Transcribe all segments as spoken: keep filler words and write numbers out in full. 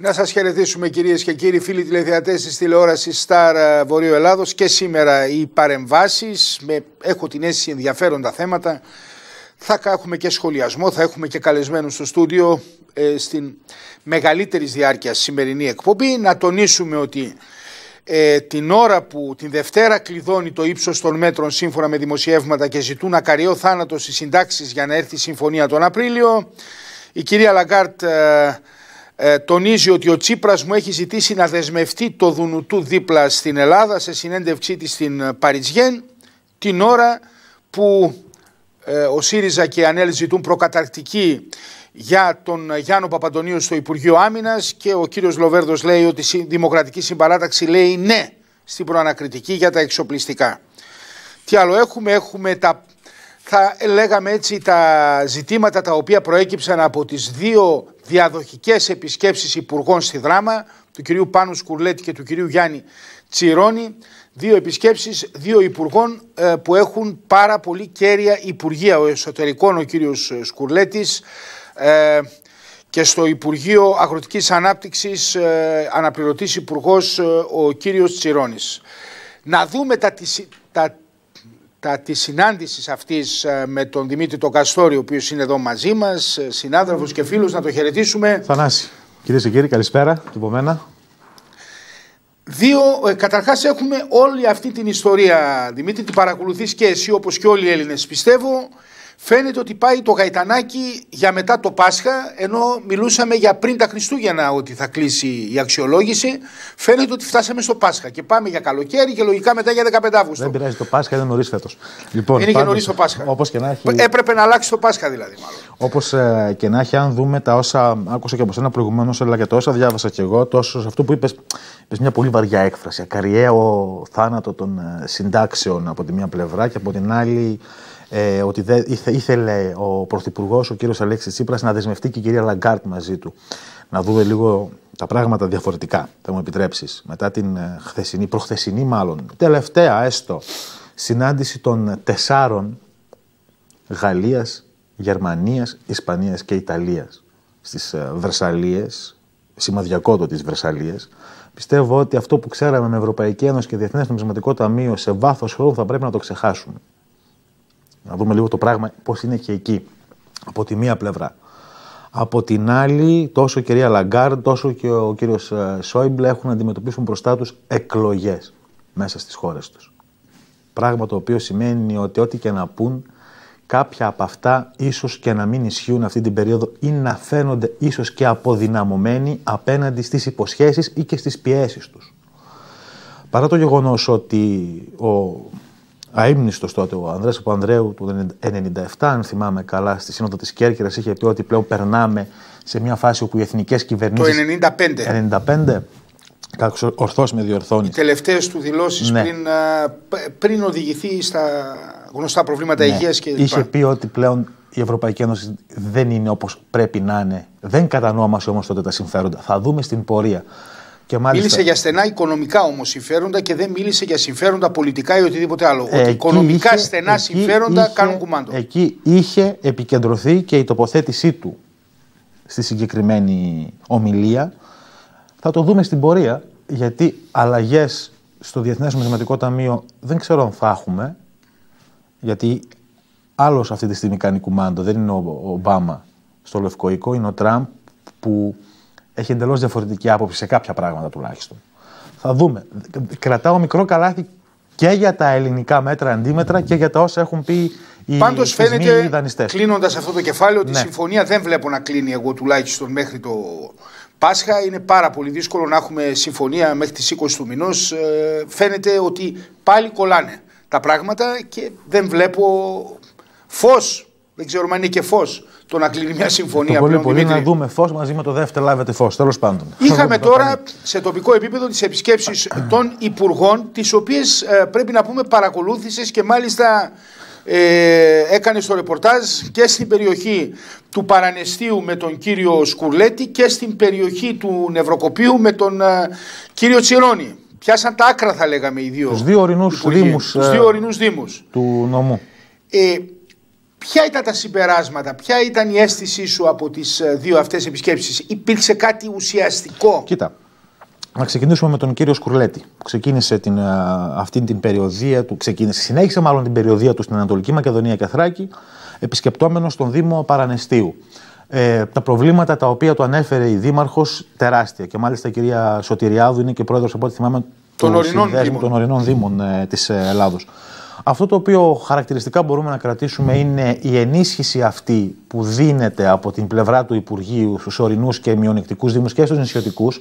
Να σας χαιρετήσουμε κυρίες και κύριοι φίλοι τηλεθεατές της τηλεόρασης Star Βορείου Ελλάδος. Και σήμερα οι παρεμβάσεις με, έχω την αίσθηση, ενδιαφέροντα θέματα. Θα έχουμε και σχολιασμό, θα έχουμε και καλεσμένους στο στούντιο ε, στην μεγαλύτερης διάρκειας σημερινή εκπομπή. Να τονίσουμε ότι ε, την ώρα που την Δευτέρα κλειδώνει το ύψος των μέτρων σύμφωνα με δημοσιεύματα και ζητούν ακαριό θάνατο στις συντάξεις για να έρθει η συμφωνία τον Απρίλιο, η κυρία Λαγκάρτ ε, Ε, τονίζει ότι ο Τσίπρας μου έχει ζητήσει να δεσμευτεί το Δουνουτού δίπλα στην Ελλάδα σε συνέντευξή της στην Παριζιέν, την ώρα που ε, ο ΣΥΡΙΖΑ και η ΑΝΕΛ ζητούν προκαταρκτική για τον Γιάννο Παπαντονίου στο Υπουργείο Άμυνας και ο κύριος Λοβέρδος λέει ότι η Δημοκρατική Συμπαράταξη λέει ναι στην προανακριτική για τα εξοπλιστικά. Τι άλλο έχουμε, έχουμε τα... θα λέγαμε έτσι τα ζητήματα τα οποία προέκυψαν από τις δύο διαδοχικές επισκέψεις υπουργών στη Δράμα, του κυρίου Πάνου Σκουρλέτη και του κυρίου Γιάννη Τσιρόνη, δύο επισκέψεις δύο υπουργών ε, που έχουν πάρα πολύ κέρια υπουργεία. Ο εσωτερικών ο κύριος Σκουρλέτης ε, και στο Υπουργείο Αγροτικής Ανάπτυξης ε, αναπληρωτής υπουργός ε, ο κύριος Τσιρόνης. Να δούμε τα, τα Τα, της συνάντησης αυτής με τον Δημήτρη τον Καστόρη, ο οποίος είναι εδώ μαζί μας, συνάδελφος και φίλος, να το χαιρετήσουμε. Θανάση, κυρίες και κύριοι, καλησπέρα και από μένα. Δύο, καταρχάς έχουμε όλη αυτή την ιστορία, Δημήτρη, την παρακολουθείς και εσύ όπως και όλοι οι Έλληνες πιστεύω. Φαίνεται ότι πάει το γαϊτανάκι για μετά το Πάσχα, ενώ μιλούσαμε για πριν τα Χριστούγεννα ότι θα κλείσει η αξιολόγηση. Φαίνεται ότι φτάσαμε στο Πάσχα και πάμε για καλοκαίρι και λογικά μετά για δεκαπέντε Αυγούστου. Δεν πειράζει, το Πάσχα είναι νωρίς φέτος. Λοιπόν, είναι και νωρίς το Πάσχα. Όπως και να έχει... Έπρεπε να αλλάξει το Πάσχα δηλαδή, μάλλον. Όπως ε, και να έχει, αν δούμε τα όσα άκουσα και από σένα προηγουμένως, αλλά και τα όσα διάβασα κι εγώ, τόσο σε αυτό που είπες, είπες μια πολύ βαριά έκφραση. Ακαριαίο θάνατο των ε, συντάξεων από τη μία πλευρά και από την άλλη. Ε, ότι δε, ήθε, ήθελε ο Πρωθυπουργός, ο κύριος Αλέξης Τσίπρας, να δεσμευτεί και η κυρία Λαγκάρτ μαζί του. Να δούμε λίγο τα πράγματα διαφορετικά, θα μου επιτρέψεις. Μετά την ε, χθεσινή, προχθεσινή μάλλον, τελευταία έστω, συνάντηση των τεσσάρων Γαλλίας, Γερμανίας, Ισπανίας και Ιταλίας στις ε, Βρεσσαλίες, σημαδιακότο της Βρεσσαλίες. Πιστεύω ότι αυτό που ξέραμε με Ευρωπαϊκή Ένωση και Διεθνές Νομισματικό Ταμείο σε βάθος χρόνου θα πρέπει να το ξεχάσουμε. Να δούμε λίγο το πράγμα πώς είναι και εκεί, από τη μία πλευρά. Από την άλλη, τόσο η κυρία Λαγκάρντ, τόσο και ο κύριος Σόιμπλε έχουν να αντιμετωπίσουν μπροστά τους εκλογές μέσα στις χώρες τους. Πράγμα το οποίο σημαίνει ότι ό,τι και να πούν, κάποια από αυτά ίσως και να μην ισχύουν αυτή την περίοδο ή να φαίνονται ίσως και αποδυναμωμένοι απέναντι στις υποσχέσεις ή και στις πιέσεις τους. Παρά το γεγονός ότι ο αείμνηστος τότε ο Ανδρέας Παπανδρέου του ενενήντα επτά, αν θυμάμαι καλά, στη Σύνοδο της Κέρκυρας είχε πει ότι πλέον περνάμε σε μια φάση όπου οι εθνικές κυβερνήσεις. Το ενενήντα πέντε. ενενήντα πέντε. Κάποιος ορθώς με διορθώνει. Οι τελευταίες του δηλώσεις ναι. πριν, πριν οδηγηθεί στα γνωστά προβλήματα ναι. υγείας και είχε πει ότι πλέον η Ευρωπαϊκή Ένωση δεν είναι όπως πρέπει να είναι. Δεν κατανόμασε όμως τότε τα συμφέροντα. Θα δούμε στην πορεία. Και μάλιστα... Μίλησε για στενά οικονομικά όμως συμφέροντα και δεν μίλησε για συμφέροντα πολιτικά ή οτιδήποτε άλλο. Ότι οικονομικά είχε, στενά εκεί συμφέροντα είχε, κάνουν κουμάντο. Εκεί είχε επικεντρωθεί και η τοποθέτησή του στη συγκεκριμένη ομιλία. Θα το δούμε στην πορεία, γιατί αλλαγές στο Διεθνές Νομισματικό Ταμείο δεν ξέρω αν θα έχουμε, γιατί άλλος αυτή τη στιγμή κάνει κουμάντο. Δεν είναι ο Ομπάμα στο Λευκό Οίκο, είναι ο Τραμπ που έχει εντελώς διαφορετική άποψη σε κάποια πράγματα τουλάχιστον. Θα δούμε. Κρατάω μικρό καλάθι και για τα ελληνικά μέτρα αντίμετρα και για τα όσα έχουν πει οι πάντως φαίνεται, δανειστές. Κλείνοντας αυτό το κεφάλαιο, ότι ναι. η συμφωνία δεν βλέπω να κλείνει εγώ τουλάχιστον μέχρι το Πάσχα. Είναι πάρα πολύ δύσκολο να έχουμε συμφωνία μέχρι τις είκοσι του μηνός. Ε, φαίνεται ότι πάλι κολλάνε τα πράγματα και δεν βλέπω φως. Δεν ξέρω αν είναι και φως το να κλείνει μια συμφωνία. Το πολύ πλέον, πολύ Δημήτρη. να δούμε φως μαζί με το δεύτερο λάβετε φως, τέλος πάντων. Είχαμε τώρα σε τοπικό επίπεδο τις επισκέψεις των υπουργών, τις οποίες ε, πρέπει να πούμε παρακολούθησες και μάλιστα ε, έκανε στο ρεπορτάζ και στην περιοχή του Παρανεστίου με τον κύριο Σκουρλέτη και στην περιοχή του Νευροκοπίου με τον ε, κύριο Τσιρόνη. Πιάσαν τα άκρα, θα λέγαμε, οι δύο. Τους δύο ορεινούς δήμους, τους δύο ορεινούς δήμους του νομού. Ε, Ποια ήταν τα συμπεράσματα, ποια ήταν η αίσθησή σου από τις δύο αυτές επισκέψεις? Υπήρξε κάτι ουσιαστικό? Κοίτα, να ξεκινήσουμε με τον κύριο Σκουρλέτη. Ξεκίνησε την, αυτή την περιοδία του, ξεκίνησε, συνέχισε μάλλον την περιοδία του στην Ανατολική Μακεδονία και Θράκη, επισκεπτόμενος τον Δήμο Παρανεστίου. Ε, τα προβλήματα τα οποία του ανέφερε η Δήμαρχος, τεράστια. Και μάλιστα η κυρία Σωτηριάδου είναι και πρόεδρος, από ό,τι θυμάμαι, των ορεινών δήμων, των ορεινών δήμων ε, της Ελλάδος. Αυτό το οποίο χαρακτηριστικά μπορούμε να κρατήσουμε είναι η ενίσχυση αυτή που δίνεται από την πλευρά του Υπουργείου στους ορεινούς και μειονεκτικούς δήμους και στους νησιωτικούς,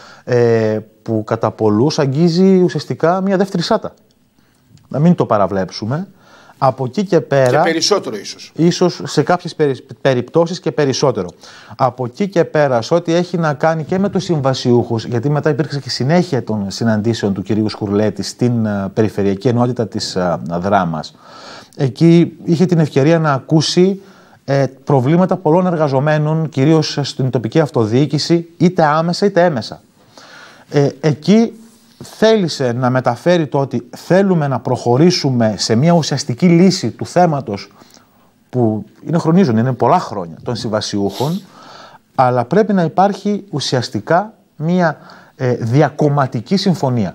ε, που κατά πολλούς αγγίζει ουσιαστικά μια δεύτερη σάτα. Να μην το παραβλέψουμε. Από εκεί και πέρα. Και περισσότερο ίσως. Ίσως σε κάποιες περι, περιπτώσεις και περισσότερο. Από εκεί και πέρα, σε ό,τι έχει να κάνει και με τους συμβασιούχους, γιατί μετά υπήρξε και συνέχεια των συναντήσεων του κυρίου Σκουρλέτη στην uh, περιφερειακή ενότητα της uh, Δράμας. Εκεί είχε την ευκαιρία να ακούσει ε, προβλήματα πολλών εργαζομένων, κυρίως στην τοπική αυτοδιοίκηση, είτε άμεσα είτε έμεσα. Ε, εκεί θέλησε να μεταφέρει το ότι θέλουμε να προχωρήσουμε σε μια ουσιαστική λύση του θέματος που είναι χρονίζον, είναι πολλά χρόνια των συμβασιούχων, αλλά πρέπει να υπάρχει ουσιαστικά μια ε, διακομματική συμφωνία.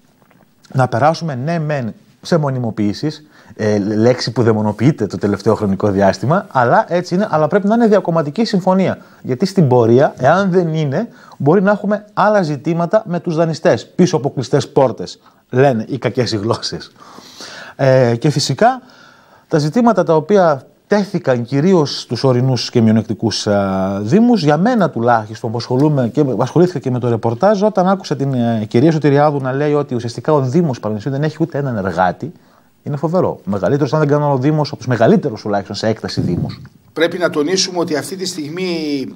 Να περάσουμε ναι μεν σε μονιμοποιήσεις, ε, λέξη που δαιμονοποιείται το τελευταίο χρονικό διάστημα, αλλά έτσι είναι, αλλά πρέπει να είναι διακομματική συμφωνία. Γιατί στην πορεία, εάν δεν είναι, μπορεί να έχουμε άλλα ζητήματα με τους δανειστές, πίσω από κλειστές πόρτες, λένε οι κακές οι γλώσσες. Ε, και φυσικά τα ζητήματα τα οποία τέθηκαν κυρίως στους ορεινούς και μειονεκτικούς α, δήμους, για μένα τουλάχιστον που ασχολούμαι και ασχολήθηκα και με το ρεπορτάζ, όταν άκουσα την ε, κυρία Σωτηριάδου να λέει ότι ουσιαστικά ο Δήμος Παρανεστίου δεν έχει ούτε έναν εργάτη, είναι φοβερό. Μεγαλύτερος, αν δεν κάνω, ο Δήμος, από τους μεγαλύτερους τουλάχιστον σε έκταση Δήμους. Πρέπει να τονίσουμε ότι αυτή τη στιγμή,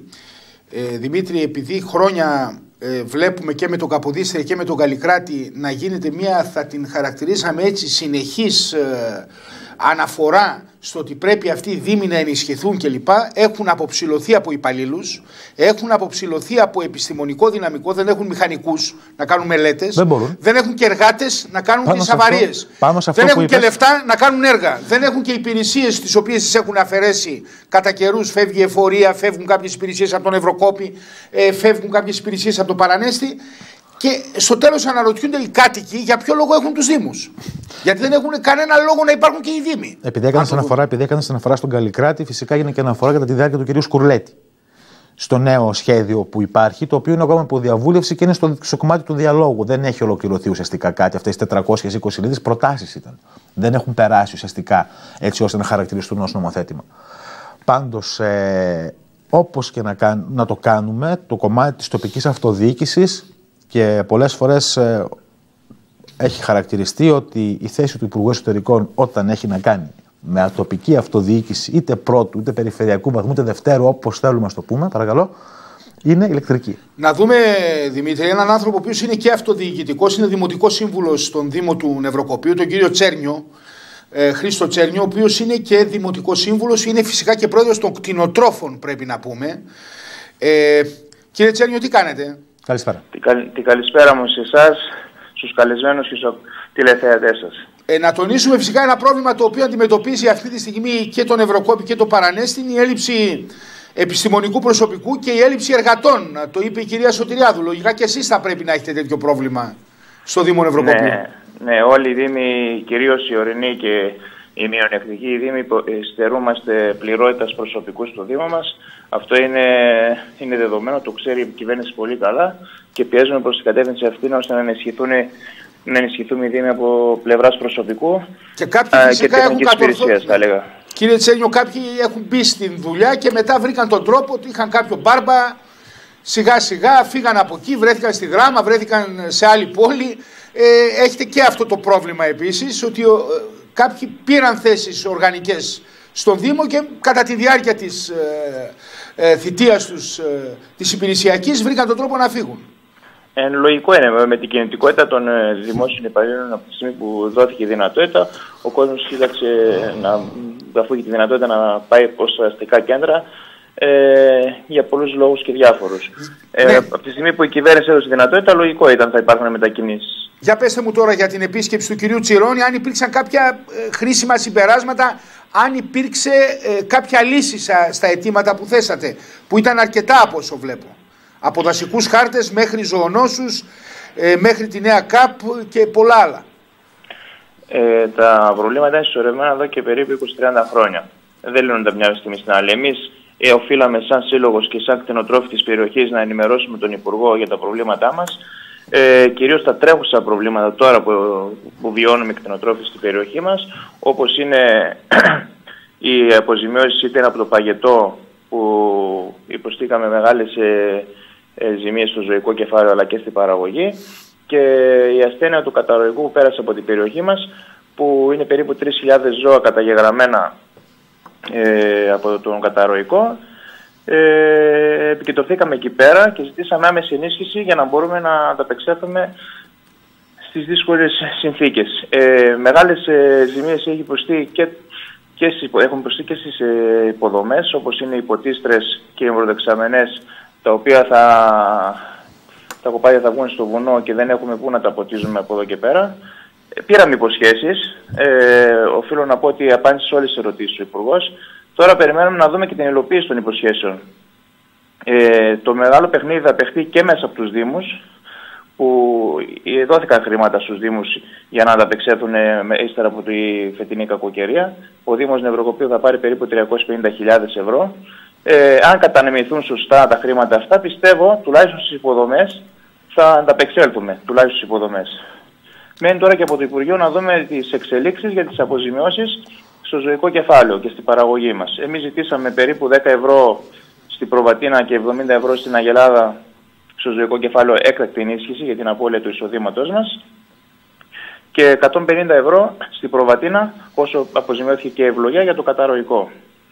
ε, Δημήτρη, επειδή χρόνια ε, βλέπουμε και με τον Καποδίστρια και με τον Καλλικράτη να γίνεται μια, θα την χαρακτηρίζαμε έτσι, συνεχής ε, αναφορά στο ότι πρέπει αυτοί οι δήμοι να ενισχυθούν κλπ. Έχουν αποψηλωθεί από υπαλλήλους, έχουν αποψηλωθεί από επιστημονικό δυναμικό, δεν έχουν μηχανικούς να κάνουν μελέτες, δεν, δεν έχουν και εργάτες να κάνουν πάνω τις avαρίες, δεν έχουν και είπες. λεφτά να κάνουν έργα, δεν έχουν και υπηρεσίες τις οποίες τις έχουν αφαιρέσει κατά καιρούς. Φεύγει η εφορία, φεύγουν κάποιες υπηρεσίες από τον Ευρωκόπη, ε, φεύγουν κάποιες υπηρεσίες από το Παρανέστη. Και στο τέλος αναρωτιούνται οι κάτοικοι για ποιο λόγο έχουν τους Δήμους. Γιατί δεν έχουν κανένα λόγο να υπάρχουν και οι Δήμοι. Επειδή έκανε αναφορά, επειδή έκανες αναφορά στον Καλλικράτη, φυσικά έγινε και αναφορά κατά τη διάρκεια του κυρίου Σκουρλέτη. Στο νέο σχέδιο που υπάρχει, το οποίο είναι ακόμα από διαβούλευση και είναι στο, στο κομμάτι του διαλόγου. Δεν έχει ολοκληρωθεί ουσιαστικά κάτι. Αυτές οι τετρακόσιες είκοσι σελίδες προτάσεις ήταν. Δεν έχουν περάσει ουσιαστικά έτσι ώστε να χαρακτηριστούν ως νομοθέτημα. Πάντως, ε, όπως και να, κάν, να το κάνουμε, το κομμάτι της τοπικής αυτοδιοίκησης. Και πολλές φορές ε, έχει χαρακτηριστεί ότι η θέση του Υπουργού Εσωτερικών, όταν έχει να κάνει με ατοπική αυτοδιοίκηση, είτε πρώτου, είτε περιφερειακού βαθμού, είτε δευτέρου, όπως θέλουμε να το πούμε, παρακαλώ, είναι ηλεκτρική. Να δούμε, Δημήτρη, έναν άνθρωπο ο οποίος είναι και αυτοδιοικητικός, είναι δημοτικός σύμβουλος στον Δήμο του Νευροκοπίου, τον κύριο Τσέρνιο, ε, Χρήστο Τσέρνιο, ο οποίος είναι και δημοτικός σύμβουλος, είναι φυσικά και πρόεδρος των κτηνοτρόφων, πρέπει να πούμε. Ε, κύριε Τσέρνιο, τι κάνετε? Καλησπέρα. Την, καλ, την καλησπέρα μου σε εσάς, στους καλεσμένους και στους τηλεθεατές σας. Ε, να τονίσουμε φυσικά ένα πρόβλημα το οποίο αντιμετωπίζει αυτή τη στιγμή και τον Ευρωκόπη και το Παρανέστη, είναι η έλλειψη επιστημονικού προσωπικού και η έλλειψη εργατών. Το είπε η κυρία Σωτηριάδου. Λογικά και εσείς θα πρέπει να έχετε τέτοιο πρόβλημα στο Δήμο Ευρωκόπη. Ναι, ναι, όλοι οι Δήμοι, κυρίως οι ορεινοί και οι μειονεκτικοί οι Δήμοι, στερούμαστε πληρότητας προσωπικού στο Δήμο μας. Αυτό είναι, είναι δεδομένο, το ξέρει η κυβέρνηση πολύ καλά και πιέζουμε προς την κατεύθυνση αυτή ώστε να ενισχυθούν, να ενισχυθούν οι Δήμοι από πλευράς προσωπικού και, κάποιοι φυσικά και έχουν υπηρεσίας, θα λέγα. Κύριε Τσένιο, κάποιοι έχουν μπει στην δουλειά και μετά βρήκαν τον τρόπο ότι είχαν κάποιο μπάρμπα, σιγά σιγά φύγαν από εκεί, βρέθηκαν στη Δράμα, βρέθηκαν σε άλλη πόλη. Ε, έχετε και αυτό το πρόβλημα επίσης, ότι ε, κάποιοι πήραν θέσεις οργανικές στον Δήμο και κατά τη διάρκεια της ε, ε, θητείας τους, ε, της υπηρεσιακής, βρήκαν τον τρόπο να φύγουν. Ε, λογικό είναι. Με την κινητικότητα των ε, δημόσιων υπαλλήλων από τη στιγμή που δόθηκε η δυνατότητα, ο κόσμος κοίταξε, να, αφού είχε τη δυνατότητα, να πάει προς αστικά κέντρα ε, για πολλούς λόγους και διάφορους. Ε, ναι. Από τη στιγμή που η κυβέρνηση έδωσε τη δυνατότητα, λογικό ήταν θα υπάρχουν μετακινήσεις. Για πέστε μου τώρα για την επίσκεψη του κυρίου Τσιρόνη, αν υπήρξαν κάποια ε, χρήσιμα συμπεράσματα αν υπήρξε ε, κάποια λύση στα, στα αιτήματα που θέσατε, που ήταν αρκετά από όσο βλέπω. Από δασικούς χάρτες μέχρι ζωονόσους, ε, μέχρι τη νέα ΚΑΠ και πολλά άλλα. Ε, τα προβλήματα είναι συσσωρευμένα εδώ και περίπου είκοσι με τριάντα χρόνια. Δεν λύνονται μια στιγμή στην άλλη. Εμείς ε, οφείλαμε σαν σύλλογος και σαν κτηνοτρόφοι της περιοχής να ενημερώσουμε τον Υπουργό για τα προβλήματά μας. Ε, κυρίως τα τρέχουσα προβλήματα τώρα που, που βιώνουμε οι κτηνοτρόφοι στην περιοχή μας, όπως είναι η αποζημιώση είτε από το παγετό που υποστήκαμε μεγάλες ε, ε, ζημίες στο ζωικό κεφάλαιο αλλά και στην παραγωγή, και η ασθένεια του καταρροϊκού που πέρασε από την περιοχή μας, που είναι περίπου τρεις χιλιάδες ζώα καταγεγραμμένα ε, από τον καταρροϊκό. Ε, επικεντρωθήκαμε εκεί πέρα και ζητήσαμε άμεση ενίσχυση για να μπορούμε να ανταπεξέλθουμε στις δύσκολες συνθήκες. Ε, μεγάλες ε, ζημίες έχει υποστεί και, και στις, έχουν υποστεί και στις ε, υποδομές, όπως είναι οι ποτίστρες και οι εμβροδεξαμενές, τα οποία θα, τα κοπάδια θα βγουν στο βουνό και δεν έχουμε πού να τα ποτίζουμε από εδώ και πέρα. Ε, πήραμε υποσχέσεις. Ε, οφείλω να πω ότι απάντησε σε όλες τις ερωτήσεις ο Υπουργός. Τώρα περιμένουμε να δούμε και την υλοποίηση των υποσχέσεων. Ε, το μεγάλο παιχνίδι θα παιχτεί και μέσα από τους Δήμους, που δόθηκαν χρήματα στους Δήμους για να ανταπεξέλθουν ύστερα από τη φετινή κακοκαιρία. Ο Δήμος Νευροκοπίου θα πάρει περίπου τριακόσιες πενήντα χιλιάδες ευρώ. Ε, αν κατανεμηθούν σωστά τα χρήματα αυτά, πιστεύω τουλάχιστον στις υποδομές θα ανταπεξέλθουμε, τουλάχιστον στις υποδομές. Μένει τώρα και από το Υπουργείο να δούμε τις εξελίξεις για τις αποζημιώσεις στο ζωικό κεφάλαιο και στην παραγωγή μας. Εμείς ζητήσαμε περίπου δέκα ευρώ στην Προβατίνα και εβδομήντα ευρώ στην Αγελάδα στο ζωικό κεφάλαιο έκτακτη ενίσχυση για την απώλεια του εισοδήματός μας και εκατόν πενήντα ευρώ στην Προβατίνα όσο αποζημιώθηκε και ευλογία για το καταρροϊκό.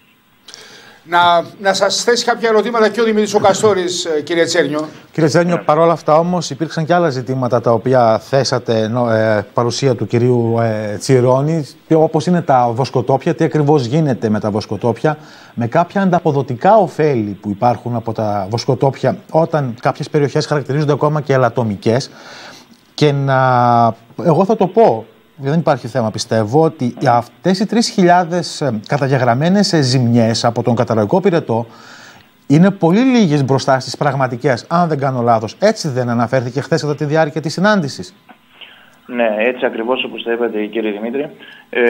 Να, να σας θέσει κάποια ερωτήματα και ο Δημήτρης ο Καστόρης, κύριε Τσέρνιο. Κύριε Τσέρνιο, ναι. Παρόλα αυτά όμως υπήρξαν και άλλα ζητήματα τα οποία θέσατε ενώ, ε, παρουσία του κυρίου ε, Τσιρόνη, όπως είναι τα βοσκοτόπια, τι ακριβώς γίνεται με τα βοσκοτόπια, με κάποια ανταποδοτικά ωφέλη που υπάρχουν από τα βοσκοτόπια όταν κάποιες περιοχές χαρακτηρίζονται ακόμα και ελαττωμικές. Και να, εγώ θα το πω, δεν υπάρχει θέμα, πιστεύω ότι αυτές οι τρεις χιλιάδες καταγεγραμμένες ζημιές από τον καταρροϊκό πυρετό είναι πολύ λίγες μπροστά στις πραγματικές, αν δεν κάνω λάθος. Έτσι δεν αναφέρθηκε χθες κατά τη διάρκεια της συνάντησης? Ναι, έτσι ακριβώς όπως τα είπατε κύριε Δημήτρη. Ε,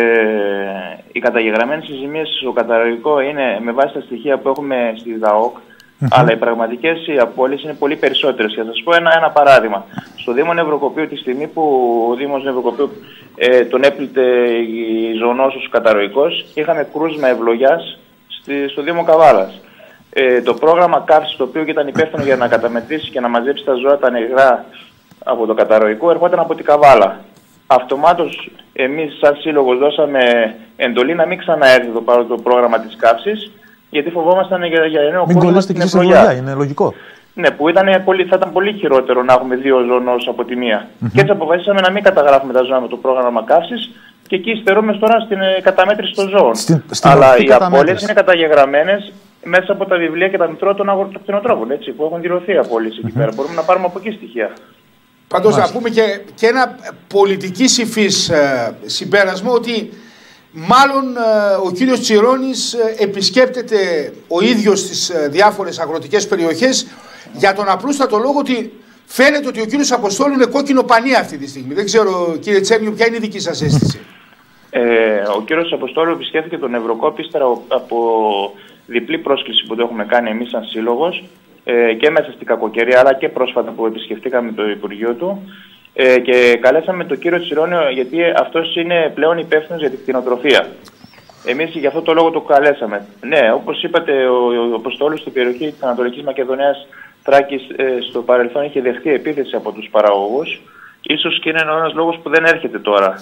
οι καταγεγραμμένες ζημιές στο καταρροϊκό είναι με βάση τα στοιχεία που έχουμε στη ΔΑΟΚ, mm-hmm. αλλά οι πραγματικές οι απώλειες είναι πολύ περισσότερες. Θα σας πω ένα, ένα παράδειγμα. Στο Δήμο Νευροκοπίου, τη στιγμή που ο Δήμος Νευροκοπίου ε, τον έπλητε η ζωονόσος καταρροϊκός, είχαμε κρούσμα ευλογιάς στη, στο Δήμο Καβάλας. Ε, το πρόγραμμα καύσης, το οποίο ήταν υπεύθυνο για να καταμετρήσει και να μαζέψει τα ζώα τα νεγρά από το καταρροϊκό, ερχόταν από την Καβάλα. Αυτομάτως εμείς σαν σύλλογος δώσαμε εντολή να μην ξαναέρθει το, το πρόγραμμα της καύσης, γιατί φοβόμασταν για, για νέο μην κόσμο στην ευλογιά. Είναι λογικό. Ναι, που ήταν πολύ, θα ήταν πολύ χειρότερο να έχουμε δύο ζωονόσους από τη μία. Mm-hmm. Και έτσι αποφασίσαμε να μην καταγράφουμε τα ζώα με το πρόγραμμα καύσης και εκεί υστερούμε τώρα στην ε, καταμέτρηση των ζώων. Στην, στην Αλλά οι απώλειες είναι καταγεγραμμένες μέσα από τα βιβλία και τα μητρώα των αγροτοκτηνοτρόφων, έτσι, που έχουν δηλωθεί απώλειες εκεί mm-hmm. πέρα. Μπορούμε να πάρουμε από εκεί στοιχεία. Πάντως να πούμε και, και ένα πολιτικής υφής ε, συμπέρασμα ότι μάλλον ε, ο κύριος Τσιρόνης ε, επισκέπτεται ο ίδιος τις ε, διάφορες αγροτικές περιοχές για τον απλούστατο λόγο ότι φαίνεται ότι ο κύριος Αποστόλου είναι κόκκινο πανί αυτή τη στιγμή. Δεν ξέρω κύριε Τσέρνιο ποια είναι η δική σας αίσθηση. Ε, ο κύριος Αποστόλου επισκέφθηκε τον Ευρωκόπη ύστερα από διπλή πρόσκληση που το έχουμε κάνει εμείς σαν σύλλογος ε, και μέσα στην κακοκαιρία αλλά και πρόσφατα που επισκεφτήκαμε το Υπουργείο του. Ε, και καλέσαμε τον κύριο Τσιρόνιο γιατί αυτός είναι πλέον υπεύθυνος για την κτηνοτροφία. Εμείς για αυτό το λόγο το καλέσαμε. Ναι, όπως είπατε, ο, ο Αποστόλου στην περιοχή της Ανατολικής Μακεδονίας Θράκης ε, στο παρελθόν είχε δεχτεί επίθεση από τους παραγωγούς. Ίσως και είναι ένας λόγος που δεν έρχεται τώρα.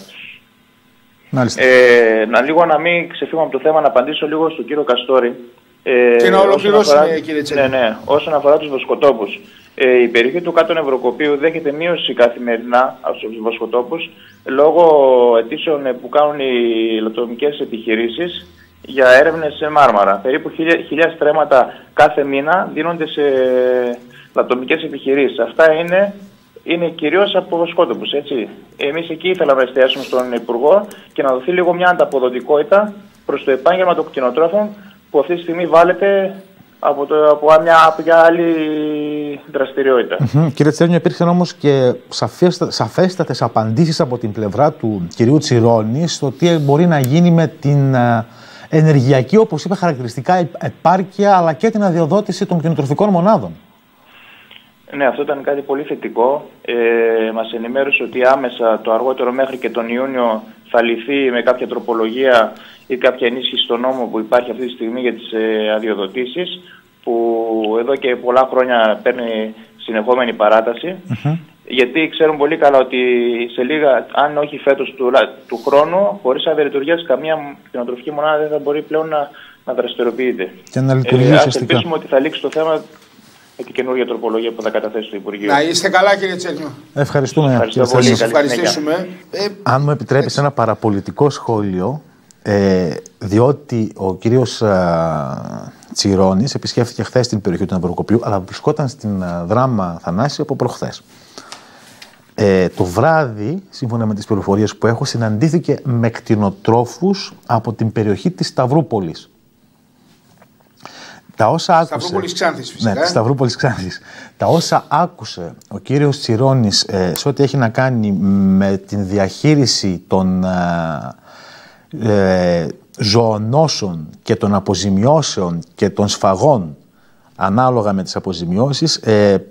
Ε, να λίγο να μην ξεφύγουμε από το θέμα, να απαντήσω λίγο στον κύριο Καστόρη. Ε, και να ολοκληρώσουμε, κύριε Τσέρνιο. Ναι, ναι, όσον αφορά τους βοσκοτόπους. Ε, η περιοχή του Κάτω Νευροκοπίου δέχεται μείωση καθημερινά από τους βοσκοτόπους λόγω αιτήσεων που κάνουν οι λατομικές επιχειρήσεις για έρευνες σε Μάρμαρα. Περίπου χιλιάδες στρέμματα κάθε μήνα δίνονται σε λατομικές επιχειρήσεις. Αυτά είναι, είναι κυρίως από βοσκότοπους, έτσι. Εμείς εκεί ήθελαμε να εστιάσουμε στον Υπουργό και να δοθεί λίγο μια ανταποδοτικότητα προς το επάγγελμα των κτηνοτρόφων που αυτή τη στιγμή βάλετε από, το, από μια από μια άλλη δραστηριότητα. Mm-hmm. Κύριε Τσέρνιο, υπήρξαν όμως και σαφέστατες απαντήσεις από την πλευρά του κυρίου Τσιρόνη στο τι μπορεί να γίνει με την ενεργειακή, όπως είπε χαρακτηριστικά, επάρκεια αλλά και την αδειοδότηση των κτηνοτροφικών μονάδων. Ναι, αυτό ήταν κάτι πολύ θετικό. Ε, μας ενημέρωσε ότι άμεσα το αργότερο μέχρι και τον Ιούνιο θα λυθεί με κάποια τροπολογία ή κάποια ενίσχυση στο νόμο που υπάρχει αυτή τη στιγμή για τις ε, αδειοδοτήσεις, που εδώ και πολλά χρόνια παίρνει συνεχόμενη παράταση. Mm-hmm. Γιατί ξέρουν πολύ καλά ότι σε λίγα, αν όχι φέτος του, του χρόνου, χωρίς αβεριτουργίας, καμία κτηνοτροφική μονάδα δεν θα μπορεί πλέον να, να δραστηριοποιείται. Και να λειτουργεί ε, ουσιαστικά. Ας ελπίσουμε ότι θα λήξει το θέμα με την καινούργια τροπολογία που θα καταθέσει το Υπουργείο. Να είστε καλά, κύριε Τσέρνιο. Ευχαριστούμε. Ευχαριστώ πολύ. Ευχαριστήσουμε. Ε, Αν μου επιτρέπεις ένα παραπολιτικό σχόλιο, ε, διότι ο κύριος α, Τσιρόνης επισκέφθηκε χθες την περιοχή του Ναυροκοπείου, αλλά βρισκόταν στην α, Δράμα Θανάση από προχθές. Ε, το βράδυ, σύμφωνα με τις πληροφορίες που έχω, συναντήθηκε με κτηνοτρόφους από την περιοχή της Σταυρούπολης. Τα όσα άκουσε, Σταυρούπολης Ξάνθης, φυσικά. Ναι, Σταυρούπολης Ξάνθης. Τα όσα άκουσε ο κύριος Τσιρόνης ε, σε ό,τι έχει να κάνει με την διαχείριση των ε, ε, ζωονόσων και των αποζημιώσεων και των σφαγών ανάλογα με τις αποζημιώσεις, ε,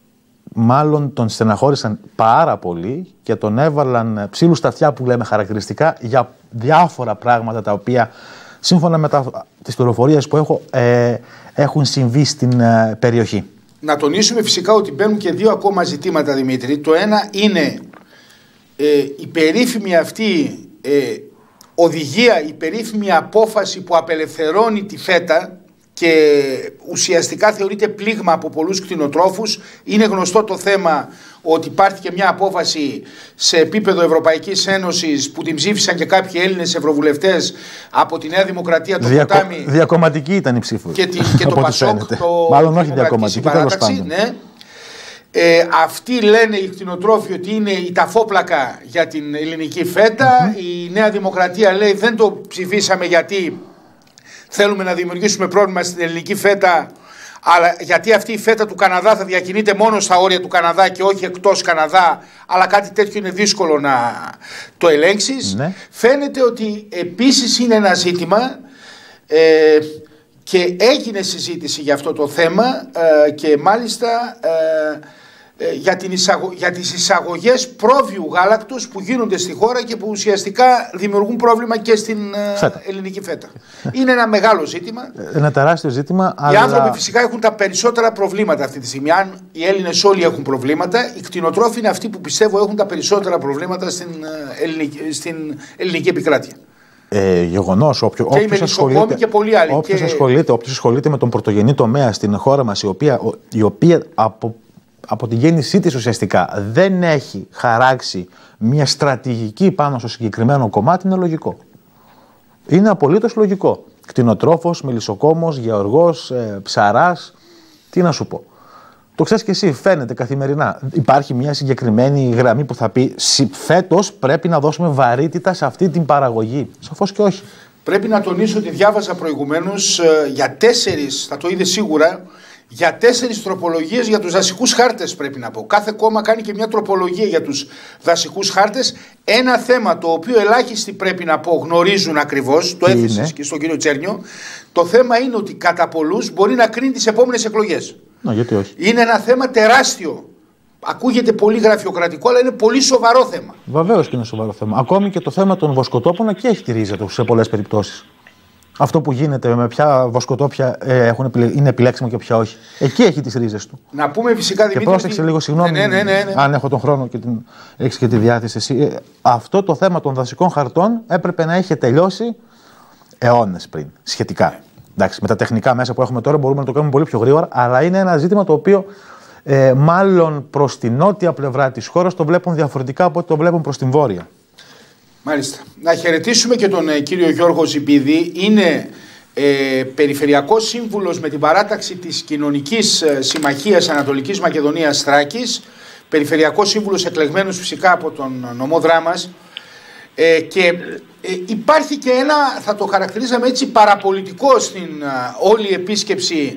μάλλον τον στεναχώρησαν πάρα πολύ και τον έβαλαν ψήλου στα αυτιά, που λέμε χαρακτηριστικά, για διάφορα πράγματα τα οποία, σύμφωνα με τα, τις πληροφορίες που έχω, ε, έχουν συμβεί στην ε, περιοχή. Να τονίσουμε φυσικά ότι μπαίνουν και δύο ακόμα ζητήματα, Δημήτρη. Το ένα είναι ε, η περίφημη αυτή ε, οδηγία, η περίφημη απόφαση που απελευθερώνει τη φέτα και ουσιαστικά θεωρείται πλήγμα από πολλούς κτηνοτρόφους. Είναι γνωστό το θέμα ότι υπάρχει και μια απόφαση σε επίπεδο Ευρωπαϊκής Ένωσης που την ψήφισαν και κάποιοι Έλληνες ευρωβουλευτές από τη Νέα Δημοκρατία, το Διακο... Ποτάμι. Διακομματική ήταν η ψήφος. Και, τη, και το Πασόκ. Το Μάλλον όχι διακομματική, τέλος πάντων. Ναι. Ε, αυτοί λένε οι κτηνοτρόφοι ότι είναι η ταφόπλακα για την ελληνική φέτα. Mm-hmm. Η Νέα Δημοκρατία λέει δεν το ψηφίσαμε γιατί θέλουμε να δημιουργήσουμε πρόβλημα στην ελληνική φέτα, αλλά γιατί αυτή η φέτα του Καναδά θα διακινείται μόνο στα όρια του Καναδά και όχι εκτός Καναδά, αλλά κάτι τέτοιο είναι δύσκολο να το ελέγξεις. Ναι. Φαίνεται ότι επίσης είναι ένα ζήτημα ε, και έγινε συζήτηση για αυτό το θέμα ε, και μάλιστα ε, ε, για, την εισαγω... για τις εισαγωγές πρόβειου γάλακτος που γίνονται στη χώρα και που ουσιαστικά δημιουργούν πρόβλημα και στην φέτα. ελληνική φέτα. Είναι ένα μεγάλο ζήτημα. Ένα τεράστιο ζήτημα. Οι αλλά... άνθρωποι φυσικά έχουν τα περισσότερα προβλήματα αυτή τη στιγμή. Αν οι Έλληνες όλοι έχουν προβλήματα, οι κτηνοτρόφοι είναι αυτοί που πιστεύω έχουν τα περισσότερα προβλήματα στην ελληνική, στην ελληνική επικράτεια. Ε, γεγονός, όποιο, και όποιος, ασχολείται, και πολλοί άλλοι. Όποιος, και... ασχολείται, όποιος ασχολείται με τον πρωτογενή τομέα στην χώρα μας, η οποία, η οποία από, από την γέννησή της ουσιαστικά δεν έχει χαράξει μια στρατηγική πάνω στο συγκεκριμένο κομμάτι, είναι λογικό. Είναι απολύτως λογικό. Κτηνοτρόφος, μελισσοκόμος, γεωργός, ε, ψαράς, τι να σου πω. Το ξέρεις και εσύ, φαίνεται καθημερινά. Υπάρχει μια συγκεκριμένη γραμμή που θα πει φέτος πρέπει να δώσουμε βαρύτητα σε αυτή την παραγωγή. Σαφώς και όχι. Πρέπει να τονίσω ότι διάβαζα προηγουμένως ε, για τέσσερις, θα το είδε σίγουρα, για τέσσερις τροπολογίες για τους δασικούς χάρτες, πρέπει να πω. Κάθε κόμμα κάνει και μια τροπολογία για τους δασικούς χάρτες. Ένα θέμα το οποίο ελάχιστοι, πρέπει να πω, γνωρίζουν ακριβώς, το έθεσες και στον κύριο Τσέρνιο. Το θέμα είναι ότι κατά πολλούς μπορεί να κρίνει τις επόμενες εκλογές. Να, γιατί όχι. Είναι ένα θέμα τεράστιο. Ακούγεται πολύ γραφειοκρατικό, αλλά είναι πολύ σοβαρό θέμα. Βεβαίως και είναι σοβαρό θέμα. Ακόμη και το θέμα των βοσκοτόπων εκεί έχει τη ρίζα του σε πολλές περιπτώσεις. Αυτό που γίνεται με ποια βοσκοτόπια ε, έχουν επιλε... είναι επιλέξιμα και ποια όχι. Εκεί έχει τις ρίζες του. Να πούμε φυσικά, Δημήτρη. Και πρόσεξε λίγο, συγγνώμη, ναι, ναι, ναι, ναι. αν έχω τον χρόνο και την... έχεις και τη διάθεση εσύ. Ε, αυτό το θέμα των δασικών χαρτών έπρεπε να είχε τελειώσει αιώνες πριν, σχετικά. Εντάξει, με τα τεχνικά μέσα που έχουμε τώρα μπορούμε να το κάνουμε πολύ πιο γρήγορα, αλλά είναι ένα ζήτημα το οποίο ε, μάλλον προς την νότια πλευρά της χώρας το βλέπουν διαφορετικά από ό,τι το βλέπουν προς την βόρεια. Μάλιστα. Να χαιρετήσουμε και τον ε, κύριο Γιώργο Ζιμπίδη. Είναι ε, περιφερειακός σύμβουλος με την παράταξη της Κοινωνικής ε, Συμμαχίας Ανατολικής Μακεδονίας Θράκης. Περιφερειακός σύμβουλος εκλεγμένος φυσικά από τον νομό Δράμας. Ε, και ε, υπάρχει και ένα, θα το χαρακτηρίζαμε έτσι, παραπολιτικό στην uh, όλη επίσκεψη,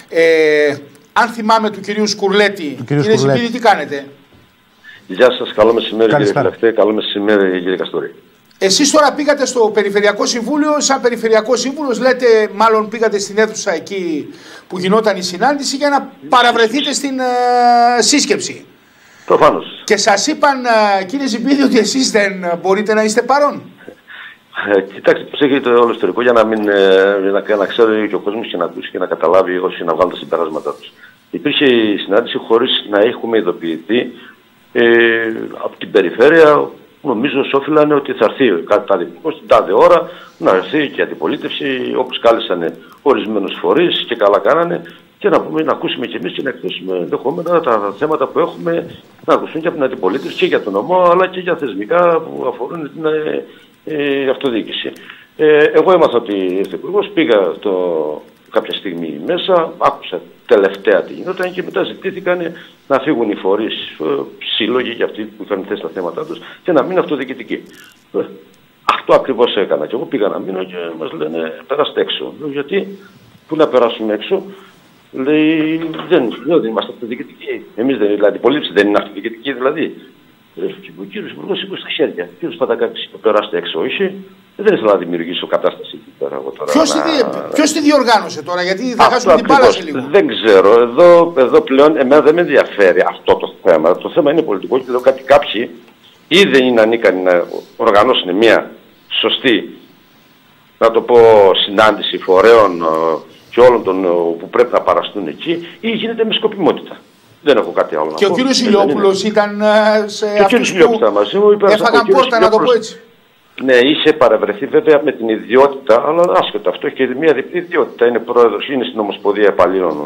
ε, αν θυμάμαι, του κυρίου Σκουρλέτη. Κύριε Ζιμπίδη, τι κάνετε? Γεια σας, καλό μεσημέρι κύριε Φυλακτέ, καλό μεσημέρι κύριε Καστόρη. Εσείς τώρα πήγατε στο Περιφερειακό Συμβούλιο, σαν Περιφερειακό Σύμβουλος, λέτε, μάλλον πήγατε στην αίθουσα εκεί που γινόταν η συνάντηση για να παραβρεθείτε στην uh, σύσκεψη. Προφανώς. Και σας είπαν, uh, κύριε Ζιμπίδη, ότι εσείς δεν μπορείτε να είστε παρόν. Ε, κοιτάξτε, πώς έχει το όλο ιστορικό για να, μην, ε, να, να ξέρει και ο κόσμος και να ακούσει και να καταλάβει όσοι να βγάλουν τα συμπεράσματά τους. Υπήρχε η συνάντηση χωρίς να έχουμε ειδοποιηθεί ε, από την περιφέρεια. Νομίζω σόφιλανε ότι θα έρθει κατά την τάδε ώρα να έρθει και η αντιπολίτευση, όπως κάλεσαν ορισμένους φορείς και καλά κάνανε, και να, πούμε, να ακούσουμε κι εμείς και να εκθέσουμε ενδεχόμενα τα θέματα που έχουμε, να ακούσουν και από την αντιπολίτευση και για τον νομό, αλλά και για θεσμικά που αφορούν την ε, ε, αυτοδιοίκηση. Ε, εγώ έμαθα ότι ήρθε υπουργός, πήγα το, κάποια στιγμή μέσα, άκουσα τελευταία τι γινόταν και μετά ζητήθηκαν να φύγουν οι φορείς, σύλλογοι για αυτοί που είχαν θέσει τα θέματα τους και να μείνουν αυτοδιοικητικοί. Αυτό ακριβώς έκανα και εγώ πήγα να μείνω και μας λένε περάστε έξω. Λέω, γιατί, πού να περάσουμε έξω? Λέει, δεν, δεν είμαστε αυτοδιοικητικοί. Εμείς δεν, δηλαδή, η πολίτευση δεν είναι αυτοδιοικητική, δηλαδή. Ο κύριος Υπουργός σήκωσε στα χέρια. Ο κύριος Παντακάκης, περάστε έξω, όχι. Δεν ήθελα να δημιουργήσω κατάσταση εκεί πέρα. Ποιος, να... ποιος τη διοργάνωσε τώρα, γιατί θα χάσουμε την μπάλα σε λίγο? Δεν ξέρω. Εδώ, εδώ πλέον εμένα δεν με ενδιαφέρει αυτό το θέμα. Το θέμα είναι πολιτικό και λέω κάτι κάποιοι ή δεν είναι ανίκανοι να οργανώσουν μια σωστή, να το πω, συνάντηση φορέων και όλων των που πρέπει να παραστούν εκεί, ή γίνεται με σκοπιμότητα. Δεν έχω κάτι άλλο να πω. Και ο κύριος Ηλιόπουλος ήταν σε αυτούς που έφαγαν πόρτα, να το πω έτσι. Ναι, είχε παραβρεθεί βέβαια με την ιδιότητα, αλλά άσχετα αυτό, έχει και μια διπλή ιδιότητα. Είναι πρόεδρος, είναι στην Ομοσπονδία Επαλλήλων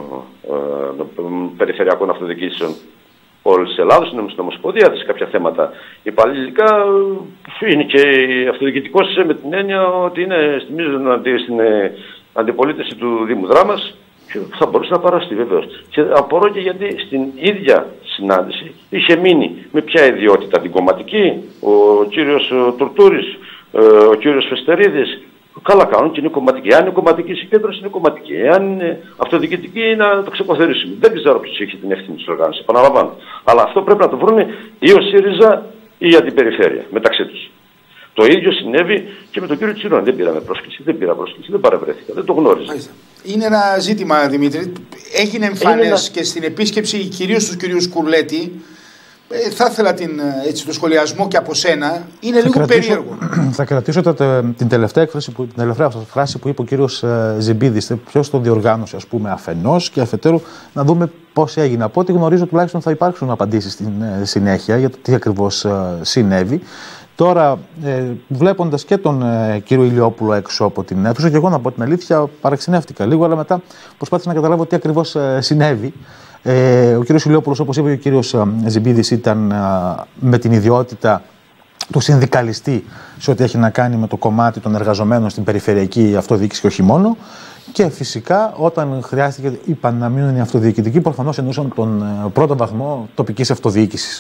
ε, Περιφερειακών Αυτοδιοικήσεων όλης της Ελλάδος, είναι στην Ομοσπονδία, σε κάποια θέματα υπαλληλικά. Είναι και αυτοδιοικητικός με την έννοια ότι είναι στην αντιπολίτευση του Δήμου Δράμας και θα μπορούσε να παραστεί βεβαίως. Και απορώ και γιατί στην ίδια συνάντηση είχε μείνει με ποια ιδιότητα, την κομματική, ο κύριος Τουρτούρης, ο κύριος Φεστερίδης. Καλά κάνουν και είναι κομματική. Αν είναι κομματική συγκέντρωση, είναι κομματική. Εάν είναι αυτοδιοικητική, να το ξεκαθαρίσουμε. Δεν ξέρω ποιος έχει την ευθύνη της οργάνωσης, επαναλαμβάνω. Αλλά αυτό πρέπει να το βρουν ή ο ΣΥΡΙΖΑ ή η αντιπεριφέρεια μεταξύ τους. Το ίδιο συνέβη και με τον κύριο Τσιρόνι. Δεν πήραμε πρόσκληση, δεν πήρα πρόσκληση, δεν παρευρέθηκα, δεν το γνώριζα. Είναι ένα ζήτημα, Δημήτρη. Έγινε εμφανές ένα... και στην επίσκεψη κυρίως του κυρίου Σκουρλέτη. Ε, θα ήθελα την, έτσι, το σχολιασμό και από σένα. Είναι θα λίγο κρατήσω, περίεργο. Θα κρατήσω τα, την τελευταία έκφραση που, την τελευταία φράση που είπε ο κύριος Ζιμπίδης. Ποιος το διοργάνωσε, ας πούμε, αφενός, και αφετέρου να δούμε πώς έγινε. Από ό,τι γνωρίζω, τουλάχιστον θα υπάρξουν απαντήσεις στην συνέχεια για το τι ακριβώς συνέβη. Τώρα, ε, βλέποντας και τον ε, κύριο Ηλιόπουλο έξω από την αίθουσα, και εγώ να πω την αλήθεια, παραξενεύτηκα λίγο, αλλά μετά προσπάθησα να καταλάβω τι ακριβώς ε, συνέβη. Ε, ο κύριος Ηλιόπουλος, όπως είπε ο κύριος ε, Ζιμπίδης, ήταν ε, με την ιδιότητα του συνδικαλιστή σε ό,τι έχει να κάνει με το κομμάτι των εργαζομένων στην περιφερειακή αυτοδιοίκηση και όχι μόνο. Και φυσικά, όταν χρειάστηκε, είπαν να μείνουν οι αυτοδιοικητικοί, προφανώς εννοούσαν τον ε, πρώτο βαθμό τοπικής αυτοδιοίκησης.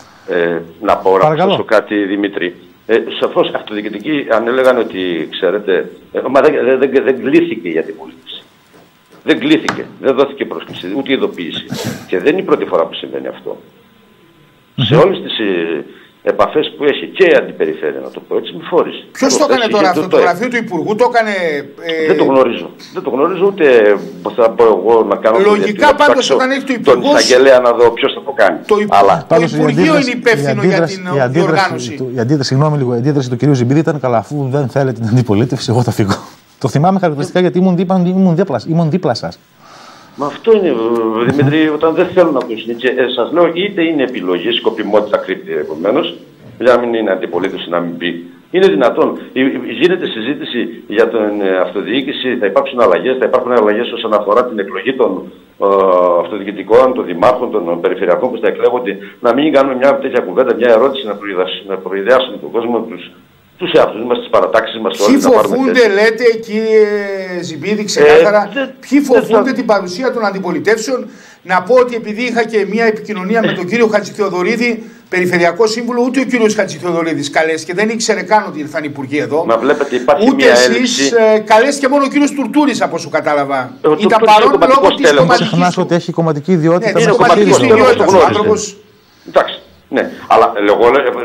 Ε, να πω να κάτι, Δημήτρη. Ε, σαφώς αυτοδιοικητικοί, αν έλεγαν ότι, ξέρετε, ε, μα δεν, δεν, δεν, δεν κλείθηκε η αντιπολίτευση. Δεν κλείθηκε, δεν δόθηκε πρόσκληση, ούτε ειδοποίηση. Και δεν είναι η πρώτη φορά που συμβαίνει αυτό. Mm-hmm. Σε όλες τις ε, επαφές που έχει και η αντιπεριφέρεια, να το πω έτσι, με φόρησε. Ποιος το έκανε τώρα αυτό, το, το γραφείο του Υπουργού το έκανε... Ε... Δεν το γνωρίζω. Δεν το γνωρίζω, ούτε θα πω εγώ να κάνω... Λογικά πάντως όταν έχει το Υπουργό... Τον εισαγγελέα να δω ποιος θα το κάνει. Το, υπ... Αλλά... το Υπουργείο είναι υπεύθυνο για την η αντίδραση, διοργάνωση. Του, η, αντίδραση, συγγνώμη, λίγο, η αντίδραση του κ. Ζιμπίδη ήταν καλά, αφού δεν θέλετε την αντιπολίτευση, εγώ θα φύγω. Το θυμάμαι χαρακτηριστικά γιατί ήμουν δίπλα, ήμουν δίπλα, ήμουν δίπλα σας. Μα αυτό είναι, Δημήτρι, όταν δεν θέλουν να ακούσουν. Και ε, σας λέω, είτε είναι επιλογή, σκοπιμότητα κρύπτει επομένως, για να μην είναι αντιπολίτευση, να μην πει. Είναι δυνατόν. Γίνεται συζήτηση για την αυτοδιοίκηση, θα υπάρξουν αλλαγές, θα υπάρχουν αλλαγές όσον αφορά την εκλογή των ε, αυτοδιοικητικών, των δημάρχων, των περιφερειακών που θα εκλέγονται. Να μην κάνουμε μια τέτοια κουβέντα, μια ερώτηση να προειδεάσουμε τον κόσμο τους. Τους εαυτούς μας, τις παρατάξεις μας. Ποιοι φοβούνται, λέτε, κύριε Ζιμπίδη, ξεκάθαρα, ε, δε, ποιοι φοβούνται δε, την παρουσία των αντιπολιτεύσεων να πω ότι επειδή είχα και μια επικοινωνία με τον κύριο Χατζηθεοδωρίδη, Περιφερειακό Σύμβουλο, ούτε ο κύριος Χατζηθεοδωρίδης καλέστηκε, δεν ήξερε καν ότι ήρθαν οι υπουργοί εδώ. Μα βλέπετε, υπάρχει ούτε μια εσείς ε, καλέστηκε μόνο ο κύριος Τουρτούρης, από όσο κατάλαβα. Ο Ήταν παρόν λόγω της κομματικής. Μην ξεχνάς ότι έχει κομματική ιδιότητα. Ναι, είναι κομματική ιδιότητα ο άνθρωπος. Εντάξει, ναι. Αλλά εγώ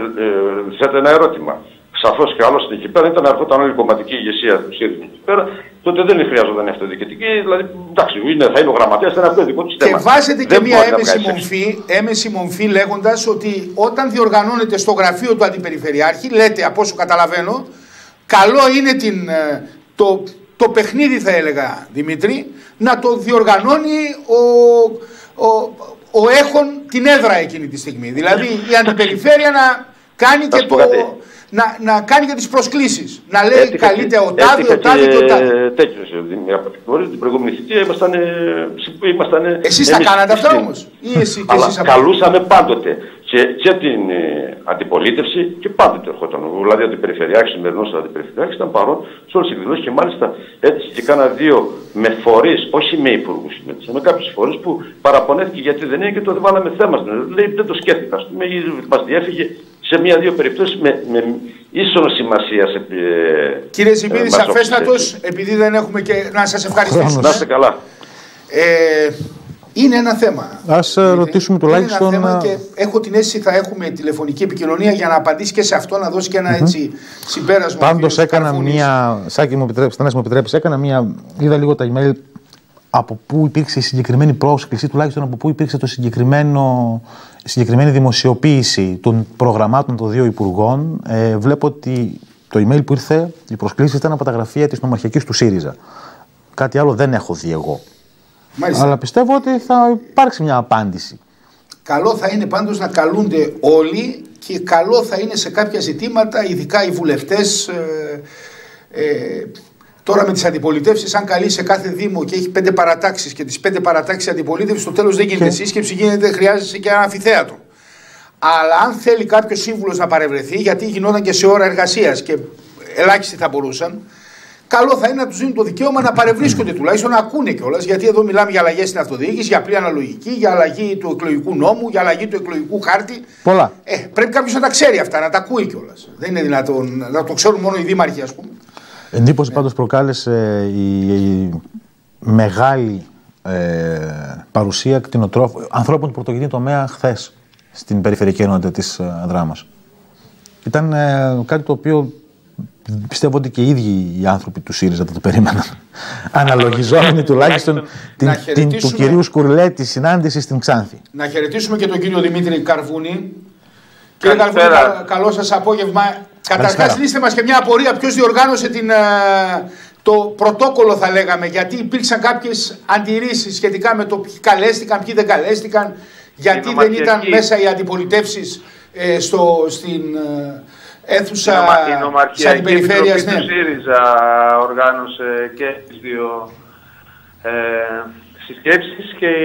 ε, θέτω ένα ερώτημα. Σαφώς και άλλωστε εκεί πέρα ήταν να έρχονταν όλη η κομματική ηγεσία του ΣΥΡΙΖΑ εκεί πέρα, τότε δεν χρειάζονταν αυτοδιοικητική. Δηλαδή, εντάξει, είναι, θα είναι ο γραμματέας, θα είναι αυτό δικό του θέμα. Και βάζετε και μια έμεση μορφή, έμεση μορφή λέγοντας ότι όταν διοργανώνεται στο γραφείο του Αντιπεριφερειάρχη, λέτε από όσο καταλαβαίνω, καλό είναι την, το, το παιχνίδι, θα έλεγα Δημήτρη, να το διοργανώνει ο, ο, ο έχων την έδρα εκείνη τη στιγμή. Δηλαδή η Αντιπεριφέρεια να κάνει και το. Να, να κάνει και τις προσκλήσεις. Να λέει έτυχα καλείται ο τάδι, ο τάδι και ο τάδι. Τέτοιος, από την γνώριζα την προηγούμενη θητεία ήμασταν... ήμασταν εσείς τα κάνατε αυτά όμως. Ή εσύ και αλλά εσείς καλούσαμε πάντοτε και, και την ε, αντιπολίτευση και πάντοτε ερχόταν. Δηλαδή ο αντιπεριφερειάρχης, ο σημερινός αντιπεριφερειάρχης ήταν παρόν σε όλες τις εκδηλώσεις και μάλιστα έτυχε και κάνα δύο με φορείς, όχι με υπουργούς, με κάποιους φορείς που παραπονέθηκε γιατί δεν είναι και το δεν βάλαμε θέμα. Λέει δεν το σκέφτηκα, ας πούμε, ή μας διέφυγε σε μία-δύο περιπτώσεις με, με ίσονο σημασία. Ε, Κύριε Ζημίδη, σαφέστατος, επειδή δεν έχουμε και να σας ευχαριστήσουμε. Να είστε καλά. Ε, είναι ένα θέμα. Ας είναι, ρωτήσουμε τουλάχιστον. Είναι ένα θέμα και έχω την αίσθηση θα έχουμε τηλεφωνική επικοινωνία για να απαντήσει και σε αυτό, να δώσει και ένα mm-hmm. έτσι συμπέρασμα. Πάντως έκανα μία. Σάκη, μου επιτρέψει, μου επιτρέψει, έκανα μία. Είδα λίγο τα email από πού υπήρξε η συγκεκριμένη πρόσκληση, τουλάχιστον από πού υπήρξε το συγκεκριμένο, η συγκεκριμένη δημοσιοποίηση των προγραμμάτων των δύο υπουργών. Ε, βλέπω ότι το email που ήρθε, οι προσκλήσεις ήταν από τα γραφεία της νομαρχιακής του ΣΥΡΙΖΑ. Κάτι άλλο δεν έχω δει εγώ. Μάλιστα. Αλλά πιστεύω ότι θα υπάρξει μια απάντηση. Καλό θα είναι πάντως να καλούνται όλοι και καλό θα είναι σε κάποια ζητήματα, ειδικά οι βουλευτές. Ε, ε, Τώρα με τις αντιπολιτεύσεις, αν καλεί σε κάθε Δήμο και έχει πέντε παρατάξεις και τις πέντε παρατάξεις αντιπολίτευση, στο τέλος δεν γίνεται και... σύσκεψη, γίνεται, χρειάζεται και ένα αμφιθέατρο. Αλλά αν θέλει κάποιος σύμβουλος να παρευρεθεί, γιατί γινόταν και σε ώρα εργασίας και ελάχιστοι θα μπορούσαν, καλό θα είναι να τους δίνουν το δικαίωμα να παρευρίσκονται τουλάχιστον, να ακούνε κιόλας. Γιατί εδώ μιλάμε για αλλαγές στην αυτοδιοίκηση, για απλή αναλογική, για αλλαγή του εκλογικού νόμου, για αλλαγή του εκλογικού χάρτη. Πολλά. Ε, πρέπει κάποιος να τα ξέρει αυτά, να τα ακούει κιόλας. Δεν είναι δυνατόν να το ξέρουν μόνο οι δήμαρχοι, ας πούμε. Εντύπωση πάντως προκάλεσε η, η μεγάλη ε, παρουσία κτηνοτρόφων, ανθρώπων του πρωτογενή τομέα χθες στην περιφερειακή ενότητα της ε, Δράμας. Ήταν ε, κάτι το οποίο πιστεύω ότι και οι ίδιοι οι άνθρωποι του ΣΥΡΙΖΑ δεν το περίμεναν. Αναλογιζόμενοι τουλάχιστον την, την, του κυρίου Σκουρλέτη συνάντηση στην Ξάνθη. Να χαιρετήσουμε και τον κύριο Δημήτρη Καρβούνη. Κύριε Καρβούνη, κα, καλό σας απόγευμα. Καταρχάς λύστε μας και μια απορία ποιος διοργάνωσε την, το πρωτόκολλο, θα λέγαμε, γιατί υπήρξαν κάποιες αντιρρήσεις σχετικά με το ποιοι καλέστηκαν, ποιοι δεν καλέστηκαν, γιατί δεν ήταν μέσα οι αντιπολιτεύσεις ε, στο, στην ε, αίθουσα της Αντιπεριφέρειας. Η Νομαρχιακή Επιτροπή του ΣΥΡΙΖΑ οργάνωσε και τις δύο ε, συσκέψεις και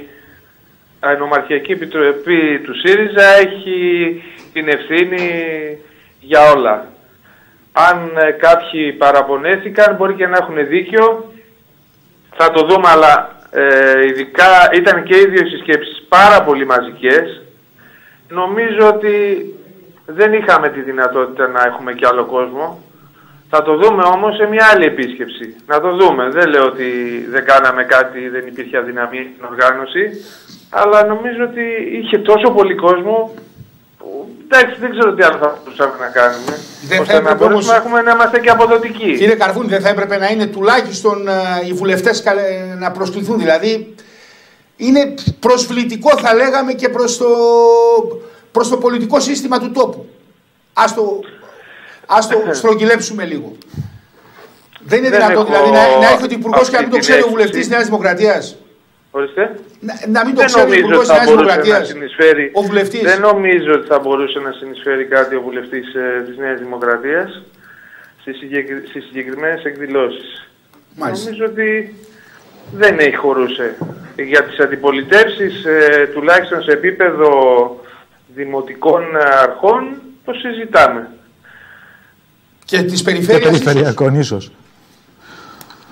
η Νομαρχιακή Επιτροπή του ΣΥΡΙΖΑ έχει την ευθύνη για όλα. Αν ε, κάποιοι παραπονέθηκαν, μπορεί και να έχουν δίκιο, θα το δούμε, αλλά ε, ειδικά ήταν και οι δύο συσκέψεις πάρα πολύ μαζικές. Νομίζω ότι δεν είχαμε τη δυνατότητα να έχουμε και άλλο κόσμο. Θα το δούμε όμως σε μια άλλη επίσκεψη. Να το δούμε. Δεν λέω ότι δεν κάναμε κάτι, δεν υπήρχε αδυναμία στην οργάνωση, αλλά νομίζω ότι είχε τόσο πολύ κόσμο. Εντάξει, δεν ξέρω τι άλλο θα μπορούσαμε να κάνουμε. Δεν ώστε να μπορούμε όμως... να, έχουμε, να είμαστε και αποδοτικοί. Κύριε Καρβούνη, δεν θα έπρεπε να είναι τουλάχιστον uh, οι βουλευτές να προσκληθούν? Δηλαδή, είναι προσβλητικό, θα λέγαμε, και προς το, προς το πολιτικό σύστημα του τόπου. Ας το, ας το στρογγυλέψουμε λίγο. Δεν είναι δυνατόν δηλαδή να, να έρχεται ο υπουργός και να μην το ξέρει ο βουλευτής της Νέας Δημοκρατίας. Ορίστε. Να, να μην το ξέρει ο υπουργός της Νέας Δημοκρατίας. Ο βουλευτής. Δεν νομίζω ότι θα μπορούσε να συνεισφέρει κάτι ο βουλευτής ε, της Νέας Δημοκρατίας στις, συγκεκρι... στις συγκεκριμένες εκδηλώσεις. Μάλιστα. Νομίζω ότι δεν έχει χωρούσε. Για τις αντιπολιτεύσεις, ε, τουλάχιστον σε επίπεδο δημοτικών αρχών, το συζητάμε. Και τις περιφέρειες. Και περιφερειακών ίσως.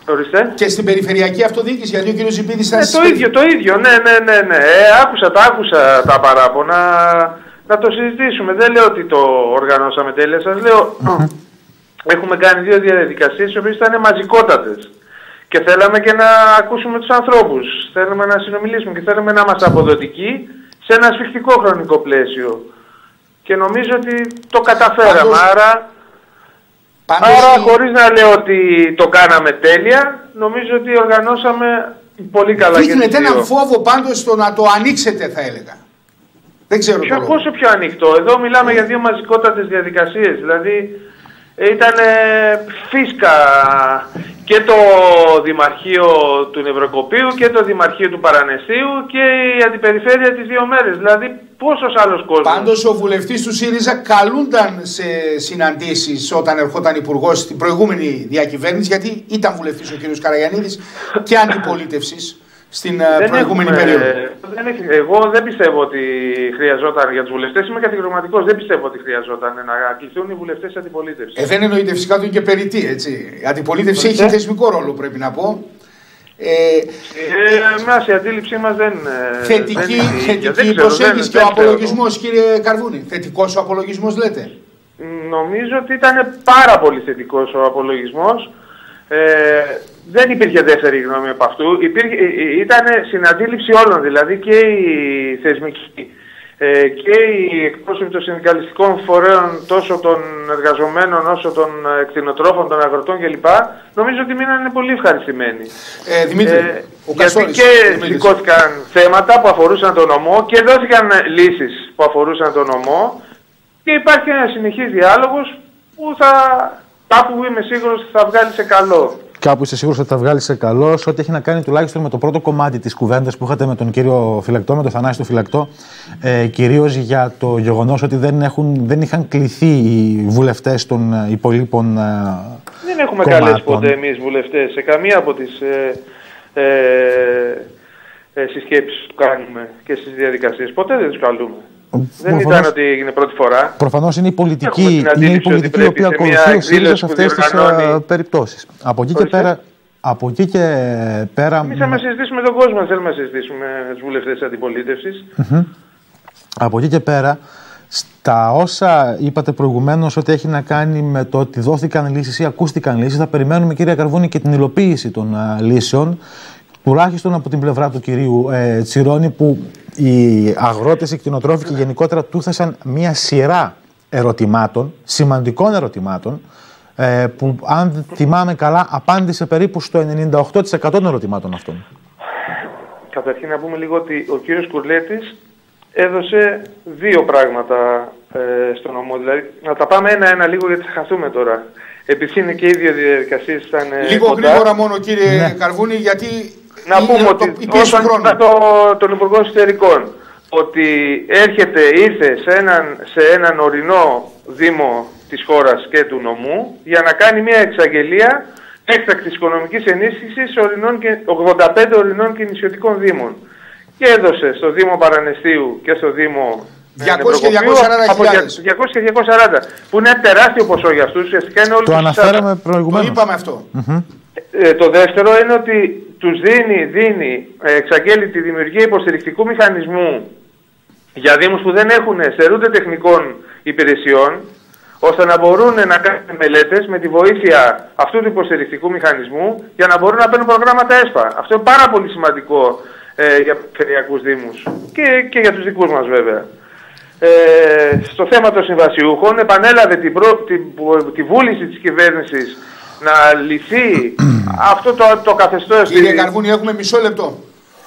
Ορίστε. Και στην περιφερειακή αυτοδιοίκηση, γιατί ο κ. Ζιμπίδης ήταν. Ε, το ίδιο, το ίδιο. Ναι, ναι, ναι. ναι. Ε, άκουσα, τα άκουσα τα παράπονα. Να το συζητήσουμε. Δεν λέω ότι το οργανώσαμε τέλεια. Σας λέω, έχουμε κάνει δύο διαδικασίες οι οποίες ήταν μαζικότατες. Και θέλαμε και να ακούσουμε τους ανθρώπους. Θέλαμε να συνομιλήσουμε και θέλαμε να είμαστε αποδοτικοί σε ένα σφιχτικό χρονικό πλαίσιο. Και νομίζω ότι το καταφέραμε. Πάντως, άρα, πάντως άρα η... χωρίς να λέω ότι το κάναμε τέλεια, νομίζω ότι οργανώσαμε πολύ καλά. Δείχνετε έναν φόβο πάντως στο να το ανοίξετε, θα έλεγα. Δεν ξέρω. Ποιο, πόσο πιο ανοιχτό. Εδώ μιλάμε για δύο μαζικότατες διαδικασίες. Δηλαδή ήταν φίσκα και το Δημαρχείο του Νευροκοπίου και το Δημαρχείο του Παραναιστείου και η Αντιπεριφέρεια τις δύο μέρες. Δηλαδή πόσος άλλος κόσμος. Πάντως ο βουλευτής του ΣΥΡΙΖΑ καλούνταν σε συναντήσεις όταν ερχόταν υπουργός στην προηγούμενη διακυβέρνηση, γιατί ήταν βουλευτής ο κ. Καραγιαννίδης και αντιπολίτευσης στην δεν προηγούμενη έχουμε, περίοδο. Δεν έχει, εγώ δεν πιστεύω ότι χρειαζόταν για τους βουλευτές, είμαι κατηγορηματικός, δεν πιστεύω ότι χρειαζόταν να κληθούν οι βουλευτές της αντιπολίτευσης. Ε, δεν εννοείται φυσικά ότι είναι και περιττή, έτσι. Η αντιπολίτευση έχει θεσμικό ρόλο, πρέπει να πω. Ε, ε, μας, η αντίληψή μας δεν θετική, δεν θετική προσέγγιση και ο απολογισμός, κύριε Καρβούνη. Θετικός ο απολογισμός, λέτε. Νομίζω ότι ήταν πάρα πολύ θετικός ο απολογισμός. Ε, δεν υπήρχε δεύτερη γνώμη από αυτού. Υπήρχε, ήταν συναντήληψη όλων, δηλαδή και οι θεσμικοί ε, και οι εκπρόσωποι των συνδικαλιστικών φορέων, τόσο των εργαζομένων όσο των κτηνοτρόφων, των αγροτών κλπ. Νομίζω ότι μείνανε πολύ ευχαριστημένοι. Ε, Δημήτρη, ε, ο γιατί Καστόρης, και σηκώθηκαν θέματα που αφορούσαν τον νομό και δόθηκαν λύσεις που αφορούσαν τον νομό και υπάρχει ένα συνεχής διάλογος που θα... Κάπου είμαι σίγουρος ότι θα βγάλει σε καλό. Κάπου είσαι σίγουρος ότι θα βγάλει σε καλό, σε ό,τι έχει να κάνει τουλάχιστον με το πρώτο κομμάτι της κουβέντας που είχατε με τον κύριο Φυλακτό, με τον Θανάση του Φυλακτό, ε, κυρίως για το γεγονός ότι δεν, έχουν, δεν είχαν κληθεί οι βουλευτές των υπολείπων ε, Δεν έχουμε κομμάτων. καλέσει ποτέ εμείς βουλευτές σε καμία από τις ε, ε, ε, συσκέψεις που κάνουμε και στις διαδικασίες. Ποτέ δεν τους καλούμε. Δεν προφανώς, ήταν ότι έγινε πρώτη φορά. Προφανώς είναι η πολιτική, είναι η, πολιτική η οποία ακολουθεί ο ΣΥΡΙΖΑ σε αυτές τις uh, περιπτώσεις. Από εκεί, και πέρα, από εκεί και πέρα... Εμείς θα μας συζητήσουμε τον κόσμο, δεν θέλουμε να συζητήσουμε τους βουλευτές της αντιπολίτευσης. Mm-hmm. Από εκεί και πέρα, στα όσα είπατε προηγουμένως ότι έχει να κάνει με το ότι δόθηκαν λύσεις ή ακούστηκαν λύσεις, θα περιμένουμε, κυρία Καρβούνη, και την υλοποίηση των uh, λύσεων, τουλάχιστον από την πλευρά του κυρίου ε, Τσιρόνη, που οι αγρότες, οι κτηνοτρόφοι και γενικότερα του θέσαν μία σειρά ερωτημάτων, σημαντικών ερωτημάτων, ε, που αν θυμάμαι καλά απάντησε περίπου στο ενενήντα οκτώ τοις εκατό των ερωτημάτων αυτών. Καταρχήν να πούμε λίγο ότι ο κύριος Κουρλέτης έδωσε δύο πράγματα ε, στον νομό. Δηλαδή, να τα πάμε ένα-ένα λίγο γιατί θα χαθούμε τώρα. Επειδή είναι και οι δύο διαδικασίες ήταν λίγο κοντά. Γρήγορα μόνο, κύριε ναι. Καρβούνη, γιατί... Να πούμε ότι όσον αφορά το, τον Υπουργό Εσωτερικών, ότι έρχεται, ήρθε σε έναν, σε έναν ορεινό δήμο της χώρας και του νομού για να κάνει μια εξαγγελία έκτακτης οικονομικής ενίσχυσης ογδόντα πέντε ορεινών και νησιωτικών δήμων. Και έδωσε στο Δήμο Παραναιστείου και στο Δήμο διακόσιες και διακόσιες σαράντα χιλιάδες. διακόσιες και διακόσιες σαράντα, που είναι τεράστιο ποσό για αυτούς, ουσιαστικά είναι όλοι το αναφέραμε προηγουμένως. Το είπαμε αυτό. Mm-hmm. Ε, το δεύτερο είναι ότι τους δίνει, δίνει εξαγγέλει τη δημιουργία υποστηρικτικού μηχανισμού για δήμους που δεν έχουν στερούνται τεχνικών υπηρεσιών, ώστε να μπορούν να κάνουν μελέτες με τη βοήθεια αυτού του υποστηρικτικού μηχανισμού για να μπορούν να παίρνουν προγράμματα ΕΣΠΑ. Αυτό είναι πάρα πολύ σημαντικό ε, για περιφερειακούς δήμους και, και για τους δικούς μας βέβαια. Ε, στο θέμα των συμβασιούχων επανέλαβε την προ, την, τη βούληση της κυβέρνησης να λυθεί αυτό το, το καθεστώς. Κύριε Καρβούνη, έχουμε μισό λεπτό.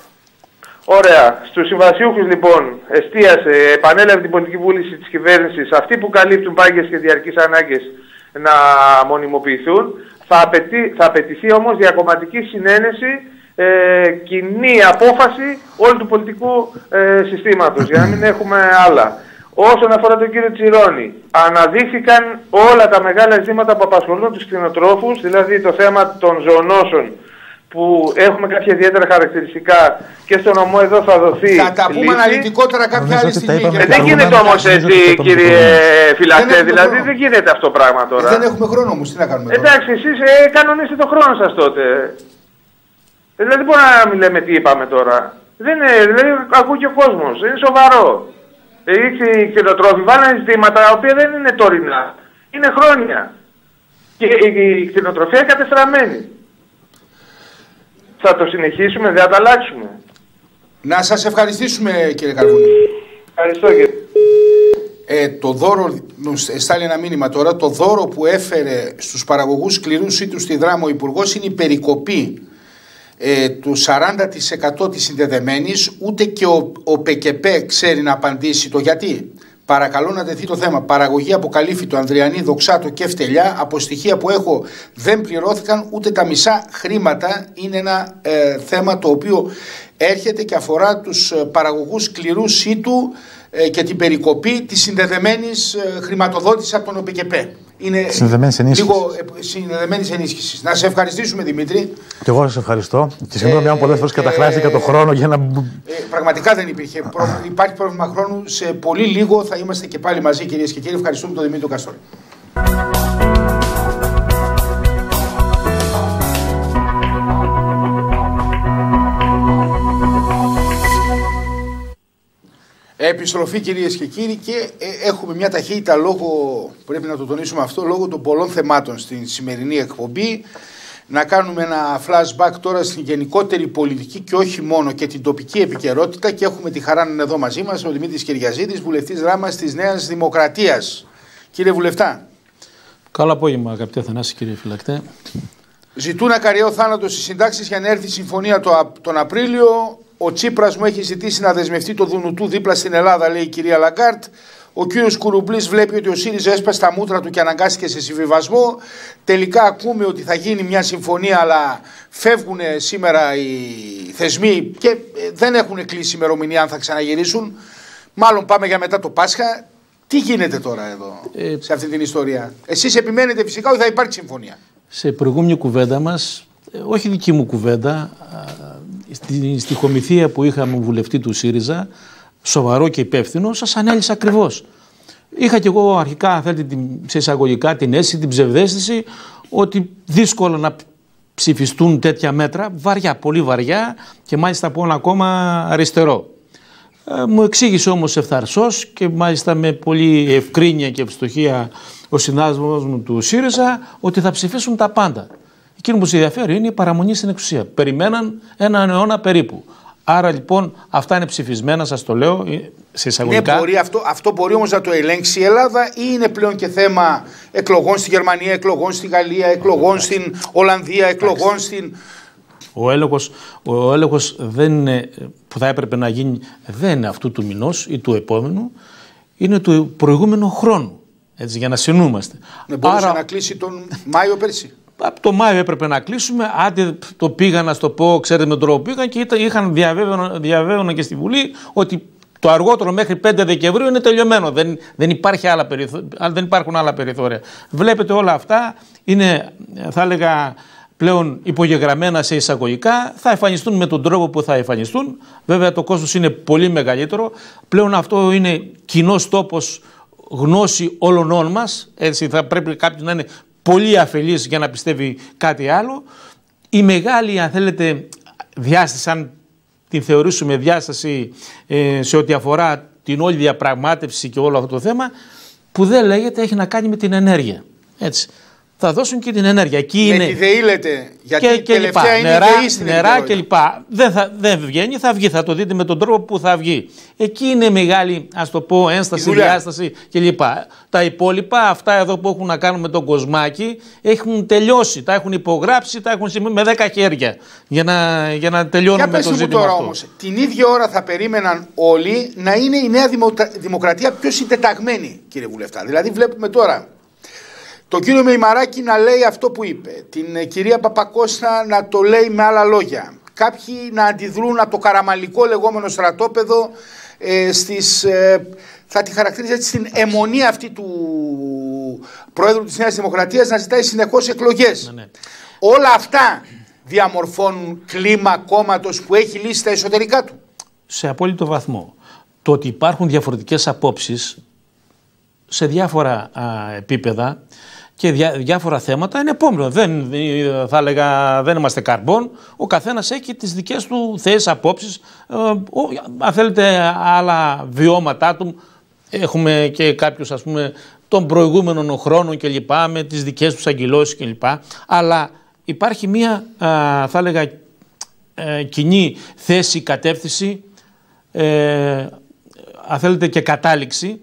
Ωραία. Στους συμβασιούχους λοιπόν εστίασε, επανέλαβε την πολιτική βούληση της κυβέρνησης, αυτοί που καλύπτουν πάγκες και διαρκείς ανάγκες να μονιμοποιηθούν. Θα, απαιτεί, θα απαιτηθεί όμως διακομματική συνένεση, ε, κοινή απόφαση όλου του πολιτικού ε, συστήματος, για να μην έχουμε άλλα. Όσον αφορά τον κύριο Τσιρόνη, αναδείχθηκαν όλα τα μεγάλα ζητήματα που απασχολούν τους κτηνοτρόφους, δηλαδή το θέμα των ζωονόσων, που έχουμε κάποια ιδιαίτερα χαρακτηριστικά και στο νομό εδώ θα δοθεί. Θα τα πούμε αναλυτικότερα κάποια άλλη στιγμή. Ε, δεν γίνεται όμως έτσι, κύριε Φυλακτέ, δηλαδή δεν γίνεται αυτό το πράγμα τώρα. Ε, δεν έχουμε χρόνο όμως, τι να κάνουμε τώρα. Εντάξει, εσείς ε, κανονίστε το χρόνο σας τότε. Ε, δηλαδή μπορεί να μην λέμε τι είπαμε τώρα. Δεν είναι, δηλαδή ακούει και ο κόσμος, είναι σοβαρό. Ε, οι κτηνοτρόφοι βάλανε ζητήματα τα οποία δεν είναι τωρινά, είναι χρόνια. Και η κτηνοτροφία είναι κατεστραμμένη. Θα το συνεχίσουμε, δεν θα τα αλλάξουμε. Να σας ευχαριστήσουμε, κύριε Καρβούνη. Ευχαριστώ, κύριε. Ε, το δώρο, στάλει ένα μήνυμα τώρα, το δώρο που έφερε στους παραγωγούς σκληρού σύτου στη Δράμο ο Υπουργός είναι η περικοπή ε, του σαράντα τοις εκατό της συνδεδεμένης. Ούτε και ο, ο ΠΚΠ ξέρει να απαντήσει το γιατί. Παρακαλώ να τεθεί το θέμα. Παραγωγή από Καλύφιτο, Ανδριανή, Δοξάτο και Φτελιά. Από στοιχεία που έχω δεν πληρώθηκαν ούτε τα μισά χρήματα. Είναι ένα ε, θέμα το οποίο έρχεται και αφορά τους παραγωγούς σκληρού σύτου ε, και την περικοπή της συνδεδεμένης ε, χρηματοδότησης από τον ΟΠΚΠ. Είναι συνδεδεμένης ενίσχυσης. Λίγο ε, συνδεδεμένης ενίσχυσης. Να σε ευχαριστήσουμε, Δημήτρη. Και εγώ σας ευχαριστώ. Και συγγνώμη αν πολλές φορές καταχράστηκα το χρόνο για να. Ε, πραγματικά δεν υπήρχε. Προ... Υπάρχει πρόβλημα χρόνου. Σε πολύ λίγο θα είμαστε και πάλι μαζί, κυρίες και κύριοι. Ευχαριστούμε τον Δημήτρη Καστόρη. Επιστροφή, κυρίες και κύριοι, και ε, έχουμε μια ταχύτητα λόγω, πρέπει να το τονίσουμε αυτό, λόγω των πολλών θεμάτων στην σημερινή εκπομπή. Να κάνουμε ένα flashback τώρα στην γενικότερη πολιτική και όχι μόνο, και την τοπική επικαιρότητα, και έχουμε τη χαρά να είναι εδώ μαζί μας ο Δημήτρης Κυριαζίδης, βουλευτής Δράμας της Νέας Δημοκρατίας. Κύριε Βουλευτά. Καλό απόγευμα, αγαπητέ Θανάση, κύριε Φυλακτέ. Ζητούν ακαριαίο θάνατο στις συντάξεις για να έρθει η συμφωνία το, τον Απρίλιο. Ο Τσίπρας μου έχει ζητήσει να δεσμευτεί το Δουνουτού δίπλα στην Ελλάδα, λέει η κυρία Λαγκάρτ. Ο κύριος Κουρουμπλής βλέπει ότι ο ΣΥΡΙΖΑ έσπασε τα μούτρα του και αναγκάστηκε σε συμβιβασμό. Τελικά ακούμε ότι θα γίνει μια συμφωνία, αλλά φεύγουν σήμερα οι θεσμοί και δεν έχουν κλείσει ημερομηνία αν θα ξαναγυρίσουν. Μάλλον πάμε για μετά το Πάσχα. Τι γίνεται τώρα εδώ, ε, σε αυτή την ιστορία? Εσείς επιμένετε φυσικά ότι θα υπάρξει συμφωνία. Σε προηγούμενη κουβέντα μας, όχι δική μου κουβέντα, στη στοιχομηθεία που είχαμε βουλευτή του ΣΥΡΙΖΑ, σοβαρό και υπεύθυνο, σας ανέλησα ακριβώς. Είχα και εγώ αρχικά, αν θέλετε, σε εισαγωγικά την αίσθηση, την ψευδαίσθηση ότι δύσκολο να ψηφιστούν τέτοια μέτρα, βαριά, πολύ βαριά, και μάλιστα από ένα ακόμα αριστερό. Ε, μου εξήγησε όμως ευθαρσός και μάλιστα με πολύ ευκρίνεια και ευστοχία ο συνάδελφος μου του ΣΥΡΙΖΑ ότι θα ψηφίσουν τα πάντα. Εκείνο που σε ενδιαφέρει είναι η παραμονή στην εξουσία. Περιμέναν έναν αιώνα περίπου. Άρα λοιπόν αυτά είναι ψηφισμένα, σας το λέω σε εισαγωγικά. Ναι, μπορεί, αυτό, αυτό μπορεί όμως να το ελέγξει η Ελλάδα, ή είναι πλέον και θέμα εκλογών στη Γερμανία, εκλογών στη Γαλλία, εκλογών Άξι. στην Ολλανδία, εκλογών Άξι. στην... Ο έλεγχος, ο έλεγχος δεν είναι, που θα έπρεπε να γίνει, δεν είναι αυτού του μηνός ή του επόμενου, είναι του προηγούμενου χρόνου, έτσι, για να συνούμαστε. Ναι, μπορούσε Άρα... να κλείσει τον Μάιο πέρσι. Από το Μάιο έπρεπε να κλείσουμε, άντε το πήγαν να στο πω, ξέρετε με τον τρόπο πήγαν, και είχαν διαβέβαιωνα και στη Βουλή ότι το αργότερο μέχρι πέντε Δεκεμβρίου είναι τελειωμένο, δεν, δεν, υπάρχει άλλα περιθώ... δεν υπάρχουν άλλα περιθώρια. Βλέπετε όλα αυτά είναι, θα έλεγα, πλέον υπογεγραμμένα σε εισαγωγικά, θα εμφανιστούν με τον τρόπο που θα εμφανιστούν. Βέβαια το κόστος είναι πολύ μεγαλύτερο, πλέον αυτό είναι κοινός τόπος, γνώση όλων μας, έτσι θα πρέπει κάποιος να είναι πολύ αφελής για να πιστεύει κάτι άλλο. Η μεγάλη, αν θέλετε, διάσταση, αν την θεωρήσουμε διάσταση ε, σε ό,τι αφορά την όλη διαπραγμάτευση και όλο αυτό το θέμα, που δεν λέγεται, έχει να κάνει με την ενέργεια. Έτσι. Θα δώσουν και την ενέργεια. Εκεί με είναι... τη ΔΕΗ λέτε, γιατί και, και τελευταία λοιπά. είναι νερά, η ΔΕΗ στην νερά και λοιπά. Δεν, θα, δεν βγαίνει, θα βγει, θα το δείτε με τον τρόπο που θα βγει. Εκεί είναι μεγάλη, ας το πω, ένσταση, διάσταση και λοιπά. Τα υπόλοιπα, αυτά εδώ που έχουν να κάνουν με τον Κοσμάκη, έχουν τελειώσει, τα έχουν υπογράψει, τα έχουν σημαίνει με δέκα χέρια για να, για να τελειώνουμε με το ζήτημα τώρα αυτό. Όμως, την ίδια ώρα θα περίμεναν όλοι να είναι η Νέα Δημοκρατία πιο συντεταγμένη, κύριε Βουλευτά. Δηλαδή βλέπουμε τώρα τον κύριο Μεϊμαράκη να λέει αυτό που είπε, την κυρία Παπακώστα να το λέει με άλλα λόγια, κάποιοι να αντιδρούν από το καραμαλικό λεγόμενο στρατόπεδο ε, στις, ε, θα τη χαρακτηρίζει έτσι, στην αιμονή αυτή του Πρόεδρου της Νέας Δημοκρατίας να ζητάει συνεχώς εκλογές. Ναι, ναι. Όλα αυτά διαμορφώνουν κλίμα κόμματος που έχει λύσει τα εσωτερικά του? Σε απόλυτο βαθμό. Το ότι υπάρχουν διαφορετικές απόψεις σε διάφορα α, επίπεδα και διά, διάφορα θέματα είναι επόμενο. Δεν, θα έλεγα, δεν είμαστε καρμπών. Ο καθένας έχει τις δικές του θέσεις, απόψεις. Ε, ο, αν θέλετε άλλα βιώματά του. Έχουμε και κάποιους, ας πούμε, των προηγούμενων χρόνων και λοιπά, με τις δικές τους αγκυλώσεις και λοιπά. Αλλά υπάρχει μία, α, θα έλεγα, ε, κοινή θέση, κατεύθυνση, ε, αν θέλετε και κατάληξη,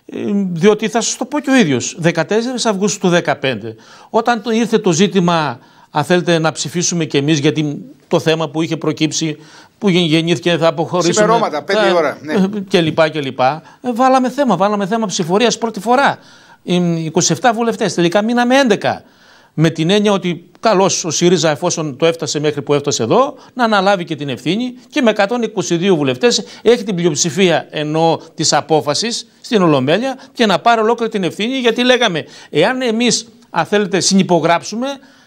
διότι θα σας το πω και ο ίδιος, δεκατέσσερις Αυγούστου του δύο χιλιάδες δεκαπέντε, όταν ήρθε το ζήτημα, αν θέλετε, να ψηφίσουμε κι εμείς, γιατί το θέμα που είχε προκύψει, που γεννήθηκε θα αποχωρήσουμε. Σημερώματα, πέντε η ώρα. Ναι. Και λοιπά και λοιπά. Βάλαμε θέμα, βάλαμε θέμα ψηφορίας πρώτη φορά. είκοσι επτά βουλευτές, τελικά μείναμε έντεκα. Με την έννοια ότι καλώς ο ΣΥΡΙΖΑ, εφόσον το έφτασε μέχρι που έφτασε εδώ, να αναλάβει και την ευθύνη και με εκατόν είκοσι δύο βουλευτές έχει την πλειοψηφία ενώ της απόφασης στην Ολομέλεια και να πάρει ολόκληρη την ευθύνη, γιατί λέγαμε, εάν εμείς, αν θέλετε, συνυπογράψουμε,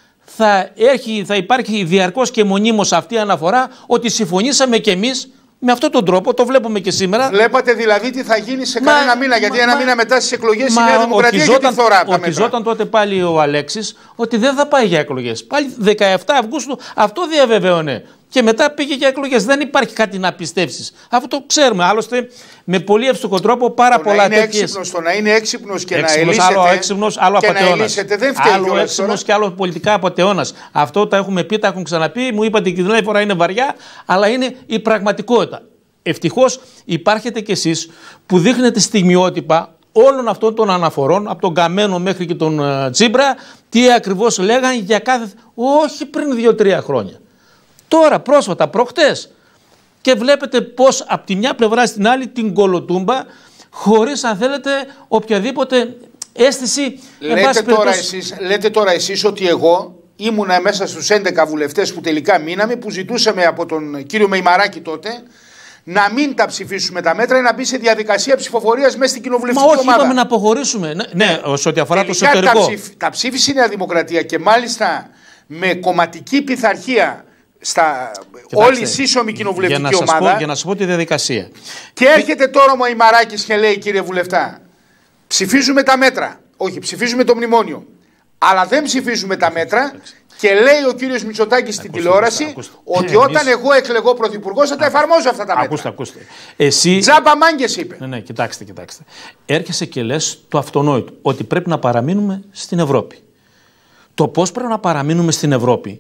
θα, έχει, θα υπάρχει διαρκώς και μονίμως αυτή η αναφορά ότι συμφωνήσαμε κι εμείς με αυτόν τον τρόπο, το βλέπουμε και σήμερα. Βλέπατε δηλαδή τι θα γίνει σε μα, κανένα μήνα, γιατί μα, ένα μήνα μετά στις εκλογές η Νέα Δημοκρατία έχει τη φθορά από τα μέτρα. Ορκιζόταν τότε πάλι ο Αλέξης ότι δεν θα πάει για εκλογές. Πάλι δεκαεπτά Αυγούστου αυτό διαβεβαίωνε. Και μετά πήγε για εκλογές. Δεν υπάρχει κάτι να πιστέψεις. Αυτό το ξέρουμε. Άλλωστε με πολύ εύστοχο τρόπο πάρα το πολλά τέτοιες. Έξυπνος, το να είναι έξυπνος και έξυπνος, να ελίσσεται. Άλλο έξυπνος, άλλο απατεώνας. Άλλο έξυπνος και άλλο πολιτικά απατεώνας. Αυτό τα έχουμε πει, τα έχουμε ξαναπεί. Μου είπατε και την άλλη φορά είναι βαριά, αλλά είναι η πραγματικότητα. Ευτυχώς υπάρχετε κι εσείς που δείχνετε στιγμιότυπα όλων αυτών των αναφορών, από τον Καμένο μέχρι και τον uh, Τσίπρα, τι ακριβώς λέγανε για κάθε. Όχι πριν δύο τρία χρόνια. Τώρα, πρόσφατα, προχτές. Και βλέπετε πώς από τη μια πλευρά στην άλλη την κολοτούμπα, χωρίς, αν θέλετε, οποιαδήποτε αίσθηση. Λέτε τώρα, εσείς, λέτε τώρα εσείς ότι εγώ ήμουνα μέσα στους έντεκα βουλευτές που τελικά μείναμε, που ζητούσαμε από τον κύριο Μεϊμαράκη τότε να μην τα ψηφίσουμε τα μέτρα ή να μπει σε διαδικασία ψηφοφορίας μέσα στην κοινοβουλευτική ομάδα. Μα όχι, είπαμε να αποχωρήσουμε. Ναι, ναι, όσο ό,τι αφορά τελικά το εσωτερικό. Τα, ψηφ, τα ψήφισε η Νέα Δημοκρατία και μάλιστα με κομματική πειθαρχία στα Κοιτάξτε, όλη η σύσσωμη κοινοβουλευτική για να ομάδα. Πω, για να σας πω τη διαδικασία. Και έρχεται τώρα ο Μεϊμαράκης και λέει, κύριε Βουλευτά, ψηφίζουμε τα μέτρα. Όχι, ψηφίζουμε το μνημόνιο. Αλλά δεν ψηφίζουμε τα μέτρα. Και λέει ο κύριος Μητσοτάκης στην τηλεόραση ακούστε, ότι ε, όταν εμείς... εγώ εκλεγώ πρωθυπουργός θα τα εφαρμόζω αυτά τα μέτρα. Ακούστε, ακούστε. Εσύ... Τζάμπα μάγκες είπε. Ναι, ναι, κοιτάξτε, κοιτάξτε. Έρχεσαι και λες το αυτονόητο, ότι πρέπει να παραμείνουμε στην Ευρώπη. Το πώς πρέπει να παραμείνουμε στην Ευρώπη,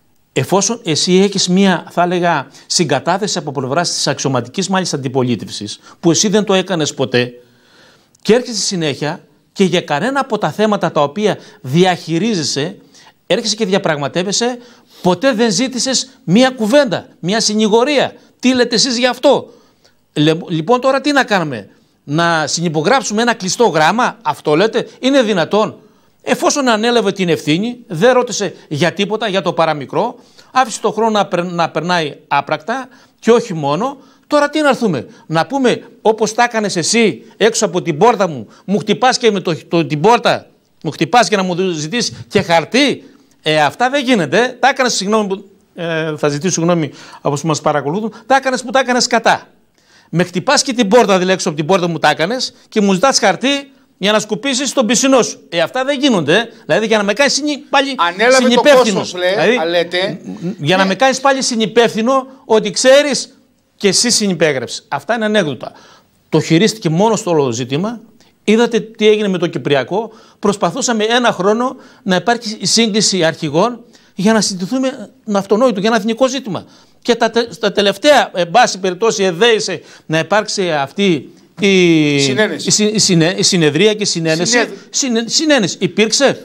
εφόσον εσύ έχεις μία, θα έλεγα, συγκατάθεση από πλευράς της αξιωματικής μάλιστα αντιπολίτευσης, που εσύ δεν το έκανες ποτέ, και έρχεσαι στη συνέχεια και για κανένα από τα θέματα τα οποία διαχειρίζεσαι, έρχεσαι και διαπραγματεύεσαι, ποτέ δεν ζήτησες μία κουβέντα, μία συνηγορία. Τι λέτε εσείς γι' αυτό? Λοιπόν, τώρα τι να κάνουμε? Να συνυπογράψουμε ένα κλειστό γράμμα? Αυτό λέτε? Είναι δυνατόν? Εφόσον ανέλαβε την ευθύνη, δεν ρώτησε για τίποτα, για το παραμικρό, άφησε το χρόνο να, περ, να περνάει άπρακτα και όχι μόνο. Τώρα τι να έρθουμε? Να πούμε όπως τα έκανες εσύ έξω από την πόρτα μου, μου χτυπάς και με το, το, την πόρτα, μου χτυπάς και να μου ζητήσεις και χαρτί? Ε, αυτά δεν γίνεται. Τα έκανες, συγγνώμη, ε, θα ζητήσω συγγνώμη από όσους μας παρακολουθούν, τα έκανες που τα έκανες κατά. Με χτυπάς και την πόρτα, δηλαδή έξω από την πόρτα μου τα έκανες και μου ζητάς χαρτί για να σκουπίσεις τον πισινό σου. Ε, αυτά δεν γίνονται. Δηλαδή για να με κάνεις συνυ... πάλι συνυπεύθυνο. Δηλαδή, λέτε, για να ναι. με κάνεις πάλι συνυπεύθυνο ότι ξέρεις και εσύ συνυπέγραψες. Αυτά είναι ανέκδοτα. Το χειρίστηκε μόνο στο όλο ζήτημα. Είδατε τι έγινε με το Κυπριακό. Προσπαθούσαμε ένα χρόνο να υπάρχει η σύγκληση αρχηγών για να συζητηθούμε με αυτονόητο για ένα εθνικό ζήτημα. Και τα, τα τελευταία, εν πάση περιπτώσει, εδέησε να υπάρξει αυτή η, συνένεση. η, η, συνε, η συνεδρία και η συνένεση. Συνέδ... Συνε, συνένεση. Υπήρξε.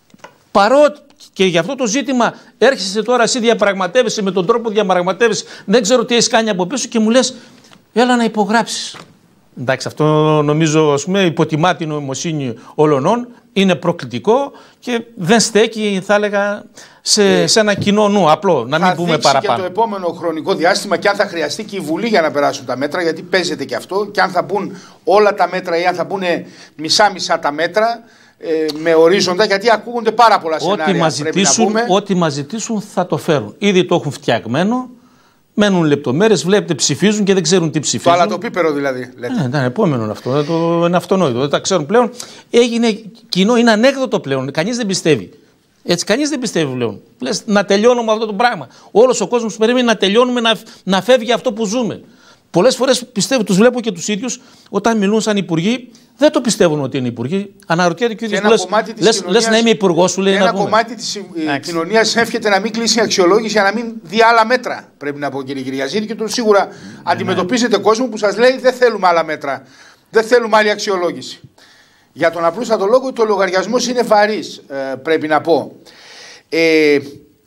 Παρότι και για αυτό το ζήτημα έρχεσαι τώρα, εσύ διαπραγματεύεσαι με τον τρόπο διαπραγματεύεσαι, δεν ξέρω τι έχει κάνει από πίσω και μου λες, έλα να υπογράψεις. Εντάξει, αυτό νομίζω, ας πούμε, υποτιμά την νοημοσύνη όλων, είναι προκλητικό και δεν στέκει, θα έλεγα, σε, ε, σε ένα κοινό νου, απλό, να μην πούμε παραπάνω. Θα δείξει και το επόμενο χρονικό διάστημα και αν θα χρειαστεί και η Βουλή για να περάσουν τα μέτρα, γιατί παίζεται και αυτό, και αν θα μπουν όλα τα μέτρα ή αν θα μπουν μισά-μισά τα μέτρα, ε, με ορίζοντα, γιατί ακούγονται πάρα πολλά σενάρια. Ό,τι μας ζητήσουν, ό,τι μας ζητήσουν θα το φέρουν. Ήδη το έχουν φτιαγμένο. Μένουν λεπτομέρειες, βλέπετε, ψηφίζουν και δεν ξέρουν τι ψηφίζουν. Το αλατοπίπερο δηλαδή. Λέτε. Ε, ήταν επόμενο αυτό. Το, είναι αυτονόητο. Δεν τα ξέρουν πλέον. Έγινε κοινό, είναι ανέκδοτο πλέον. Κανείς δεν πιστεύει. Έτσι, κανείς δεν πιστεύει πλέον. Λες, να τελειώνουμε αυτό το πράγμα. Όλος ο κόσμος περιμένει να τελειώνουμε, να, να φεύγει αυτό που ζούμε. Πολλές φορές πιστεύω, τους βλέπω και τους ίδιους, όταν μιλούν σαν υπουργοί, δεν το πιστεύουν ότι είναι υπουργοί. Αναρωτιέται και ο ίδιος, λες, λες, λες να είμαι υπουργός, σου λέει. Ένα να πούμε. κομμάτι της κοινωνίας εύχεται να μην κλείσει η αξιολόγηση για να μην δει άλλα μέτρα. Πρέπει να πω, κύριε Κυριαζίδη, και τον σίγουρα ναι, αντιμετωπίζετε ναι. κόσμο που σας λέει δεν θέλουμε άλλα μέτρα. Δεν θέλουμε άλλη αξιολόγηση. Για τον απλούστατο λόγο, το λογαριασμός είναι βαρύς, ε, πρέπει να πω. Ε,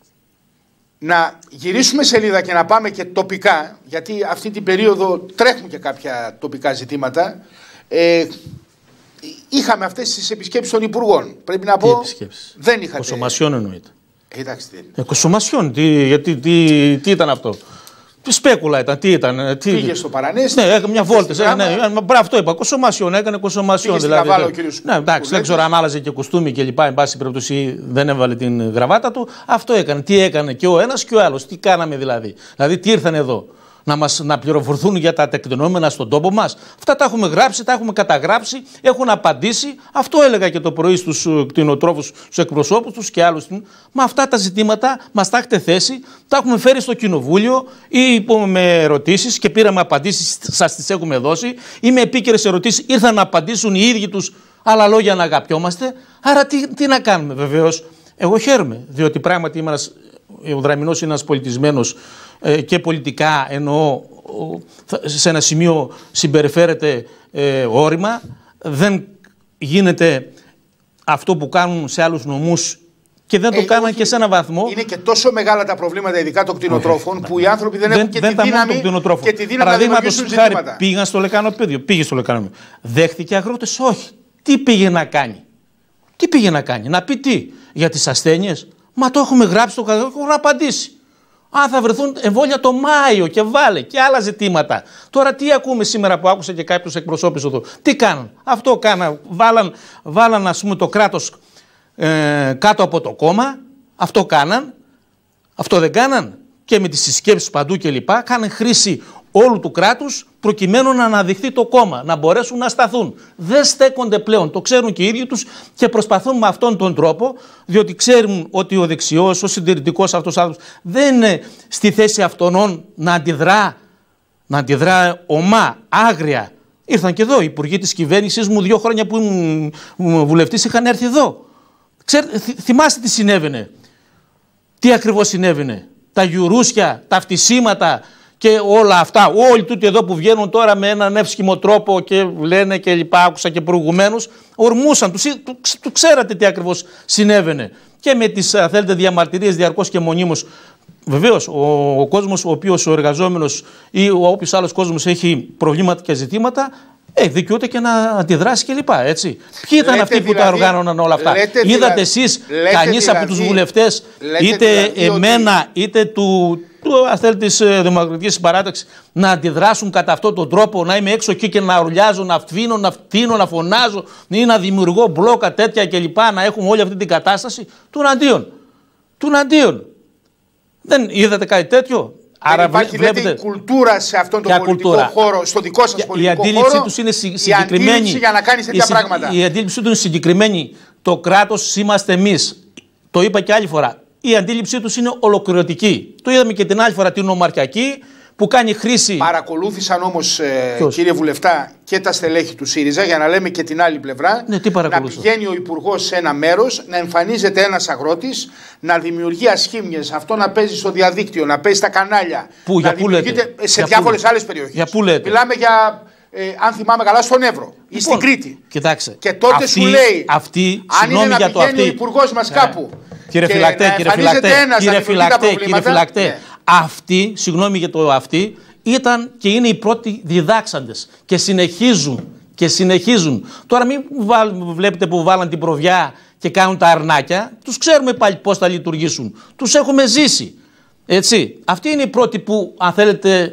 να γυρίσουμε σελίδα και να πάμε και τοπικά, γιατί αυτή την περίοδο τρέχουν και κάποια τοπικά ζητήματα. Ε, είχαμε αυτές τις επισκέψεις των υπουργών. Πρέπει να πω, δεν είχατε... Κοσομασιών εννοείται. Εντάξει, δεν... Ε, Κοσομασιών, τι, γιατί, τι, τι ήταν αυτό. Σπέκουλα ήταν, τι ήταν. Τι... Πήγε στο Παρανέστη. Ναι, έκανε μια βόλτα. Ναι, ναι, αυτό είπα. Κοσομασιόν, έκανε κοσομασιόν. Δηλαδή. Καβάλα, ο κύριος ναι, εντάξει, δεν ξέρω αν άλλαζε και κουστούμι και λοιπά. Εν πάση περιπτώσει δεν έβαλε την γραβάτα του. Αυτό έκανε. Τι έκανε και ο ένας και ο άλλος. Τι κάναμε δηλαδή. Δηλαδή, τι ήρθαν εδώ. Να μας να πληροφορθούν για τα τεκτενόμενα στον τόπο μας. Αυτά τα έχουμε γράψει, τα έχουμε καταγράψει, έχουν απαντήσει. Αυτό έλεγα και το πρωί στους κτηνοτρόφους, στους εκπροσώπους τους και άλλους. Μα αυτά τα ζητήματα μας τα έχετε θέσει, τα έχουμε φέρει στο κοινοβούλιο ή με ερωτήσεις και πήραμε απαντήσεις, σας τις έχουμε δώσει, ή με επίκαιρες ερωτήσεις ήρθαν να απαντήσουν οι ίδιοι τους, άλλα λόγια να αγαπιόμαστε. Άρα τι, τι να κάνουμε, βεβαίως. Εγώ χαίρομαι, διότι πράγματι είμαι ένας, ο Δραμηνός είναι ένας πολιτισμένος και πολιτικά εννοώ σε ένα σημείο συμπεριφέρεται ε, όρημα, δεν γίνεται αυτό που κάνουν σε άλλους νομούς και δεν το ε, κάναν και σε ένα βαθμό. Είναι και τόσο μεγάλα τα προβλήματα, ειδικά των κτηνοτρόφων, που οι άνθρωποι δεν, δεν έχουν και, δεν τη δύναμη, και τη δύναμη να δημιουργήσουν ζητήματα. Πήγαν στο λεκανοπέδιο, πήγε στο λεκανοπέδιο. Δέχτηκε αγρότες, όχι. Τι πήγε να κάνει. Τι πήγε να κάνει, να πει τι, για τις ασθένειες. Μα το έχουμε γράψει, το έχουμε απαντήσει. Αν θα βρεθούν εμβόλια το Μάιο και βάλε και άλλα ζητήματα. Τώρα τι ακούμε σήμερα που άκουσα και κάποιους εκπροσώπους εδώ. Τι κάνουν. Αυτό κάναν. Βάλαν, βάλαν ας πούμε το κράτος ε, κάτω από το κόμμα. Αυτό κάναν. Αυτό δεν κάναν. Και με τις συσκέψεις παντού κλπ. Κάναν χρήση όλου του κράτους προκειμένου να αναδειχθεί το κόμμα, να μπορέσουν να σταθούν. Δεν στέκονται πλέον, το ξέρουν και οι ίδιοι τους και προσπαθούν με αυτόν τον τρόπο, διότι ξέρουν ότι ο δεξιός, ο συντηρητικός αυτός άνθρωπος δεν είναι στη θέση αυτών να αντιδρά, να αντιδρά ομά, άγρια. Ήρθαν και εδώ οι υπουργοί της κυβέρνησης μου δύο χρόνια που ήμουν βουλευτής είχαν έρθει εδώ. Ξέρετε, θυμάστε τι συνέβαινε, τι ακριβώς συνέβαινε, τα γιουρούσια, τα φτισίματα, και όλα αυτά, όλοι τούτοι εδώ που βγαίνουν τώρα με έναν εύσχυμο τρόπο και λένε και λοιπά, άκουσα και προηγουμένως, ορμούσαν, του, του, του ξέρατε τι ακριβώς συνέβαινε. Και με τις, θέλετε, διαμαρτυρίες διαρκώς και μονίμως. Βεβαίως, ο, ο κόσμος, ο οποίος ο εργαζόμενος ή ο όποιος άλλος κόσμος έχει προβλήματα και ζητήματα, ε, δικαιούται και να αντιδράσει και λοιπά, έτσι. Ποιοι ήταν λέτε αυτοί δηλαδή, που τα οργάνωναν όλα αυτά. Είδατε δηλαδή, εσείς κανείς δηλαδή, από τους βουλευτές, είτε δηλαδή εμένα, ότι... είτε του... του αν θέλετε της Δημοκρατικής Συμπαράταξης να αντιδράσουν κατά αυτόν τον τρόπο, να είμαι έξω εκεί και να ουρλιάζω, να φτύνω, να φτύνω, να φωνάζω ή να δημιουργώ μπλόκα τέτοια κλπ. Να έχουμε όλη αυτή την κατάσταση του αντίον. Του αντίον. Δεν είδατε κάτι τέτοιο. Δεν άρα υπάρχει βλέπετε, λέτε, η κουλτούρα σε αυτόν τον πολιτικό κουλτούρα. χώρο, στο δικό σας πολιτικό χώρο. Η αντίληψή τους είναι συγκεκριμένη. Η αντίληψη για να κάνεις τέτοια η, πράγματα. Η αντίληψή του είναι συγκεκριμένη. Το κράτος είμαστε εμείς. Το είπα και άλλη φορά. Η αντίληψή τους είναι ολοκληρωτική. Το είδαμε και την άλλη φορά την ομαρχιακή που κάνει χρήση. Παρακολούθησαν όμως, ε, κύριε Βουλευτά, και τα στελέχη του ΣΥΡΙΖΑ, για να λέμε και την άλλη πλευρά. Ναι, τι να πηγαίνει ο Υπουργός σε ένα μέρος, να εμφανίζεται ένας αγρότης, να δημιουργεί ασχήμιες, αυτό να παίζει στο διαδίκτυο, να παίζει στα κανάλια. Πού, να για πού λέτε, σε διάφορες άλλες περιοχές. Για πού λέτε. Μιλάμε για. Ε, αν θυμάμαι καλά, στον Εύρο ή λοιπόν, στην Κρήτη. Κοιτάξτε. Και τότε αυτή, σου λέει, αυτή, αν είναι να πηγαίνει ο Υπουργός μας κάπου. Κύριε Φυλακτέ, κύριε Φυλακτέ, κύριε Φυλακτέ, κύριε Φυλακτέ, ναι. Αυτοί, συγγνώμη για το αυτοί, ήταν και είναι οι πρώτοι διδάξαντες και συνεχίζουν και συνεχίζουν. Τώρα μην βλέπετε που βάλαν την προβιά και κάνουν τα αρνάκια, τους ξέρουμε πάλι πώς θα λειτουργήσουν. Τους έχουμε ζήσει. Έτσι. Αυτοί είναι οι πρώτοι που, αν θέλετε,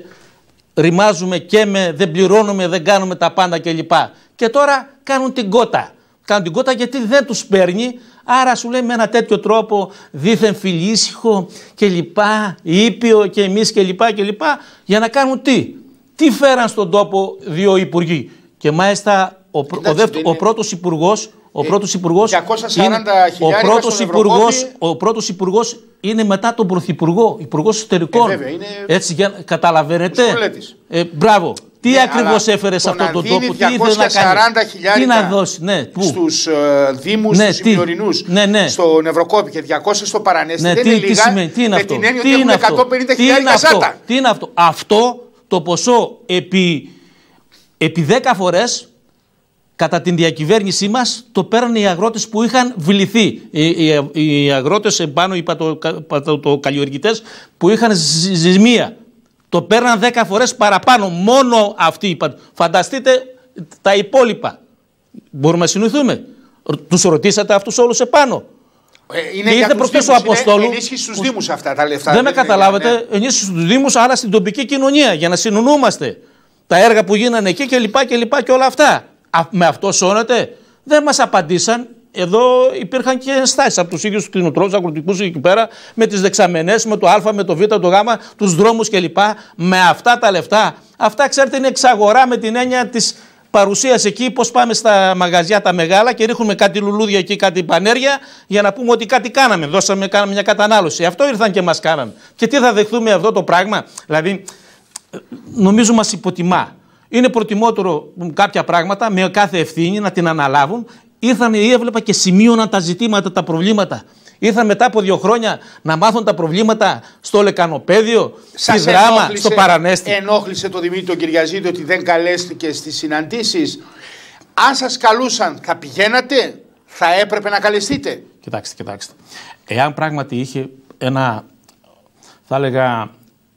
ρημάζουμε και με, δεν πληρώνουμε, δεν κάνουμε τα πάντα κλπ. Και τώρα κάνουν την κότα. κάνουν την κότα γιατί δεν τους παίρνει. Άρα σου λέει με ένα τέτοιο τρόπο δίθεν φιλήσυχο και λοιπά, ήπιο και εμείς και λοιπά και λοιπά, για να κάνουν τι. Τι φέραν στον τόπο δύο υπουργοί. Και μάλιστα ο, ο, δεύτερο, ο πρώτος υπουργός, ο πρώτος υπουργός, είναι, ο πρώτος υπουργός, ο πρώτος υπουργός είναι μετά τον πρωθυπουργό, υπουργός εσωτερικών. Ε, βέβαια, είναι... Έτσι, για, καταλαβαίνετε. Ε, μπράβο. Τι ναι, ακριβώς έφερε σε αυτόν τον τόπο, τι ήθελε να κάνει, τι να δώσει, ναι, πού? Στους uh, δήμους, ναι, στους ημιορεινούς, ναι, ναι. στον Ευρωκόπη και διακόσια στο Παρανέστη, ναι, δεν τι, είναι λίγα, τι σημαίνει, τι είναι με αυτό, την έννοια ότι έχουμε εκατόν πενήντα χιλιάδες σάτα. Τι είναι αυτό, αυτό το ποσό επί, επί δέκα φορές κατά την διακυβέρνησή μας το παίρνουν οι αγρότες που είχαν βληθεί. Οι, οι, οι αγρότες επάνω, οι πατατοκαλλιεργητές που είχαν ζημία. Το παίρναν δέκα φορές παραπάνω. Μόνο αυτοί. Φανταστείτε τα υπόλοιπα. Μπορούμε να συνοηθούμε. Τους ρωτήσατε αυτούς όλους επάνω. Ε, είναι και ήρθε προχθές ο Αποστόλου. Ενίσχυση στους Δήμους αυτά τα λεφτά. Δεν με καταλάβετε. Ναι. Ενίσχυση στους Δήμους, άρα στην τοπική κοινωνία. Για να συνονούμαστε. Τα έργα που γίνανε εκεί και λοιπά και λοιπά και όλα αυτά. Α, με αυτό σώνεται. Δεν μας απαντήσαν. Εδώ υπήρχαν και ενστάσεις από τους ίδιους τους κτηνοτρόφους, αγροτικούς εκεί πέρα, με τις δεξαμενές, με το Α, με το Β, το Γ, τους δρόμους κλπ. Με αυτά τα λεφτά. Αυτά, ξέρετε, είναι εξαγορά με την έννοια της παρουσίας εκεί. Πώς πάμε στα μαγαζιά τα μεγάλα και ρίχνουμε κάτι λουλούδια εκεί, κάτι πανέρια, για να πούμε ότι κάτι κάναμε. Δώσαμε, κάναμε μια κατανάλωση. Αυτό ήρθαν και μας κάναν. Και τι θα δεχθούμε αυτό το πράγμα? Δηλαδή, νομίζω μας υποτιμά. Είναι προτιμότερο κάποια πράγματα με κάθε ευθύνη να την αναλάβουν. Ήρθαν ή έβλεπα και σημείωναν τα ζητήματα, τα προβλήματα. Ήρθαν μετά από δύο χρόνια να μάθουν τα προβλήματα στο Λεκανοπαίδιο, στη Δράμα, στο Παρανέστη. Ενόχλησε το Δημήτρη τον Κυριαζίδη ότι δεν καλέστηκε στις συναντήσεις. Αν σας καλούσαν, θα πηγαίνατε, θα έπρεπε να καλεστείτε? Κοιτάξτε, κοιτάξτε. Εάν πράγματι είχε ένα, θα έλεγα,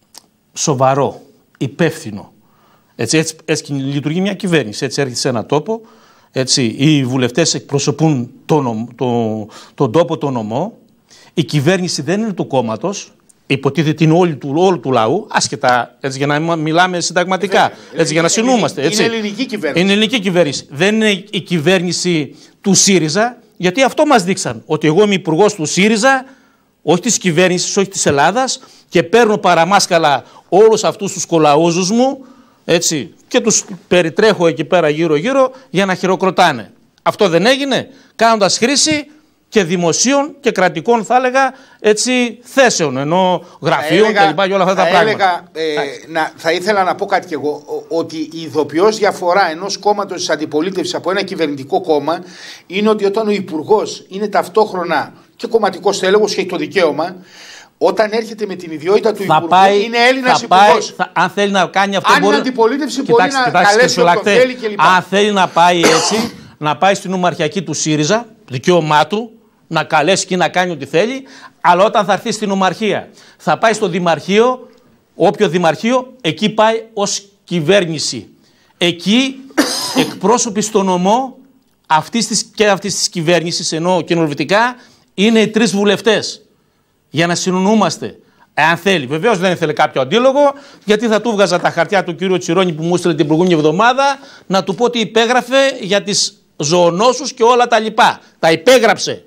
σοβαρό, υπεύθυνο, έτσι, έτσι, έτσι λειτουργεί μια κυβέρνηση, έτσι έρχεται σε ένα τόπο. Έτσι, οι βουλευτές εκπροσωπούν τον, το, τον τόπο, τον νομό. Η κυβέρνηση δεν είναι του κόμματος. Υποτίθεται είναι όλη του, όλου του λαού, άσχετα, έτσι, για να μιλάμε συνταγματικά, ε, έτσι, ε, για να συνούμαστε. Έτσι. Είναι ελληνική κυβέρνηση. Είναι ελληνική κυβέρνηση. Δεν είναι η κυβέρνηση του ΣΥΡΙΖΑ, γιατί αυτό μας δείξαν. Ότι εγώ είμαι υπουργός του ΣΥΡΙΖΑ, όχι της κυβέρνησης, όχι της Ελλάδας, και παίρνω παραμάσκαλα όλους αυτούς τους κολαούζους μου, έτσι, και τους περιτρέχω εκεί πέρα γύρω-γύρω για να χειροκροτάνε. Αυτό δεν έγινε, κάνοντας χρήση και δημοσίων και κρατικών, θα έλεγα, έτσι, θέσεων, ενώ γραφείων και λοιπά και όλα αυτά τα πράγματα. Έλεγα, ε, να, θα ήθελα να πω κάτι κι εγώ, ότι η ειδοποιώς διαφορά ενός κόμματος της αντιπολίτευσης από ένα κυβερνητικό κόμμα είναι ότι όταν ο υπουργός είναι ταυτόχρονα και κομματικός τέλεγος και έχει το δικαίωμα, όταν έρχεται με την ιδιότητα του υπουργού, πάει, είναι Έλληνας υπουργός. Αν θέλει να κάνει αυτό, αν μπορεί... είναι αντιπολίτευση, κοιτάξτε, μπορεί κοιτάξτε, να καλέσει ό,τι θέλει κλπ. Αν θέλει να πάει έτσι, να πάει στην ομαρχιακή του ΣΥΡΙΖΑ, δικαίωμά του, να καλέσει και να κάνει ό,τι θέλει, αλλά όταν θα έρθει στην ομαρχία, θα πάει στο δημαρχείο, όποιο δημαρχείο, εκεί πάει ως κυβέρνηση. Εκεί εκπρόσωποι στο νομό αυτής της, και αυτής της κυβέρνησης, ενώ κοινοβουλευτικά, είναι οι τρεις βουλευτές. Για να συνονούμαστε, εάν θέλει. Βεβαίως δεν ήθελε κάποιο αντίλογο, γιατί θα του βγάζα τα χαρτιά του κύριου Τσιρόνη που μου έστειλε την προηγούμενη εβδομάδα να του πω ότι υπέγραφε για τις ζωονόσους και όλα τα λοιπά. Τα υπέγραψε.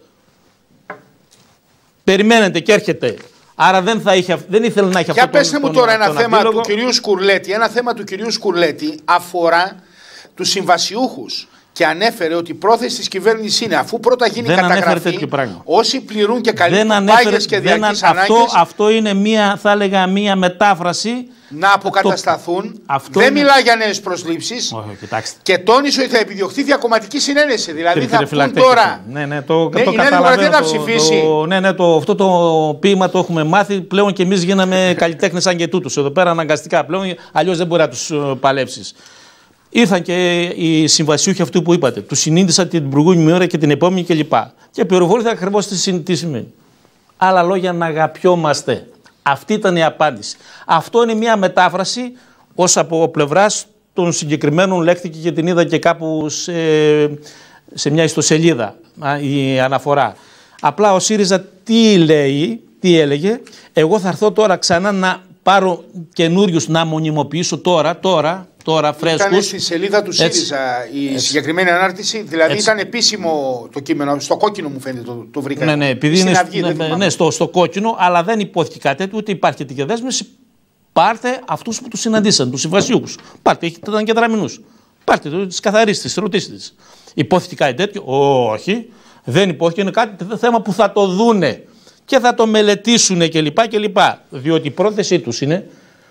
Περιμένετε και έρχεται. Άρα δεν, θα είχε, δεν ήθελε να έχει αυτό. Για πέστε μου τώρα ένα θέμα αντίλογο. του κυρίου Σκουρλέτη. Ένα θέμα του κυρίου Σκουρλέτη αφορά τους συμβασιούχους. Και ανέφερε ότι η πρόθεση της κυβέρνησης είναι, αφού πρώτα γίνει δεν καταγραφή, όσοι πληρούν και καλύπτουν πάγιες και διαρκείς ανάγκες, αυτό, αυτό είναι μία, θα έλεγα, μία μετάφραση. Να αποκατασταθούν. Το, δεν είναι... μιλά για νέες προσλήψεις. Όχι, και τόνισε ότι θα επιδιωχθεί διακομματική συνένεση. Δηλαδή κύριε, θα πούν τώρα. Ναι, ναι, το, ναι, το η Νέα Δημοκρατία θα ψηφίσει. Το, ναι, ναι, το, αυτό το ποίημα το έχουμε μάθει. Πλέον και εμείς γίναμε καλλιτέχνες σαν και τούτους. Εδώ πέρα αναγκαστικά πλέον, αλλιώς δεν μπορεί να τους παλέψεις. Ήρθαν και οι συμβασιούχοι αυτού που είπατε. Του συνείδησαν την προηγούμενη ώρα και την επόμενη κλπ. Και πληροφορήθηκαν ακριβώς τι σημαίνει. Άλλα λόγια, να αγαπιόμαστε. Αυτή ήταν η απάντηση. Αυτό είναι μια μετάφραση, ως από πλευράς των συγκεκριμένων λέχθηκε και την είδα και κάπου σε, σε μια ιστοσελίδα η αναφορά. Απλά ο ΣΥΡΙΖΑ τι λέει, τι έλεγε, εγώ θα έρθω τώρα ξανά να πάρω καινούριους να μονιμοποιήσω τώρα, τώρα, τώρα φρέσκους. Ήταν στη σελίδα του ΣΥΡΙΖΑ η έτσι. συγκεκριμένη ανάρτηση, δηλαδή έτσι. Ήταν επίσημο το κείμενο, στο κόκκινο μου φαίνεται το, το βρήκα. Ναι, ναι, επειδή είναι Αυγή, ναι, ναι, ναι, στο, στο κόκκινο, αλλά δεν υπόθηκε κάτι τέτοιο, ούτε υπάρχει τέτοια δέσμευση. Πάρτε αυτούς που τους συναντήσαν, τους συμβασιούχους. Πάρτε, ήταν και δραμηνούς. Πάρτε, τις καθαρίστε, τις ρωτήστε τις. Υπόθηκε κάτι τέτοιο? Όχι, δεν υπόθηκε. Είναι κάτι θέμα που θα το δούνε και θα το μελετήσουν κλπ. κλπ. Διότι η πρόθεσή τους είναι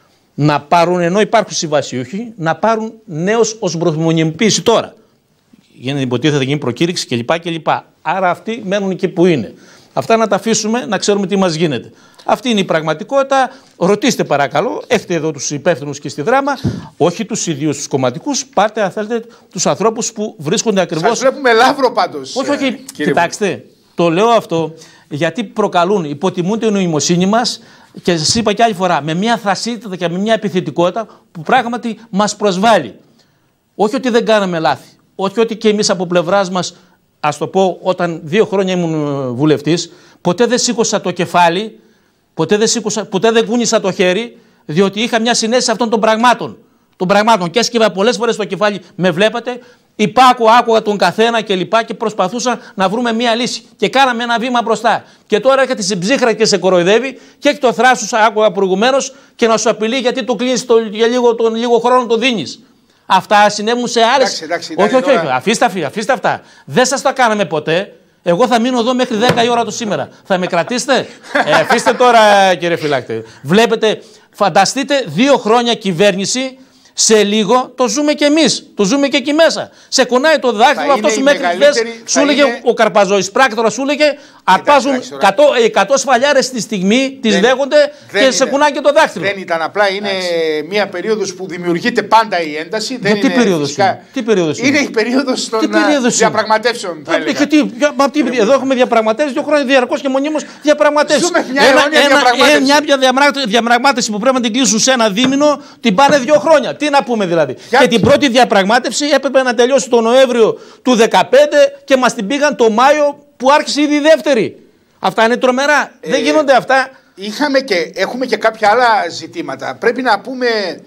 να πάρουν, ενώ υπάρχουν συμβασιούχοι, να πάρουν νέος ως βραχυμονιμοποίηση τώρα. Γίνεται υποτίθεται θα γίνει προκήρυξη κλπ. κλπ. Άρα αυτοί μένουν εκεί που είναι. Αυτά να τα αφήσουμε να ξέρουμε τι μας γίνεται. Αυτή είναι η πραγματικότητα. Ρωτήστε παρακαλώ, έχετε εδώ τους υπεύθυνους και στη Δράμα, όχι τους ιδίους τους κομματικούς, πάρτε αν θέλετε τους ανθρώπους που βρίσκονται ακριβώς. Σας βλέπουμε Λαύρο πάντως. Όχι, όχι, ε, κοιτάξτε, το λέω αυτό γιατί προκαλούν, υποτιμούν την νοημοσύνη μας και σας είπα και άλλη φορά, με μια θρασίτητα και με μια επιθετικότητα που πράγματι μας προσβάλλει. Όχι ότι δεν κάναμε λάθη, όχι ότι και εμείς από πλευράς μας, ας το πω, όταν δύο χρόνια ήμουν βουλευτής, ποτέ δεν σήκωσα το κεφάλι, ποτέ δεν, σήκωσα, ποτέ δεν κούνησα το χέρι, διότι είχα μια συνέστηση αυτών των πραγμάτων. Των πραγμάτων και έσκυβα πολλές φορές το κεφάλι, με βλέπατε, υπάκουα, άκουγα τον καθένα και λοιπά και προσπαθούσα να βρούμε μια λύση. Και κάναμε ένα βήμα μπροστά. Και τώρα έρχεται στην ψύχρα και σε κοροϊδεύει και έχει το θράσος, άκουγα προηγουμένως, και να σου απειλεί γιατί το κλείνεις για λίγο, τον λίγο χρόνο το δίνεις. Αυτά συνέβουν σε άλλες. Εντάξει, εντάξει, όχι, όχι, τώρα... όχι. Αφήστε, αφήστε αυτά. Δεν σας τα κάναμε ποτέ. Εγώ θα μείνω εδώ μέχρι δέκα η ώρα του σήμερα. Θα με κρατήσετε? ε, αφήστε τώρα, κύριε Φυλάκτη. Βλέπετε, φανταστείτε δύο χρόνια κυβέρνηση. Σε λίγο το ζούμε κι εμείς. Το ζούμε και εκεί μέσα. Σε κουνάει το δάχτυλο, αυτό σου μέχρι χθες. Σου έλεγε είναι... ο Καρπαζόης πράκτορα, σου έλεγε αρπάζουν εκατό σφαλιάρες τη στιγμή, τις δέχονται και είναι... σε κουνάει και το δάχτυλο. Δεν ήταν απλά, είναι Άξι. μια περίοδος που δημιουργείται πάντα η ένταση. Δεν τι περίοδος φυσικά... είναι. Τι περίοδος είναι. Είναι η περίοδος των διαπραγματεύσεων. Θα έλεγα. Τι, μα, τι, εδώ έχουμε διαπραγματεύσεις δύο χρόνια διαρκώς και μονίμως διαπραγματεύσεις. Ζούμε μια αιώνια διαπραγμάτευση. Μια διαπραγμάτευση που πρέπει να την κλείσουν σε ένα δίμηνο, την πάνε δύο χρόνια. Τι να πούμε δηλαδή. Για και την πρώτη διαπραγμάτευση έπρεπε να τελειώσει τον Νοέμβριο του δεκαπέντε και μας την πήγαν το Μάιο που άρχισε ήδη η δεύτερη. Αυτά είναι τρομερά. Ε, Δεν γίνονται αυτά. Είχαμε και, έχουμε και κάποια άλλα ζητήματα. Πρέπει να πούμε,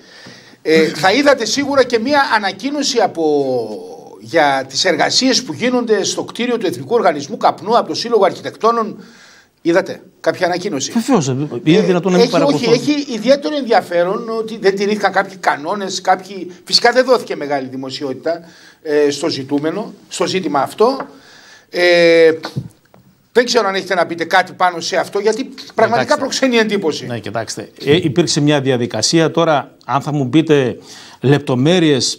ε, θα είδατε σίγουρα και μία ανακοίνωση από, για τις εργασίες που γίνονται στο κτίριο του Εθνικού Οργανισμού Καπνού από το Σύλλογο Αρχιτεκτόνων. Είδατε κάποια ανακοίνωση? Βεβαίως, είναι δυνατόν να μην παρακολουθούν. Όχι, έχει ιδιαίτερο ενδιαφέρον ότι δεν τηρήθηκαν κάποιοι κανόνες, κάποιοι... Φυσικά δεν δόθηκε μεγάλη δημοσιότητα ε, στο ζητούμενο, στο ζήτημα αυτό. Ε, δεν ξέρω αν έχετε να πείτε κάτι πάνω σε αυτό, γιατί πραγματικά κοιτάξτε, προξενεί εντύπωση. Ναι, κοιτάξτε. Ε, υπήρξε μια διαδικασία τώρα, αν θα μου πείτε λεπτομέρειες,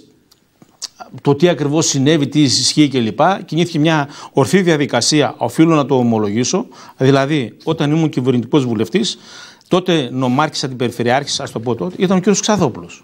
το τι ακριβώς συνέβη, τι ισχύει κλπ. Κινήθηκε μια ορθή διαδικασία, οφείλω να το ομολογήσω. Δηλαδή, όταν ήμουν κυβερνητικός βουλευτής, τότε νομάρχησα την περιφερειάρχη, ας το πω τότε, ήταν ο κ. Ξαδόπουλος.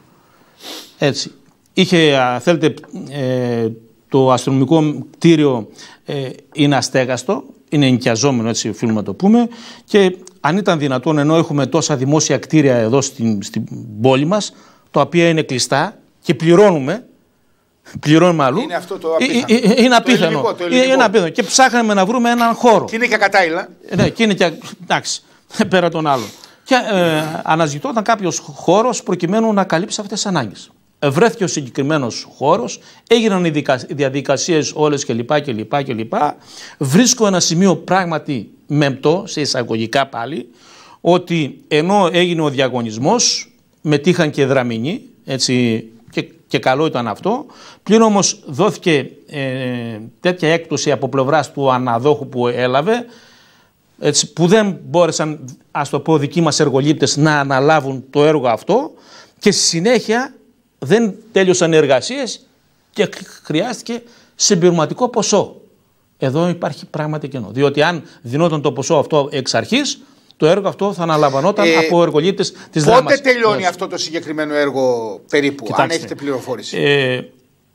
Έτσι. Είχε, θέλετε, ε, το αστυνομικό κτίριο ε, είναι αστέγαστο, είναι ενοικιαζόμενο, έτσι οφείλουμε να το πούμε. Και αν ήταν δυνατόν, ενώ έχουμε τόσα δημόσια κτίρια εδώ στην, στην πόλη μας, τα οποία είναι κλειστά και πληρώνουμε. Πληρώνουμε αλλού. Είναι αυτό το απίθανο. Ε, είναι απίθανο. Το ελληνικό, το ελληνικό. Είναι απίθανο. Και ψάχναμε να βρούμε έναν χώρο. Και είναι και κατάλληλα. Ναι, και είναι και. Εντάξει, πέρα των άλλων. Και ε, αναζητώταν κάποιος χώρος προκειμένου να καλύψει αυτές τις ανάγκες. Βρέθηκε ο συγκεκριμένος χώρος, έγιναν οι διαδικασίες όλες κλπ. κλπ, κλπ. Βρίσκω ένα σημείο πράγματι μεμπτό, σε εισαγωγικά πάλι, ότι ενώ έγινε ο διαγωνισμός, μετήχαν και δραμηνοί, έτσι. Και, και καλό ήταν αυτό. Πλην όμως δόθηκε ε, τέτοια έκπτωση από πλευράς του αναδόχου που έλαβε, έτσι, που δεν μπόρεσαν, ας το πω, δικοί μας εργολήπτες να αναλάβουν το έργο αυτό και στη συνέχεια δεν τέλειωσαν οι εργασίες και χρειάστηκε συμπληρωματικό ποσό. Εδώ υπάρχει πράγματι κενό. Διότι αν δινόταν το ποσό αυτό εξ αρχής, το έργο αυτό θα αναλαμβανόταν ε, από εργολήπτες της Δράμας. Πότε τελειώνει Δράμας. αυτό το συγκεκριμένο έργο περίπου, Κοιτάξτε, αν έχετε πληροφόρηση? Ε,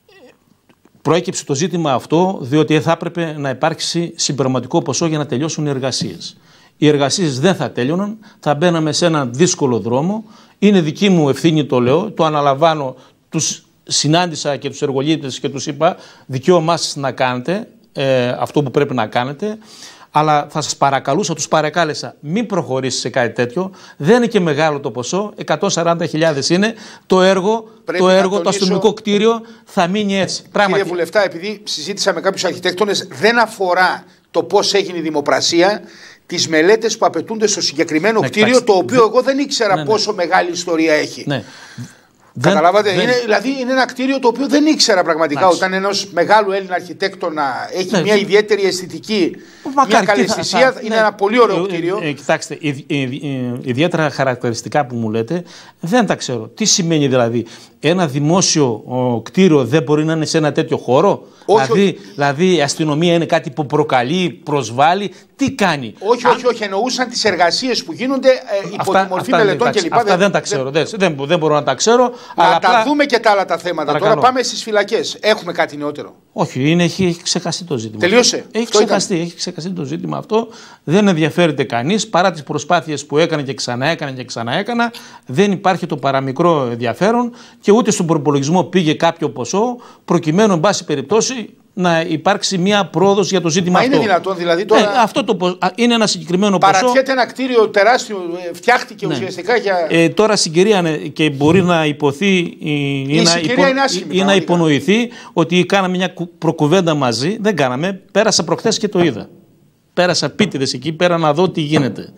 προέκυψε το ζήτημα αυτό, διότι θα έπρεπε να υπάρξει συμπληρωματικό ποσό για να τελειώσουν οι εργασίες. Οι εργασίες δεν θα τέλειωναν, θα μπαίναμε σε έναν δύσκολο δρόμο. Είναι δική μου ευθύνη, το λέω, το αναλαμβάνω. Τους συνάντησα και τους εργολήπτες και τους είπα, δικαίωμά σας να κάνετε ε, αυτό που πρέπει να κάνετε. Αλλά θα σας παρακαλούσα, τους παρακάλεσα, μην προχωρήσει σε κάτι τέτοιο. Δεν είναι και μεγάλο το ποσό, εκατόν σαράντα χιλιάδες είναι. Το έργο, το, έργο τονίσω, το αστυνομικό κτίριο θα μείνει έτσι. Κύριε Βουλευτά, επειδή συζήτησα με κάποιους αρχιτέκτονες, δεν αφορά το πώς έγινε η δημοπρασία, τις μελέτες που απαιτούνται στο συγκεκριμένο ναι, κτίριο, το οποίο εγώ δεν ήξερα ναι, ναι. πόσο μεγάλη ιστορία έχει. Ναι. Καταλάβατε, δεν, είναι, δεν... δηλαδή είναι ένα κτίριο το οποίο δεν ήξερα πραγματικά. Άξι. Όταν ενός μεγάλου Έλληνα αρχιτέκτονα έχει ναι, μια ιδιαίτερη αισθητική, μια καλαισθησία, θα, θα, είναι ναι. ένα πολύ ωραίο ε, κτίριο. Ε, ε, κοιτάξτε, ε, ε, ε, ιδιαίτερα χαρακτηριστικά που μου λέτε, δεν τα ξέρω. Τι σημαίνει δηλαδή, ένα δημόσιο ο, κτίριο δεν μπορεί να είναι σε ένα τέτοιο χώρο? Όχι, δηλαδή, όχι. δηλαδή η αστυνομία είναι κάτι που προκαλεί, προσβάλλει, τι κάνει? Όχι, όχι, όχι. Εννοούσαν τις εργασίες που γίνονται ε, υπό αυτά, τη μορφή αυτά, μελετών κλπ. Αυτά δεν, δεν τα ξέρω. Δεν, δεν, δεν μπορώ να τα ξέρω. Να αλλά τα απλά... δούμε και τα άλλα τα θέματα. Παρακαλώ. Τώρα πάμε στις φυλακές. Έχουμε κάτι νεότερο? Όχι, είναι, έχει, έχει ξεχαστεί το ζήτημα. Τελείωσε. Έχει ξεχαστεί, έχει ξεχαστεί το ζήτημα αυτό. Δεν ενδιαφέρεται κανείς παρά τις προσπάθειες που έκανε και ξαναέκανε και ξαναέκανα. Δεν υπάρχει το παραμικρό ενδιαφέρον και ούτε στον προπολογισμό πήγε κάποιο ποσό προκειμένου, εν πάση περιπτώσει, να υπάρξει μια πρόοδος για το ζήτημα Μα αυτό. Είναι δυνατόν δηλαδή τώρα. Ε, αυτό το, είναι ένα συγκεκριμένο ποσό. Παρατιέται ένα κτίριο τεράστιο, φτιάχτηκε ναι. ουσιαστικά για. Ε, τώρα συγκυρία και μπορεί να υποθεί ή, ή, να, υπο, είναι άσχημη, ή να υπονοηθεί ότι κάναμε μια προκουβέντα μαζί. Δεν κάναμε. Πέρασα προχθές και το είδα. Πέρασα πίτιδες εκεί πέρα να δω τι γίνεται.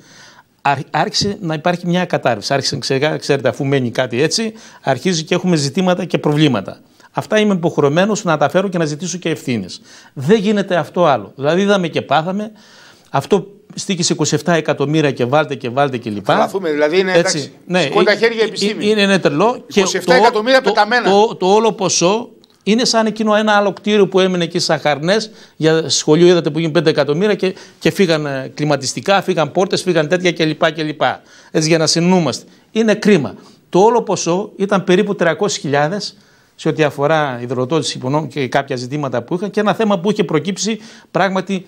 Άρχισε να υπάρχει μια κατάρρευση. Άρχισε, ξέρετε, αφού μένει κάτι έτσι, αρχίζει και έχουμε ζητήματα και προβλήματα. Αυτά είμαι υποχρεωμένος να τα φέρω και να ζητήσω και ευθύνες. Δεν γίνεται αυτό άλλο. Δηλαδή, είδαμε και πάθαμε. Αυτό στοίχησε είκοσι επτά εκατομμύρια και βάλτε και βάλτε και λοιπά. Θα μαθούμε, δηλαδή είναι έτσι, εντάξει. Ναι, σκόντα χέρια επιστήμη. Είναι, είναι τρελό. είκοσι επτά εκατομμύρια πεταμένα. Το, το, το όλο ποσό είναι σαν εκείνο ένα άλλο κτίριο που έμεινε εκεί στα Χαρνές. Για σχολείο είδατε που γίνει πέντε εκατομμύρια και, και φύγαν κλιματιστικά, φύγαν πόρτες, φύγαν τέτοια κλπ. Έτσι για να συνεννούμαστε. Είναι κρίμα. Το όλο ποσό ήταν περίπου τριακόσιες χιλιάδες. Σε ό,τι αφορά υδροδότηση υπονόμων και κάποια ζητήματα που είχαν και ένα θέμα που είχε προκύψει πράγματι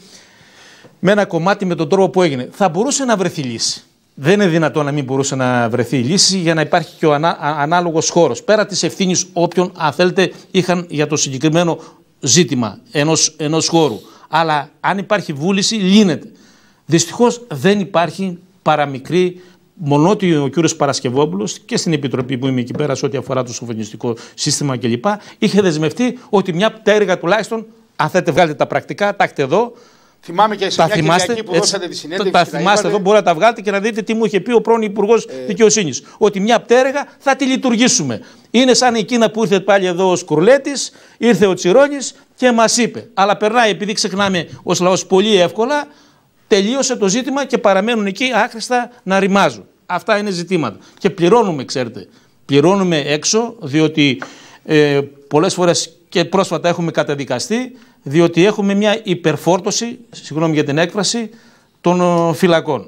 με ένα κομμάτι με τον τρόπο που έγινε. Θα μπορούσε να βρεθεί λύση. Δεν είναι δυνατόν να μην μπορούσε να βρεθεί λύση για να υπάρχει και ο ανά, ανάλογος χώρος. Πέρα της ευθύνης όποιον, αν θέλετε, είχαν για το συγκεκριμένο ζήτημα ενός, ενός χώρου. Αλλά αν υπάρχει βούληση, λύνεται. Δυστυχώς δεν υπάρχει παραμικρή. Μονότι ο κύριος Παρασκευόπουλος και στην Επιτροπή που είμαι εκεί πέρα σε ό,τι αφορά το σοφρονιστικό σύστημα κλπ. Είχε δεσμευτεί ότι μια πτέρυγα τουλάχιστον, αν θέλετε βγάλετε τα πρακτικά, τα έχετε εδώ. Θυμάμαι και σε μια Κυριακή που δώσατε τη συνέντευξη. Τα θυμάστε είπατε... εδώ, μπορείτε να τα βγάλετε και να δείτε τι μου είχε πει ο πρώην Υπουργός ε... Δικαιοσύνης. Ότι μια πτέρυγα θα τη λειτουργήσουμε. Είναι σαν εκείνα που ήρθε πάλι εδώ ο Σκουρλέτης, ήρθε ο Τσιρόνης και μας είπε. Αλλά περνάει, επειδή ξεχνάμε ως λαός πολύ εύκολα, τελείωσε το ζήτημα και παραμένουν εκεί άχρηστα να ρημάζουν. Αυτά είναι ζητήματα. Και πληρώνουμε, ξέρετε. Πληρώνουμε έξω, διότι ε, πολλές φορές και πρόσφατα έχουμε καταδικαστεί, διότι έχουμε μια υπερφόρτωση, συγγνώμη για την έκφραση, των ο, φυλακών.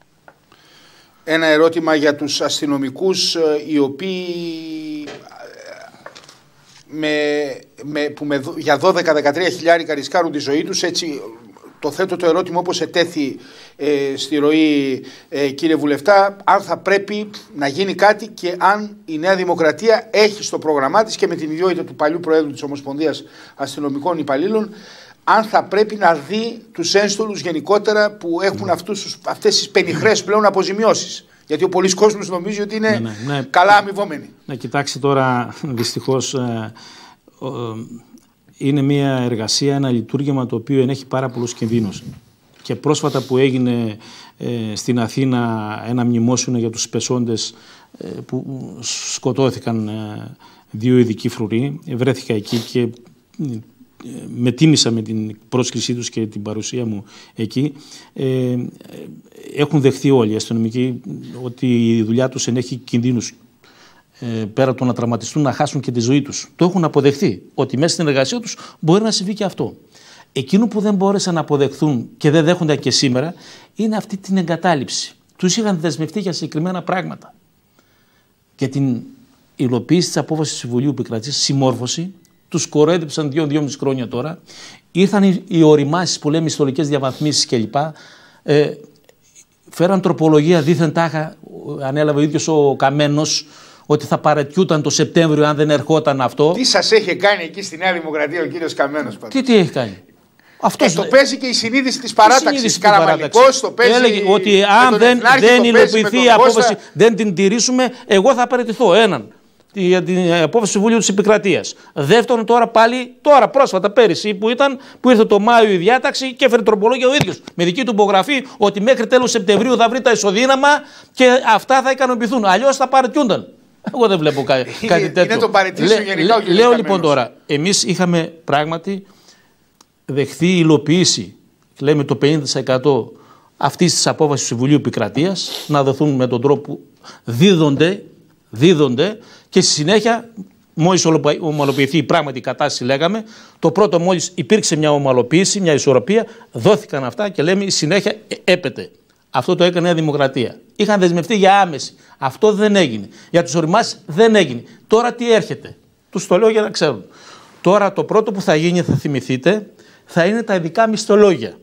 Ένα ερώτημα για τους αστυνομικούς οι οποίοι με, με, που με, για δώδεκα με δεκατρία χιλιάρικα ρισκάρουν τη ζωή τους, έτσι. Το θέτω το ερώτημα όπως ετέθη ε, στη ροή, ε, κύριε Βουλευτά, αν θα πρέπει να γίνει κάτι και αν η Νέα Δημοκρατία έχει στο πρόγραμμά της και με την ιδιότητα του παλιού Προέδρου της Ομοσπονδίας Αστυνομικών Υπαλλήλων, αν θα πρέπει να δει τους ένστολους γενικότερα που έχουν αυτούς, αυτές τις πενιχρές πλέον αποζημιώσεις. Γιατί ο πολλής κόσμος νομίζει ότι είναι ναι, ναι, ναι. καλά αμοιβόμενοι. Να κοιτάξει τώρα, δυστυχώς... Ε, ε, είναι μια εργασία, ένα λειτουργήμα το οποίο ενέχει πάρα πολλούς κινδύνους. Και πρόσφατα που έγινε ε, στην Αθήνα ένα μνημόσυνο για τους πεσόντες ε, που σκοτώθηκαν ε, δύο ειδικοί φρουροί, βρέθηκα εκεί και ε, με τίμησα με την πρόσκλησή τους και την παρουσία μου εκεί. Ε, έχουν δεχθεί όλοι οι αστυνομικοί ότι η δουλειά τους ενέχει κινδύνους. Ε, πέρα από το να τραυματιστούν, να χάσουν και τη ζωή τους. Το έχουν αποδεχθεί ότι μέσα στην εργασία τους μπορεί να συμβεί και αυτό. Εκείνο που δεν μπόρεσαν να αποδεχθούν και δεν δέχονται και σήμερα είναι αυτή την εγκατάλειψη. Τους είχαν δεσμευτεί για συγκεκριμένα πράγματα. Και την υλοποίηση της απόφασης του Συμβουλίου Επικρατείας, συμμόρφωση, τους κορόιδεψαν δύο-δυόμιση χρόνια τώρα. Ήρθαν οι, οι οριμάσεις που λέμε ιστορικές διαβαθμίσεις κλπ. Ε, φέραν τροπολογία δίθεν τάχα, ανέλαβε ο ίδιος ο Καμένος, ότι θα παρατιούταν το Σεπτέμβριο αν δεν ερχόταν αυτό. Τι σας έχει κάνει εκεί στη Νέα Δημοκρατία ο κύριος Καμένος? Τι, τι έχει κάνει? Αυτό το παίζει και η συνείδηση της παράταξης. Καραμανλικός το παίζει. Έλεγε ότι αν δεν, δεν υλοποιηθεί η απόφαση, δεν την τηρήσουμε, εγώ θα παραιτηθώ. Έναν. Για την απόφαση του Συμβουλίου της Επικρατείας. Δεύτερον, τώρα πάλι, τώρα πρόσφατα πέρυσι που ήταν, που ήρθε το Μάιο η διάταξη και έφερε τροπολόγια ο ίδιος με δική του υπογραφή ότι μέχρι τέλος Σεπτεμβρίου θα βρει τα ισοδύναμα και αυτά θα ικανοποιηθούν. Αλλιώς θα παραιτιούνταν. Εγώ δεν βλέπω κάτι, κάτι τέτοιο. Είναι το παραιτήσιο γενικά. Λέ, λέω λοιπόν τώρα, εμείς είχαμε πράγματι δεχθεί υλοποίηση, λέμε το πενήντα τοις εκατό αυτής της απόφασης του Συμβουλίου Επικρατείας, να δοθούν με τον τρόπο που δίδονται, δίδονται και στη συνέχεια, μόλις ομαλοποιηθεί η πράγματι κατάσταση, λέγαμε, το πρώτο μόλις υπήρξε μια ομαλοποίηση, μια ισορροπία, δόθηκαν αυτά και λέμε η συνέχεια έπεται. Αυτό το έκανε η Δημοκρατία. Είχαν δεσμευτεί για άμεση. Αυτό δεν έγινε. Για τους οριμάσεις δεν έγινε. Τώρα τι έρχεται. Τους το λέω για να ξέρουν. Τώρα το πρώτο που θα γίνει, θα θυμηθείτε, θα είναι τα ειδικά μισθολόγια.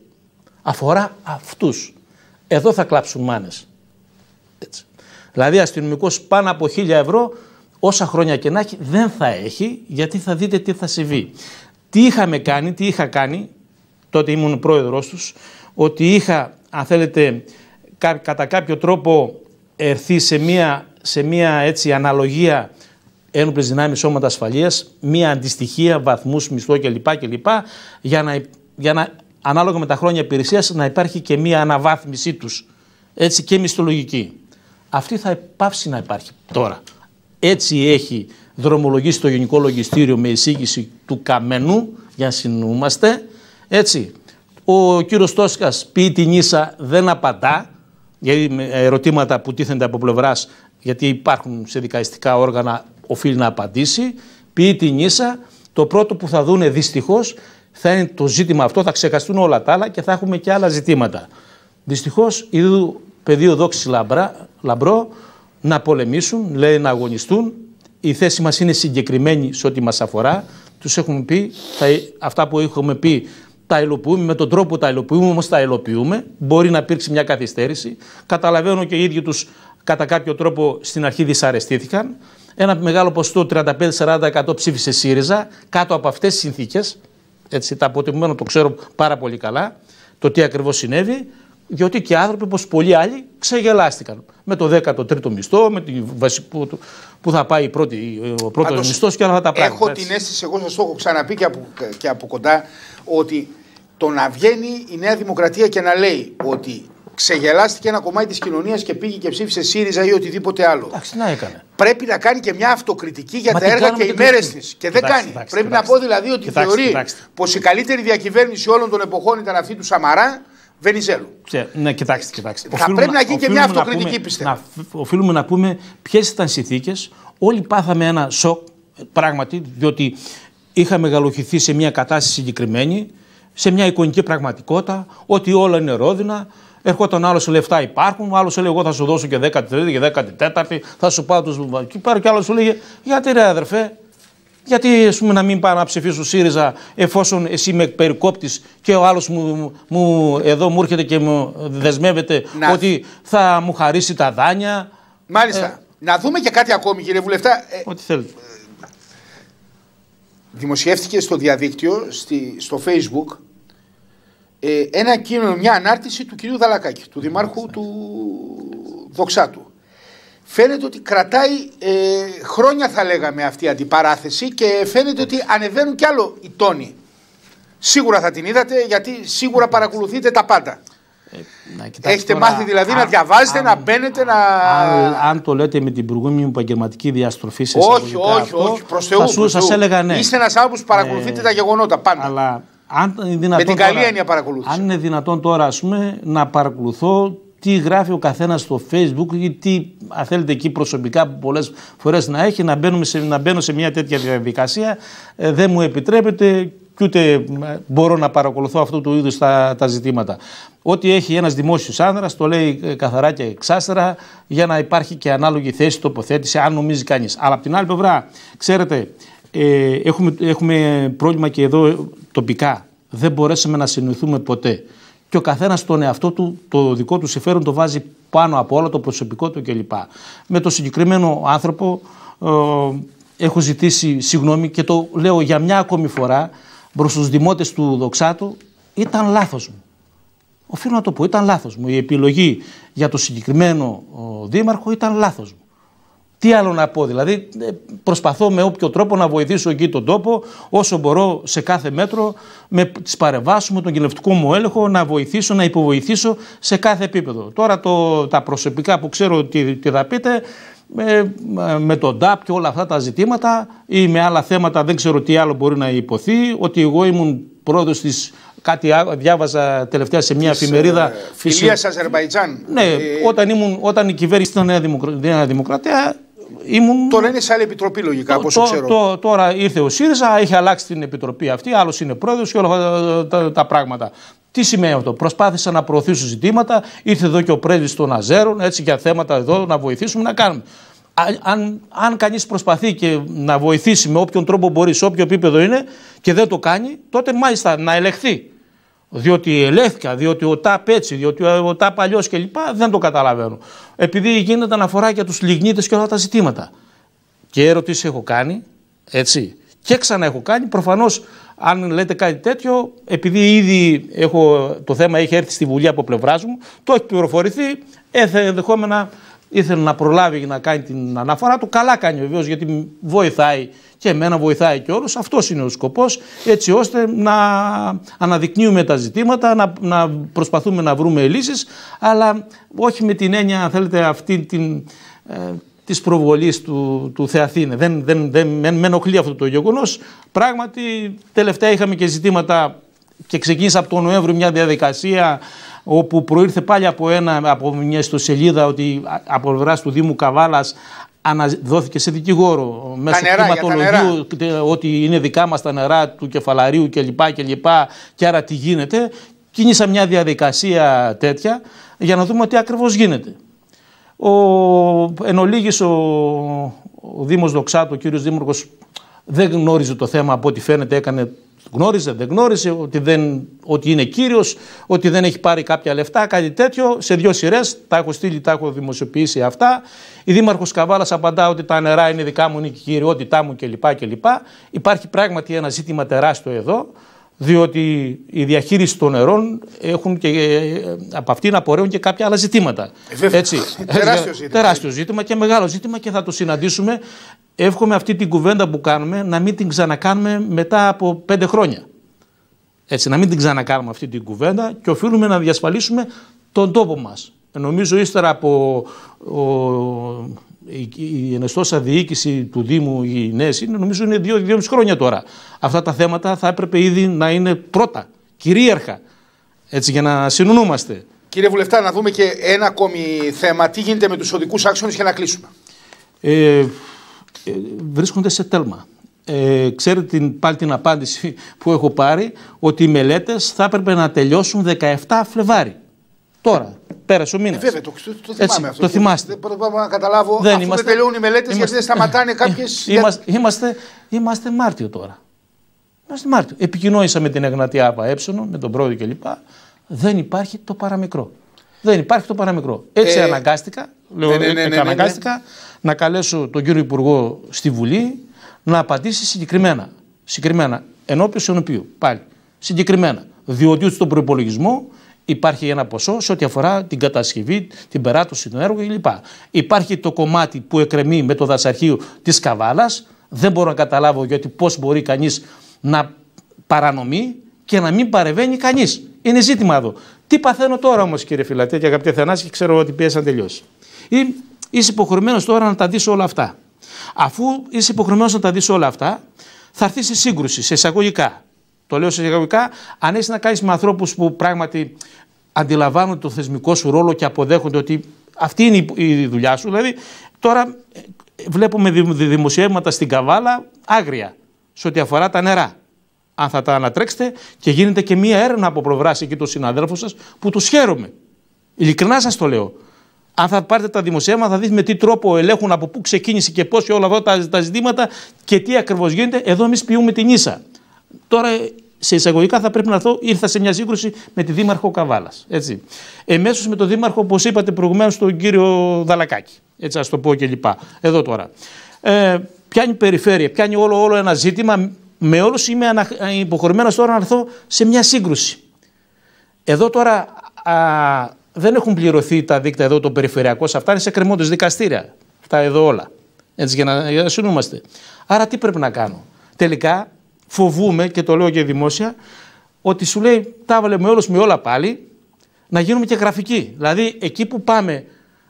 Αφορά αυτούς. Εδώ θα κλάψουν μάνες. Έτσι. Δηλαδή αστυνομικός πάνω από χίλια ευρώ, όσα χρόνια και να έχει, δεν θα έχει, γιατί θα δείτε τι θα συμβεί. Τι είχαμε κάνει, τι είχα κάνει, τότε ήμουν πρόεδρος τους, ότι είχα, αν θέλετε, κατά κάποιο τρόπο ερθεί σε μία, σε μία έτσι, αναλογία ένοπλες δυνάμεις, σώματα ασφαλείας, μία αντιστοιχεία, βαθμούς, μισθό κλπ. κλπ για να, για να, ανάλογα με τα χρόνια υπηρεσίας, να υπάρχει και μία αναβάθμιση τους, έτσι και μισθολογική. Αυτή θα πάψει να υπάρχει τώρα. Έτσι έχει δρομολογήσει το Γενικό Λογιστήριο με εισήγηση του Καμένου, για να συνεννοούμαστε, έτσι. Ο κύριος Τόσκας πει την ίσα, δεν απαντά, γιατί με ερωτήματα που τίθενται από πλευράς, γιατί υπάρχουν σε δικαστικά όργανα, οφείλει να απαντήσει. Πει την ίσα, το πρώτο που θα δούνε δυστυχώς θα είναι το ζήτημα αυτό, θα ξεχαστούν όλα τα άλλα και θα έχουμε και άλλα ζητήματα. Δυστυχώς, είδου πεδίο δόξη λαμπρά, λαμπρό, να πολεμήσουν, λέει να αγωνιστούν. Η θέση μας είναι συγκεκριμένη σε ό,τι μας αφορά. Τους έχουμε πει, θα, αυτά που έχουμε πει τα υλοποιούμε, με τον τρόπο που τα υλοποιούμε, όμως τα υλοποιούμε. Μπορεί να υπήρξει μια καθυστέρηση. Καταλαβαίνω και οι ίδιοι τους κατά κάποιο τρόπο στην αρχή δυσαρεστήθηκαν. Ένα μεγάλο ποσοστό, τριάντα πέντε με σαράντα τοις εκατό ψήφισε ΣΥΡΙΖΑ, κάτω από αυτές τις συνθήκες. Έτσι, τα αποτιμημένα το ξέρω πάρα πολύ καλά, το τι ακριβώς συνέβη. Διότι και άνθρωποι, όπως πολλοί άλλοι, ξεγελάστηκαν. Με το δέκατο τρίτο μισθό, με τη βασικό του που θα πάει πρώτη, ο πρώτος μισθός και όλα αυτά τα πράγματα. Έχω έτσι την αίσθηση, εγώ σας το έχω ξαναπεί και από, και από κοντά, ότι το να βγαίνει η Νέα Δημοκρατία και να λέει ότι ξεγελάστηκε ένα κομμάτι της κοινωνίας και πήγε και ψήφισε ΣΥΡΙΖΑ ή οτιδήποτε άλλο. Εντάξει, να έκανε. Πρέπει να κάνει και μια αυτοκριτική για Μα τα έργα και οι μέρες της. Και δεν κάνει. Κοιτάξτε, Πρέπει κοιτάξτε, να πω δηλαδή ότι κοιτάξτε, θεωρεί κοιτάξτε. πως η καλύτερη διακυβέρνηση όλων των εποχών ήταν αυτή του Σαμαρά. Βενιζέλου. Ναι, κοιτάξτε, κοιτάξτε. Θα οφείλουμε, πρέπει να γίνει και μια αυτοκριτική, πούμε, πιστεύω. Να, οφείλουμε να πούμε ποιες ήταν οι συνθήκες. Όλοι πάθαμε ένα σοκ, πράγματι, διότι είχαμε γαλοχηθεί σε μια κατάσταση συγκεκριμένη, σε μια εικονική πραγματικότητα, ότι όλα είναι ρόδινα. Ερχόταν άλλο, λεφτά υπάρχουν. Άλλο έλεγε: εγώ θα σου δώσω και δέκατη τρίτη και δέκατη τέταρτη, θα σου πάω του. Και πάρει κι άλλο σου λέγε: γιατί ρε αδερφέ. Γιατί ας πούμε, να μην πάω να ψηφίσω ΣΥΡΙΖΑ εφόσον εσύ με περικόπτεις και ο άλλος μου, μου, εδώ μου έρχεται και μου δεσμεύεται να. ότι θα μου χαρίσει τα δάνεια. Μάλιστα. Ε, να δούμε και κάτι ακόμη, κύριε Βουλευτά. Ε, ό,τι θέλετε. Δημοσιεύτηκε στο διαδίκτυο, στη, στο Facebook, ε, ένα κείμενο, μια ανάρτηση του κυρίου Δαλακάκη, του Δημάρχου του Δοξάτου. Φαίνεται ότι κρατάει ε, χρόνια, θα λέγαμε, αυτή η αντιπαράθεση και φαίνεται ότι ανεβαίνουν κι άλλο οι τόνοι. Σίγουρα θα την είδατε, γιατί σίγουρα παρακολουθείτε τα πάντα. Ε, να, Έχετε τώρα, μάθει δηλαδή αν, να διαβάζετε, αν, να μπαίνετε, να... Αν, αν το λέτε με την προηγούμενη μου επαγγελματική διαστροφή σε όχι, όχι, αυτό, όχι, προς Θεού, θα σου, σας έλεγα ναι. Είστε ένας άνθρωπος που παρακολουθείτε ε, τα γεγονότα πάντα. Αλλά αν είναι δυνατόν με την καλή τώρα, έννοια παρακολούθηση. Αν είναι δυνατόν τώρα, ας πούμε, να παρακολουθώ τι γράφει ο καθένας στο Facebook ή τι, αν θέλετε, εκεί προσωπικά που πολλές φορές να έχει, να, σε, να μπαίνω σε μια τέτοια διαδικασία, ε, δεν μου επιτρέπεται και ούτε μπορώ να παρακολουθώ αυτού του είδους τα, τα ζητήματα. Ό,τι έχει ένας δημόσιος άνδρας το λέει καθαρά και εξάστερα για να υπάρχει και ανάλογη θέση, τοποθέτηση, αν νομίζει κανείς. Αλλά από την άλλη πλευρά, ξέρετε, ε, έχουμε, έχουμε πρόβλημα και εδώ τοπικά. Δεν μπορέσαμε να συνοηθούμε ποτέ. Και ο καθένας τον εαυτό του, το δικό του συμφέρον το βάζει πάνω από όλα, το προσωπικό του κλπ. Με το συγκεκριμένο άνθρωπο ε, έχω ζητήσει συγγνώμη και το λέω για μια ακόμη φορά προς τους δημότες του Δοξάτου ήταν λάθος μου. Οφείλω να το πω, ήταν λάθος μου. Η επιλογή για το συγκεκριμένο ο, δήμαρχο ήταν λάθος μου. Τι άλλο να πω, δηλαδή προσπαθώ με όποιο τρόπο να βοηθήσω εκεί τον τόπο, όσο μπορώ σε κάθε μέτρο, με τις παρεμβάσεις μου, με τον κοινοβουλευτικό μου έλεγχο, να βοηθήσω, να υποβοηθήσω σε κάθε επίπεδο. Τώρα το, τα προσωπικά που ξέρω ότι τι θα πείτε, με, με τον ΝΤΑΠ και όλα αυτά τα ζητήματα ή με άλλα θέματα, δεν ξέρω τι άλλο μπορεί να υποθεί, ότι εγώ ήμουν πρόεδρος της, κάτι διάβαζα τελευταία σε μια της, εφημερίδα. Ε, Φιλίας Αζερμπαϊτζάν. Ναι, ε, όταν, ήμουν, όταν η κυβέρνηση ήταν Νέα Δημοκρατία, Δημοκρατία ήμουν... Τώρα είναι σε άλλη επιτροπή λογικά, όπως το, ξέρω. Το, τώρα ήρθε ο ΣΥΡΙΖΑ, έχει αλλάξει την επιτροπή αυτή, άλλος είναι πρόεδρος και όλα αυτά τα, τα, τα πράγματα. Τι σημαίνει αυτό? Προσπάθησα να προωθήσω ζητήματα, ήρθε εδώ και ο πρέσβης των Αζέρων, έτσι, για θέματα εδώ να βοηθήσουμε να κάνουμε. Αν, αν κανείς προσπαθεί και να βοηθήσει με όποιον τρόπο μπορεί, σε όποιο επίπεδο είναι και δεν το κάνει, τότε μάλιστα να ελεγχθεί. Διότι ελέγχθηκα, διότι ο ΤΑΠ έτσι, διότι ο ΤΑΠ αλλιώς κλπ. Δεν το καταλαβαίνω. Επειδή γίνεται αναφορά για τους λιγνίτες και όλα τα ζητήματα. Και ερωτήσεις έχω κάνει, έτσι, και ξανά έχω κάνει. Προφανώς, αν λέτε κάτι τέτοιο, επειδή ήδη έχω, το θέμα έχει έρθει στη Βουλή από πλευράς μου, το έχει πληροφορηθεί, ενδεχόμενα ήθελε να προλάβει να κάνει την αναφορά του. Καλά κάνει βεβαίως, γιατί βοηθάει και εμένα, βοηθάει και όλους. Αυτός είναι ο σκοπός, έτσι ώστε να αναδεικνύουμε τα ζητήματα, να, να προσπαθούμε να βρούμε λύσεις, αλλά όχι με την έννοια, αν θέλετε, αυτή την, ε, της προβολής του, του Θεαθήνε. Δεν, δεν, δεν με ενοχλεί αυτό το γεγονός. Πράγματι, τελευταία είχαμε και ζητήματα και ξεκίνησα από τον Νοέμβριο μια διαδικασία όπου προήρθε πάλι από, ένα, από μια ιστοσελίδα ότι από πλευράς του Δήμου Καβάλας αναδόθηκε σε δικηγόρο μέσω κτηματολογίου ότι είναι δικά μας τα νερά του Κεφαλαρίου κλπ. Και, και, και άρα τι γίνεται. Κίνησα μια διαδικασία τέτοια για να δούμε τι ακριβώς γίνεται. Ο, εν ολίγης ο, ο Δήμος Δοξάτου, ο κύριος Δήμαρχος, δεν γνώριζε το θέμα από ό,τι φαίνεται, έκανε, γνώριζε, δεν γνώριζε, ότι, δεν, ότι είναι κύριος, ότι δεν έχει πάρει κάποια λεφτά, κάτι τέτοιο. Σε δύο σειρές, τα έχω στείλει, τα έχω δημοσιοποιήσει αυτά. Η Δήμαρχος Καβάλας απαντά ότι τα νερά είναι δικά μου, είναι η κυριότητά μου κλπ. κλπ. Υπάρχει πράγματι ένα ζήτημα τεράστιο εδώ, διότι η διαχείριση των νερών έχουν και από αυτήν απορρέουν και κάποια άλλα ζητήματα. Ε, Έτσι. Τεράστιο ζήτημα. Τεράστιο ζήτημα και μεγάλο ζήτημα και θα το συναντήσουμε. Εύχομαι αυτή την κουβέντα που κάνουμε να μην την ξανακάνουμε μετά από πέντε χρόνια. Έτσι, να μην την ξανακάνουμε αυτή την κουβέντα και οφείλουμε να διασφαλίσουμε τον τόπο μας. Νομίζω ύστερα από ο, η, η ενεστώσα διοίκηση του Δήμου, οι νέες είναι, νομίζω είναι δύο, δύο χρόνια τώρα. Αυτά τα θέματα θα έπρεπε ήδη να είναι πρώτα, κυρίαρχα, έτσι, για να συνονούμαστε. Κύριε Βουλευτά, να δούμε και ένα ακόμη θέμα. Τι γίνεται με τους οδικούς άξονες για να κλείσουμε? Ε, ε, βρίσκονται σε τέλμα. Ε, ξέρετε την, πάλι την απάντηση που έχω πάρει, ότι οι μελέτες θα έπρεπε να τελειώσουν δεκαεφτά Φλεβάρι. Τώρα, πέρασε ο μήνας. Ε, βέβαια, το, το, το θυμάμαι Έτσι, αυτό. Το θυμάστε. Δεν μπορώ να καταλάβω, δεν αφού είμαστε, δεν τελειώνουν οι μελέτες, είμαστε, γιατί δεν σταματάνε κάποιες... Είμαστε, είμαστε, είμαστε Μάρτιο τώρα. Είμαστε Μάρτιο. Επικοινώνησα με την Εγνατία ΑΠΑ Ε, με τον πρόεδρο κλπ. Δεν υπάρχει το παραμικρό. Δεν υπάρχει το παραμικρό. Έτσι ε, αναγκάστηκα, λέω, ναι, ναι, ναι, ναι, αναγκάστηκα ναι, ναι. να καλέσω τον κύριο Υπουργό στη Βουλή να απαντήσει συγκεκριμένα. Συγκεκριμένα. Ενώπιον οποίου, πάλι, συγκεκριμένα. Διότι στον προϋπολογισμό υπάρχει ένα ποσό σε ό,τι αφορά την κατασκευή, την περάτωση των έργων κλπ. Υπάρχει το κομμάτι που εκκρεμεί με το δασαρχείο της Καβάλας. Δεν μπορώ να καταλάβω γιατί πώς μπορεί κανείς να παρανομεί και να μην παρεβαίνει κανείς. Είναι ζήτημα εδώ. Τι παθαίνω τώρα όμως, κύριε Φιλατέ και αγαπητέ Θανάση, και ξέρω ότι πιέσαν τελειώσει. Ή είσαι υποχρεωμένος τώρα να τα δεις όλα αυτά. Αφού είσαι υποχρεωμένος να τα δεις όλα αυτά, θα έρθει σε σύγκρουση, σε εισαγωγικά. Το λέω σε εισαγωγικά, αν έχει να κάνεις με ανθρώπους που πράγματι αντιλαμβάνονται το θεσμικό σου ρόλο και αποδέχονται ότι αυτή είναι η δουλειά σου. Δηλαδή, τώρα βλέπουμε δημοσιεύματα στην Καβάλα άγρια σε ό,τι αφορά τα νερά. Αν θα τα ανατρέξετε, και γίνεται και μία έρευνα από πλευράς εκεί των συναδέλφων σας που τους χαίρομαι. Ειλικρινά σας το λέω. Αν θα πάρετε τα δημοσιεύματα, θα δείτε με τι τρόπο ελέγχουν, από πού ξεκίνησε και πώς και όλα αυτά τα, τα ζητήματα και τι ακριβώς γίνεται. Εδώ εμείς πιούμε την ίσα. Τώρα, σε εισαγωγικά, θα πρέπει να έρθω, ήρθα σε μια σύγκρουση με τη Δήμαρχο Καβάλας. Έτσι. Εμέσως με τον Δήμαρχο, όπως είπατε προηγουμένως, τον κύριο Δαλακάκη. Έτσι, ας το πω κλπ. Εδώ τώρα. Ε, πιάνει περιφέρεια, πιάνει όλο, όλο ένα ζήτημα. Με όλους είμαι ανα... υποχρεωμένος τώρα να έρθω σε μια σύγκρουση. Εδώ τώρα α, δεν έχουν πληρωθεί τα δίκτυα εδώ, το περιφερειακό, σε αυτά είναι σε κρεμόντες δικαστήρια. Αυτά εδώ όλα. Έτσι, για να, για να συνούμαστε. Άρα τι πρέπει να κάνω. Τελικά φοβούμαι, και το λέω και δημόσια, ότι σου λέει τα έβαλε με όλους με όλα πάλι, να γίνουμε και γραφικοί. Δηλαδή εκεί που πάμε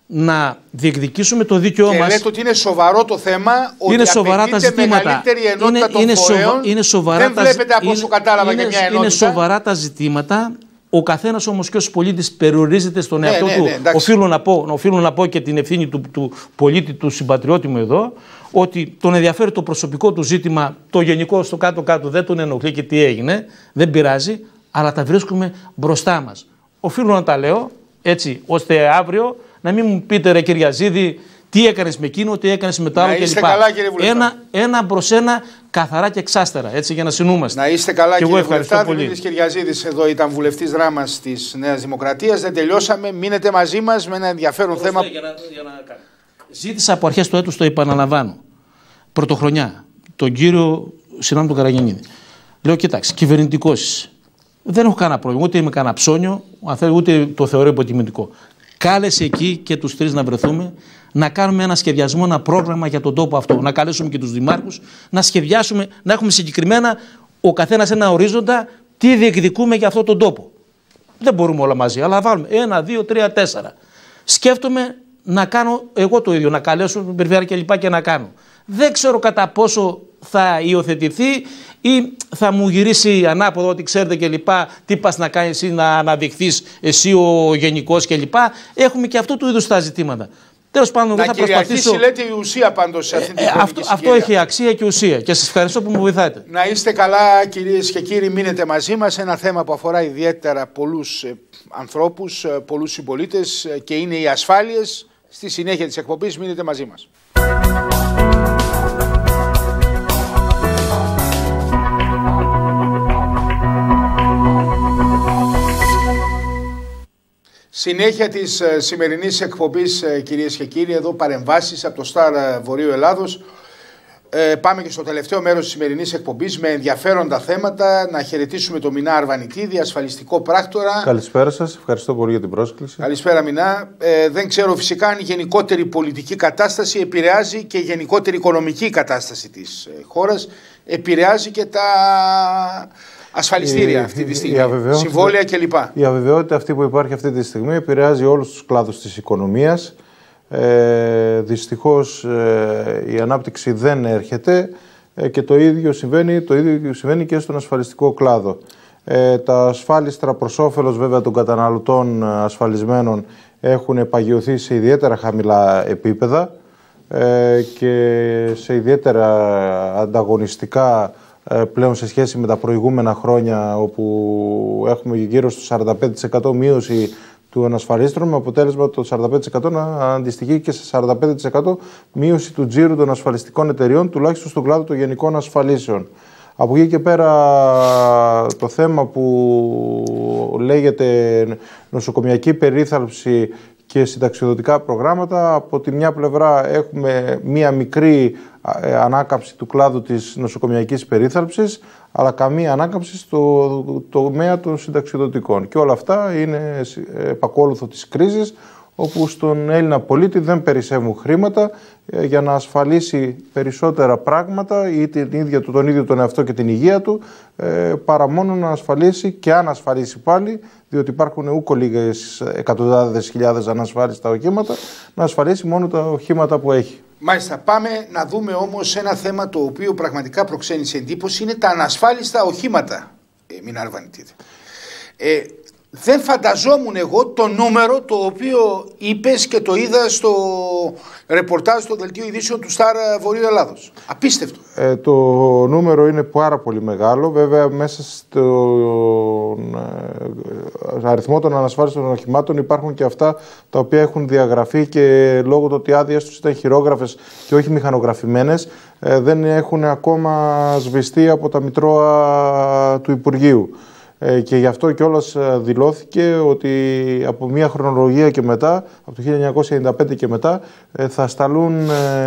να διεκδικήσουμε το δίκαιό μας. Και λέτε ότι είναι σοβαρό το θέμα, ότι είναι σοβαρά τα ζητήματα. Μεγαλύτερη ενότητα είναι, των είναι φορέων. Σοβα, είναι σοβαρά δεν τα, βλέπετε από όσο κατάλαβα είναι, και μια ενότητα. Είναι σοβαρά τα ζητήματα. Ο καθένας όμως και ως πολίτης περιορίζεται στον ναι, εαυτό ναι, του. Ναι, οφείλω, να πω, οφείλω να πω και την ευθύνη του, του πολίτη, του συμπατριώτη μου εδώ, ότι τον ενδιαφέρει το προσωπικό του ζήτημα, το γενικό στο κάτω-κάτω δεν τον ενοχλεί και τι έγινε, δεν πειράζει, αλλά τα βρίσκουμε μπροστά μας. Οφείλω να τα λέω έτσι, ώστε αύριο να μην μου πείτε, ρε Κυριαζίδη, τι έκανες με εκείνο, τι έκανες με το άλλο κλπ. Ένα, ένα προς ένα, καθαρά και εξάστερα, έτσι, για να συνούμαστε. Να είστε καλά, και κύριε Βουλευτά. Δημήτρης Κυριαζίδης εδώ ήταν βουλευτής δράμας της Νέας Δημοκρατίας. Δεν τελειώσαμε. Μείνετε μαζί μας με ένα ενδιαφέρον Πώς θέμα. Για να, για να... Ζήτησα από αρχές του έτους, το επαναλαμβάνω, πρωτοχρονιά, τον κύριο Συνάμ του Καραγεννίδη. Λέω, κοιτάξτε, κυβερνητικός. Δεν έχω κανένα πρόβλημα, ούτε είμαι κανένα ψώνιο, ούτε το θεωρώ υποτιμητικό. Κάλεσε εκεί και τους τρεις να βρεθούμε, να κάνουμε ένα σχεδιασμό, ένα πρόγραμμα για τον τόπο αυτό. Να καλέσουμε και τους δημάρχους, να σχεδιάσουμε, να έχουμε συγκεκριμένα ο καθένας ένα ορίζοντα τι διεκδικούμε για αυτόν τον τόπο. Δεν μπορούμε όλα μαζί, αλλά βάλουμε ένα, δύο, τρία, τέσσερα. Σκέφτομαι να κάνω εγώ το ίδιο, να καλέσω την περιφέρεια και λοιπά και να κάνω. Δεν ξέρω κατά πόσο θα υιοθετηθεί ή θα μου γυρίσει ανάποδο ότι ξέρετε και λοιπά, τι πας να κάνεις εσύ, να αναδειχθείς εσύ ο γενικός και λοιπά. Έχουμε και αυτού του είδους τα ζητήματα. Τέλος πάντων, να θα προσπαθήσω. Λέτε η ουσία πάντως σε αυτήν την ε, ε, αυτό, αυτό έχει αξία και ουσία και σας ευχαριστώ που μου βοηθάτε. Να είστε καλά, κυρίες και κύριοι, μείνετε μαζί μας. Ένα θέμα που αφορά ιδιαίτερα πολλούς ε, ανθρώπους, ε, πολλούς συμπολίτες ε, και είναι οι ασφάλειες. Στη συνέχεια της εκπομπής μείνετε μαζί μας. Συνέχεια της ε, σημερινής εκπομπής, ε, κυρίες και κύριοι, εδώ παρεμβάσεις από το Σταρ ε, Βορείου Ελλάδος. Ε, πάμε και στο τελευταίο μέρος της σημερινής εκπομπής με ενδιαφέροντα θέματα. Να χαιρετήσουμε τον Μινά Αρβανιτίδη, ασφαλιστικό πράκτορα. Καλησπέρα σας, ευχαριστώ πολύ για την πρόσκληση. Καλησπέρα Μινά. Ε, δεν ξέρω φυσικά αν η γενικότερη πολιτική κατάσταση επηρεάζει και η γενικότερη οικονομική κατάσταση της ε, χώρας. Επηρεάζει και τα ασφαλιστήρια η, αυτή τη στιγμή, συμβόλαια κλπ. Η αβεβαιότητα αυτή που υπάρχει αυτή τη στιγμή επηρεάζει όλους τους κλάδους της οικονομίας. Ε, δυστυχώς ε, η ανάπτυξη δεν έρχεται ε, και το ίδιο συμβαίνει, το ίδιο συμβαίνει και στον ασφαλιστικό κλάδο. Ε, τα ασφάλιστρα προς όφελος βέβαια των καταναλωτών ασφαλισμένων έχουν παγιωθεί σε ιδιαίτερα χαμηλά επίπεδα ε, και σε ιδιαίτερα ανταγωνιστικά ε, πλέον σε σχέση με τα προηγούμενα χρόνια, όπου έχουμε γύρω στο σαράντα πέντε τοις εκατό μείωση του ανασφαλίστρων, με αποτέλεσμα το σαράντα πέντε τοις εκατό να αντιστοιχεί και σε σαράντα πέντε τοις εκατό μείωση του τζίρου των ασφαλιστικών εταιριών, τουλάχιστον στον κλάδο των γενικών ασφαλίσεων. Από εκεί και πέρα το θέμα που λέγεται νοσοκομιακή περίθαλψη και συνταξιοδοτικά προγράμματα, από τη μια πλευρά έχουμε μία μικρή ανάκαμψη του κλάδου της νοσοκομιακής περίθαλψης, αλλά καμία ανάκαμψη στο τομέα των συνταξιοδοτικών. Και όλα αυτά είναι επακόλουθο της κρίσης, όπου στον Έλληνα πολίτη δεν περισσεύουν χρήματα για να ασφαλίσει περισσότερα πράγματα ή την ίδια του, τον ίδιο τον εαυτό και την υγεία του, παρά μόνο να ασφαλίσει, και αν ασφαλίσει πάλι, διότι υπάρχουν ούκο λίγες εκατοντάδες χιλιάδες ανασφάλιστα οχήματα, να ασφαλίσει μόνο τα οχήματα που έχει. Μάλιστα, πάμε να δούμε όμως ένα θέμα το οποίο πραγματικά προξένησε εντύπωση, είναι τα ανασφάλιστα οχήματα, ε, Μινά Αρβανιτίδη. Ε, δεν φανταζόμουν εγώ το νούμερο το οποίο είπες και το είδα στο ρεπορτάζ στο δελτίο ειδήσεων του Σταρ Βορείου Ελλάδος. Απίστευτο. Ε, το νούμερο είναι πάρα πολύ μεγάλο. Βέβαια, μέσα στον ε, αριθμό των ανασφάλιστων οχημάτων υπάρχουν και αυτά τα οποία έχουν διαγραφεί και λόγω του ότι οι άδειες τους ήταν χειρόγραφες και όχι μηχανογραφημένες, ε, δεν έχουν ακόμα σβηστεί από τα μητρώα του Υπουργείου. Και γι' αυτό κιόλας δηλώθηκε ότι από μια χρονολογία και μετά, από το χίλια εννιακόσια ενενήντα πέντε και μετά, θα σταλούν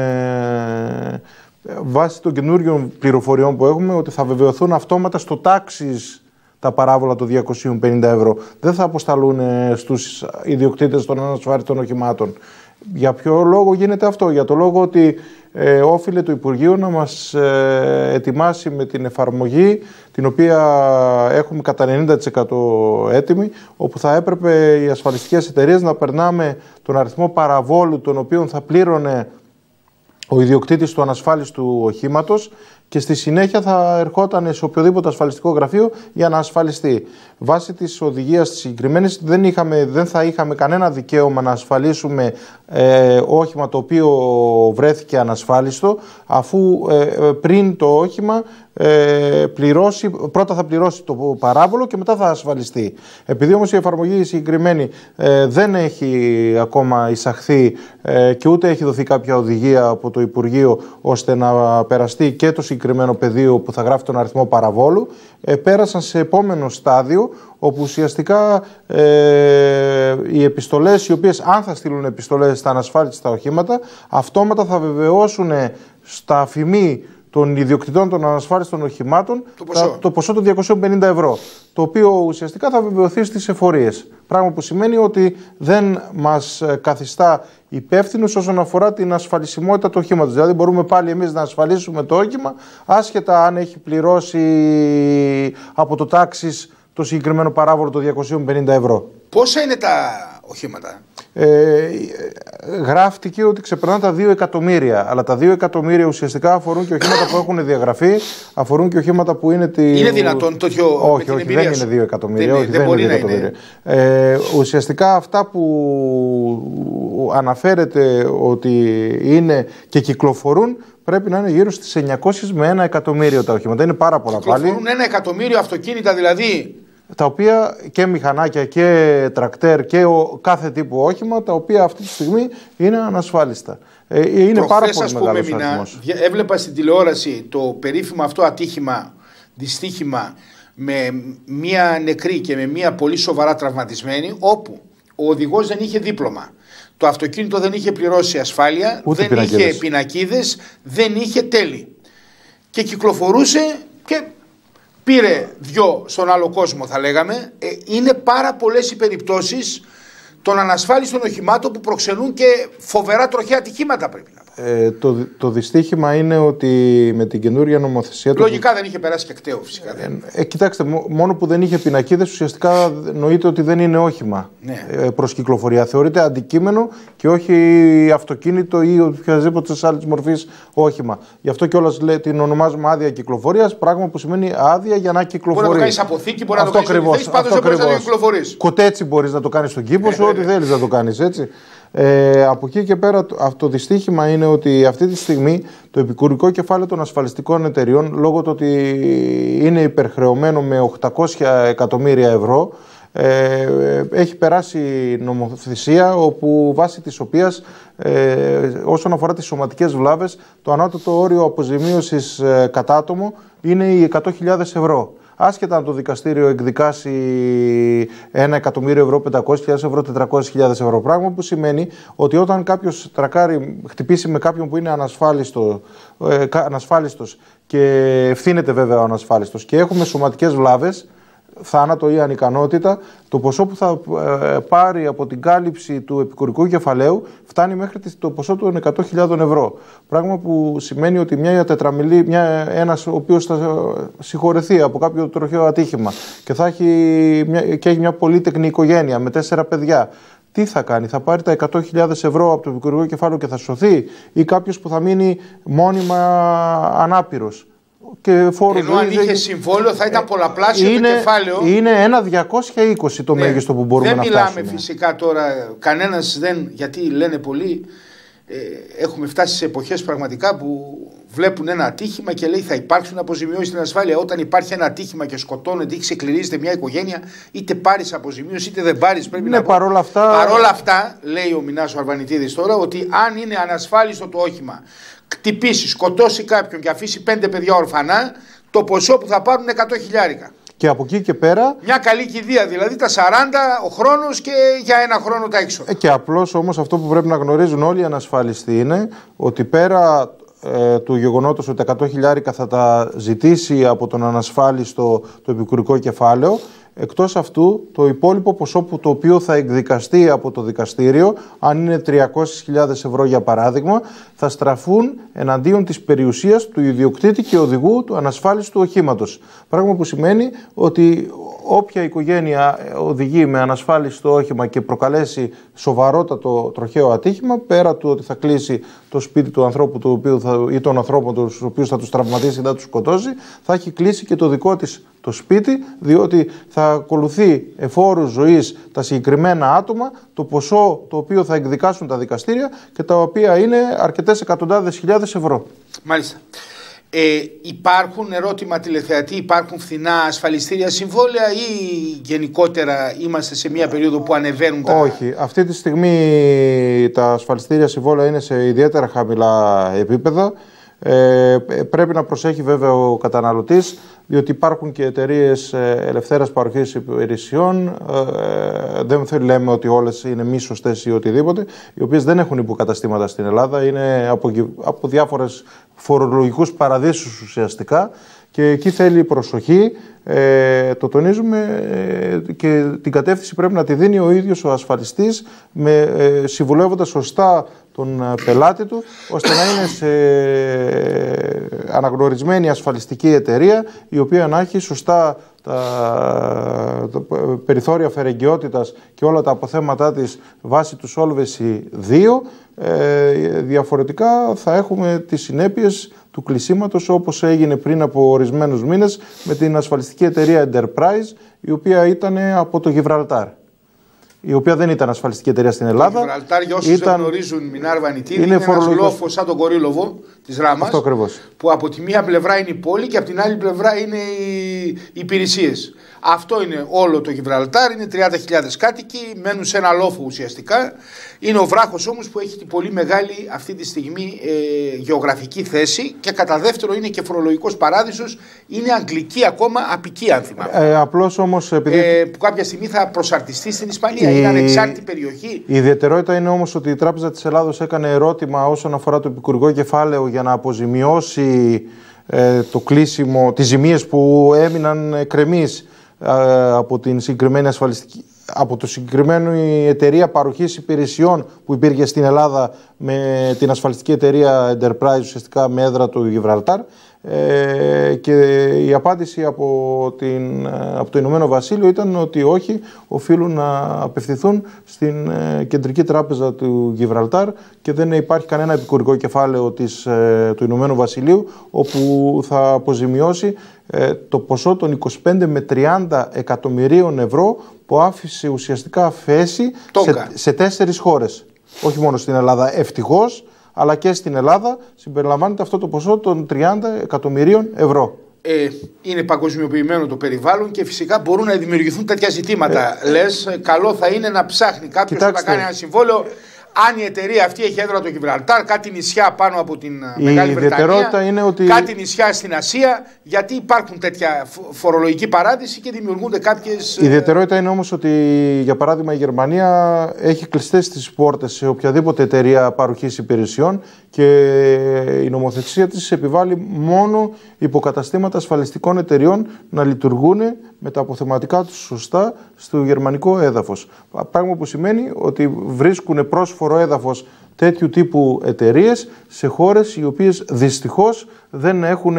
ε, βάσει των καινούριων πληροφοριών που έχουμε, ότι θα βεβαιωθούν αυτόματα στο τάξις τα παράβολα των διακοσίων πενήντα ευρώ. Δεν θα αποσταλούν στους ιδιοκτήτες των ανασφάλιστων οχημάτων. Για ποιο λόγο γίνεται αυτό? Για το λόγο ότι ε, όφιλε το Υπουργείο να μας ε, ετοιμάσει με την εφαρμογή, την οποία έχουμε κατά ενενήντα τοις εκατό έτοιμη, όπου θα έπρεπε οι ασφαλιστικές εταιρείες να περνάμε τον αριθμό παραβόλου τον οποίο θα πλήρωνε ο ιδιοκτήτης του ανασφάλιστου οχήματος και στη συνέχεια θα ερχόταν σε οποιοδήποτε ασφαλιστικό γραφείο για να ασφαλιστεί. Βάσει της οδηγίας της συγκεκριμένης δεν, είχαμε, δεν θα είχαμε κανένα δικαίωμα να ασφαλίσουμε ε, όχημα το οποίο βρέθηκε ανασφάλιστο, αφού ε, πριν το όχημα ε, πληρώσει, πρώτα θα πληρώσει το παράβολο και μετά θα ασφαλιστεί. Επειδή όμως η εφαρμογή συγκεκριμένη ε, δεν έχει ακόμα εισαχθεί ε, και ούτε έχει δοθεί κάποια οδηγία από το Υπουργείο ώστε να περαστεί και το συγκεκριμένο πεδίο που θα γράφει τον αριθμό παραβόλου, ε, πέρασαν σε επόμενο στάδιο, όπου ουσιαστικά ε, οι επιστολές, οι οποίες αν θα στείλουν επιστολές στα ανασφάλιστα οχήματα, αυτόματα θα βεβαιώσουν στα αφημί των ιδιοκτητών των ανασφάλιστων οχημάτων το ποσό. Τα, το ποσό των διακοσίων πενήντα ευρώ, το οποίο ουσιαστικά θα βεβαιωθεί στις εφορίες. Πράγμα που σημαίνει ότι δεν μας καθιστά υπεύθυνους όσον αφορά την ασφαλισιμότητα του οχήματος. Δηλαδή μπορούμε πάλι εμείς να ασφαλίσουμε το όχημα, άσχετα αν έχει πληρώσει από το τάξης το συγκεκριμένο παράβολο των διακοσίων πενήντα ευρώ. Πόσα είναι τα οχήματα? Ε, γράφτηκε ότι ξεπερνάνε τα δύο εκατομμύρια, αλλά τα δύο εκατομμύρια ουσιαστικά αφορούν και οχήματα που έχουν διαγραφεί, αφορούν και οχήματα που είναι... Τη... Είναι δυνατόν το πιο... Όχι, όχι, δεν είναι δύο εκατομμύρια. Δεν, όχι, δεν, δεν μπορεί είναι δύο να εκατομμύρια. είναι. Ε, ουσιαστικά αυτά που αναφέρεται ότι είναι και κυκλοφορούν πρέπει να είναι γύρω στις εννιακόσια με ένα εκατομμύριο τα οχήματα. Είναι πάρα πολλά πάλι. Κυκλοφορούν ένα εκατομμύριο αυτοκίνητα δηλαδή. Τα οποία και μηχανάκια και τρακτέρ και ο, κάθε τύπου όχημα, τα οποία αυτή τη στιγμή είναι ανασφάλιστα. Ε, είναι Προχθές, πάρα πολύ μεγάλος πούμε, αριθμός. Έβλεπα στην τηλεόραση το περίφημο αυτό ατύχημα, δυστύχημα, με μία νεκρή και με μία πολύ σοβαρά τραυματισμένη, όπου ο οδηγός δεν είχε δίπλωμα. Το αυτοκίνητο δεν είχε πληρώσει ασφάλεια, ούτε δεν πινακίδες. είχε πινακίδες, δεν είχε τέλη. Και κυκλοφορούσε και πήρε δυο στον άλλο κόσμο, θα λέγαμε. Ε, είναι πάρα πολλές οι περιπτώσεις των ανασφάλιστων οχημάτων που προξενούν και φοβερά τροχαία ατυχήματα, πρέπει να πω. Ε, το, το δυστύχημα είναι ότι με την καινούργια νομοθεσία... Λογικά το... δεν είχε περάσει και κταίο, φυσικά. Ε, ε, κοιτάξτε, μόνο που δεν είχε πινακίδες, ουσιαστικά νοείται ότι δεν είναι όχημα, ναι. ε, προς κυκλοφορία. Θεωρείται αντικείμενο και όχι αυτοκίνητο ή οποιαδήποτε άλλη μορφή όχημα. Γι' αυτό κιόλας την ονομάζουμε άδεια κυκλοφορίας, πράγμα που σημαίνει άδεια για να κυκλοφορεί. Μπορεί να το κάνεις αποθήκη, μπορεί αυτό να το κάνεις πάντως δεν μπορείς να το κυκλοφορείς. Κοτέτσι μπορείς να το κάνεις στον κήπο σου, ό,τι θέλεις να το κάνεις, έτσι. Ε, από εκεί και πέρα αυτό το δυστύχημα είναι ότι αυτή τη στιγμή το επικουρικό κεφάλαιο των ασφαλιστικών εταιριών, λόγω του ότι είναι υπερχρεωμένο με οκτακόσια εκατομμύρια ευρώ, ε, έχει περάσει νομοθεσία όπου βάσει της οποίας ε, όσον αφορά τις σωματικές βλάβες το ανώτατο όριο αποζημίωσης ε, κατά άτομο είναι οι εκατό χιλιάδες ευρώ. Άσχετα αν το δικαστήριο εκδικάσει ένα εκατομμύριο ευρώ, πεντακόσιες χιλιάδες ευρώ, τετρακόσιες χιλιάδες ευρώ. Πράγμα που σημαίνει ότι όταν κάποιος τρακάρει, χτυπήσει με κάποιον που είναι ανασφάλιστο, ε, ανασφάλιστος και ευθύνεται βέβαια ο ανασφάλιστος και έχουμε σωματικές βλάβες, θάνατο ή ανικανότητα, το ποσό που θα ε, πάρει από την κάλυψη του επικουρικού κεφαλαίου φτάνει μέχρι το ποσό των εκατό χιλιάδων ευρώ. Πράγμα που σημαίνει ότι μια τετραμιλή, μια, ένας ο οποίος θα συγχωρεθεί από κάποιο τροχαίο ατύχημα και, θα έχει μια, και έχει μια πολύτεκνη οικογένεια με τέσσερα παιδιά, τι θα κάνει, θα πάρει τα εκατό χιλιάδες ευρώ από το επικουρικό κεφάλαιο και θα σωθεί, ή κάποιος που θα μείνει μόνιμα ανάπηρος. Και ενώ αν είχε συμβόλαιο θα ήταν πολλαπλάσιο είναι, το κεφάλαιο. Είναι ένα διακόσια είκοσι το ναι, μέγιστο που μπορούμε να φτάσουμε. Δεν μιλάμε φυσικά τώρα, κανένας δεν, γιατί λένε πολλοί, ε, έχουμε φτάσει σε εποχές πραγματικά που βλέπουν ένα ατύχημα και λέει θα υπάρξουν αποζημιώσεις στην ασφάλεια. Όταν υπάρχει ένα ατύχημα και σκοτώνεται ή ξεκληρίζεται μια οικογένεια, είτε πάρεις αποζημίωση είτε δεν πάρεις. Πρέπει ναι, να παρόλα αυτά... παρόλα αυτά, λέει ο Μινάς ο Αρβανιτίδης τώρα, ότι αν είναι ανασφάλιστο το όχημα, κτυπήσει, σκοτώσει κάποιον και αφήσει πέντε παιδιά ορφανά, το ποσό που θα πάρουν είναι εκατό χιλιάρικα. Και από εκεί και πέρα. Μια καλή κηδεία, δηλαδή τα σαράντα ο χρόνος και για ένα χρόνο τα έξοδα. Και απλώς όμως αυτό που πρέπει να γνωρίζουν όλοι οι ανασφάλιστοι είναι ότι πέρα ε, του γεγονότος ότι τα εκατό χιλιάρικα θα τα ζητήσει από τον ανασφάλιστο το επικουρικό κεφάλαιο. Εκτός αυτού, το υπόλοιπο ποσό που το οποίο θα εκδικαστεί από το δικαστήριο, αν είναι τριακόσιες χιλιάδες ευρώ για παράδειγμα, θα στραφούν εναντίον της περιουσίας του ιδιοκτήτη και οδηγού του ανασφάλιστου οχήματος. Πράγμα που σημαίνει ότι όποια οικογένεια οδηγεί με ανασφάλιστο όχημα και προκαλέσει σοβαρότατο τροχαίο ατύχημα, πέρα του ότι θα κλείσει το σπίτι του ανθρώπου του οποίου θα, ή των ανθρώπων τους οποίους θα τους τραυματίσει ή θα τους σκοτώσει, θα έχει κλείσει και το δικό της το σπίτι, διότι θα ακολουθεί εφόρους ζωής τα συγκεκριμένα άτομα, το ποσό το οποίο θα εκδικάσουν τα δικαστήρια και τα οποία είναι αρκετές εκατοντάδες χιλιάδες ευρώ. Μάλιστα. Ε, υπάρχουν, ερώτημα τηλεθεατή, υπάρχουν φθηνά ασφαλιστήρια συμβόλαια ή γενικότερα είμαστε σε μια περίοδο που ανεβαίνουν τα... Όχι. Αυτή τη στιγμή τα ασφαλιστήρια συμβόλαια είναι σε ιδιαίτερα χαμηλά επίπεδα. Ε, πρέπει να προσέχει βέβαια ο καταναλωτής, διότι υπάρχουν και εταιρείες ελευθέρας παροχής υπηρεσιών, ε, δεν λέμε ότι όλες είναι μη σωστές ή οτιδήποτε, οι οποίες δεν έχουν υποκαταστήματα στην Ελλάδα, είναι από, από διάφορες φορολογικούς παραδείσους ουσιαστικά και εκεί θέλει προσοχή, ε, το τονίζουμε ε, και την κατεύθυνση πρέπει να τη δίνει ο ίδιος ο ασφαλιστής με, ε, συμβουλεύοντας σωστά τον πελάτη του, ώστε να είναι σε αναγνωρισμένη ασφαλιστική εταιρεία η οποία να έχει σωστά τα, τα περιθώρια φερεγγιότητας και όλα τα αποθέματά της βάσει του Solvency δύο. Ε, διαφορετικά θα έχουμε τις συνέπειες του κλεισίματος όπως έγινε πριν από ορισμένους μήνες με την ασφαλιστική εταιρεία Enterprise, η οποία ήταν από το Γιβραλτάρ, η οποία δεν ήταν ασφαλιστική εταιρεία στην Ελλάδα. Το Γιβραλτάρ, για όσους ήταν... δεν γνωρίζουν, Μινάρ Βανιτήρη, είναι, είναι ένας φορολογικός... λόφος σαν τον Κορύλοβο της Ράμας, που από τη μία πλευρά είναι η πόλη και από την άλλη πλευρά είναι οι υπηρεσίες. Αυτό είναι όλο το Γιβραλτάρ, είναι τριάντα χιλιάδες κάτοικοι, μένουν σε ένα λόφο ουσιαστικά. Είναι ο βράχος όμως που έχει την πολύ μεγάλη αυτή τη στιγμή ε, γεωγραφική θέση και κατά δεύτερο είναι και φορολογικός παράδεισος, είναι αγγλική ακόμα απική αν θυμάμαι. Ε, απλώς όμως επειδή... Ε, που κάποια στιγμή θα προσαρτιστεί στην Ισπανία, η... είναι ανεξάρτητη περιοχή. Η ιδιαιτερότητα είναι όμως ότι η Τράπεζα της Ελλάδος έκανε ερώτημα όσον αφορά το επικουρικό κεφάλαιο για να αποζημιώσει ε, το κλείσιμο, τις ζημίες που έμειναν εκκρεμείς από την συγκεκριμένη ασφαλιστική, από το συγκεκριμένο η εταιρεία παροχής υπηρεσιών που υπήρχε στην Ελλάδα με την ασφαλιστική εταιρεία Enterprise ουσιαστικά με έδρα του Γιβραλτάρ, ε, και η απάντηση από, την, από το Ηνωμένο Βασίλειο ήταν ότι όχι, οφείλουν να απευθυνθούν στην ε, κεντρική τράπεζα του Γιβραλτάρ και δεν υπάρχει κανένα επικουρικό κεφάλαιο της, ε, του Ηνωμένου Βασιλείου όπου θα αποζημιώσει ε, το ποσό των είκοσι πέντε με τριάντα εκατομμυρίων ευρώ που άφησε ουσιαστικά αφέση σε, σε τέσσερις χώρες. Όχι μόνο στην Ελλάδα, ευτυχώς, αλλά και στην Ελλάδα συμπεριλαμβάνεται αυτό το ποσό των τριάντα εκατομμυρίων ευρώ. Ε, είναι παγκοσμιοποιημένο το περιβάλλον και φυσικά μπορούν να δημιουργηθούν τέτοια ζητήματα. Ε, Λες, καλό θα είναι να ψάχνει κάποιος να κάνει ένα συμβόλαιο. Αν η εταιρεία αυτή έχει έδρα το Γιβραλτάρ, κάτι νησιά πάνω από την η Μεγάλη Βρετανία, είναι ότι... κάτι νησιά στην Ασία, γιατί υπάρχουν τέτοια φορολογική παράδειση και δημιουργούνται κάποιες... Η ιδιαιτερότητα είναι όμως ότι, για παράδειγμα, η Γερμανία έχει κλειστές τις πόρτες σε οποιαδήποτε εταιρεία παροχής υπηρεσιών και η νομοθεσία της επιβάλλει μόνο υποκαταστήματα ασφαλιστικών εταιριών να λειτουργούν με τα αποθεματικά τους σωστά στο γερμανικό έδαφος. Πράγμα που σημαίνει ότι βρίσκουν πρόσφορο έδαφος τέτοιου τύπου εταιρείες σε χώρες οι οποίες δυστυχώς δεν έχουν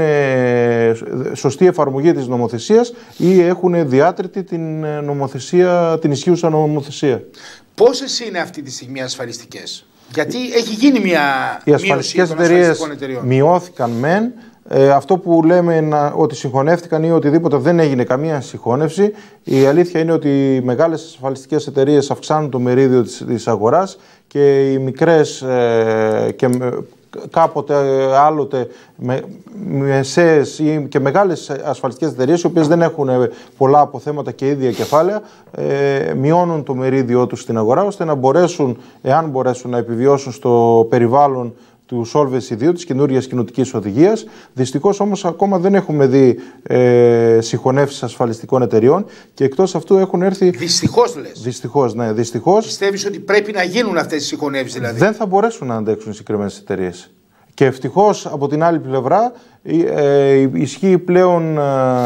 σωστή εφαρμογή της νομοθεσίας ή έχουν διάτρητη την νομοθεσία, την ισχύουσα νομοθεσία. Πόσες είναι αυτή τη στιγμή ασφαλιστικές? Γιατί έχει γίνει μια Οι ασφαλιστικές εταιρείες μειώθηκαν μεν. Ε, αυτό που λέμε να, ότι συγχωνεύτηκαν ή οτιδήποτε, δεν έγινε καμία συγχώνευση. Η αλήθεια είναι ότι οι μεγάλες ασφαλιστικές εταιρείες αυξάνουν το μερίδιο της, της αγοράς και οι μικρές ε, και κάποτε άλλοτε με, μεσαίες ή και μεγάλες ασφαλιστικές εταιρείες, οι οποίες δεν έχουν πολλά αποθέματα και ίδια κεφάλαια, ε, μειώνουν το μερίδιο τους στην αγορά, ώστε να μπορέσουν, εάν μπορέσουν να επιβιώσουν στο περιβάλλον του Solvency δύο, της καινούργιας κοινοτικής οδηγίας. Δυστυχώς όμως ακόμα δεν έχουμε δει ε, συγχωνεύσεις ασφαλιστικών εταιριών και εκτός αυτού έχουν έρθει... Δυστυχώς λες. Δυστυχώς, ναι, δυστυχώς. Πιστεύεις ότι πρέπει να γίνουν αυτές οι συγχωνεύσεις δηλαδή? Δεν θα μπορέσουν να αντέξουν οι συγκεκριμένες εταιρείες. Και ευτυχώς από την άλλη πλευρά ε, ισχύει πλέον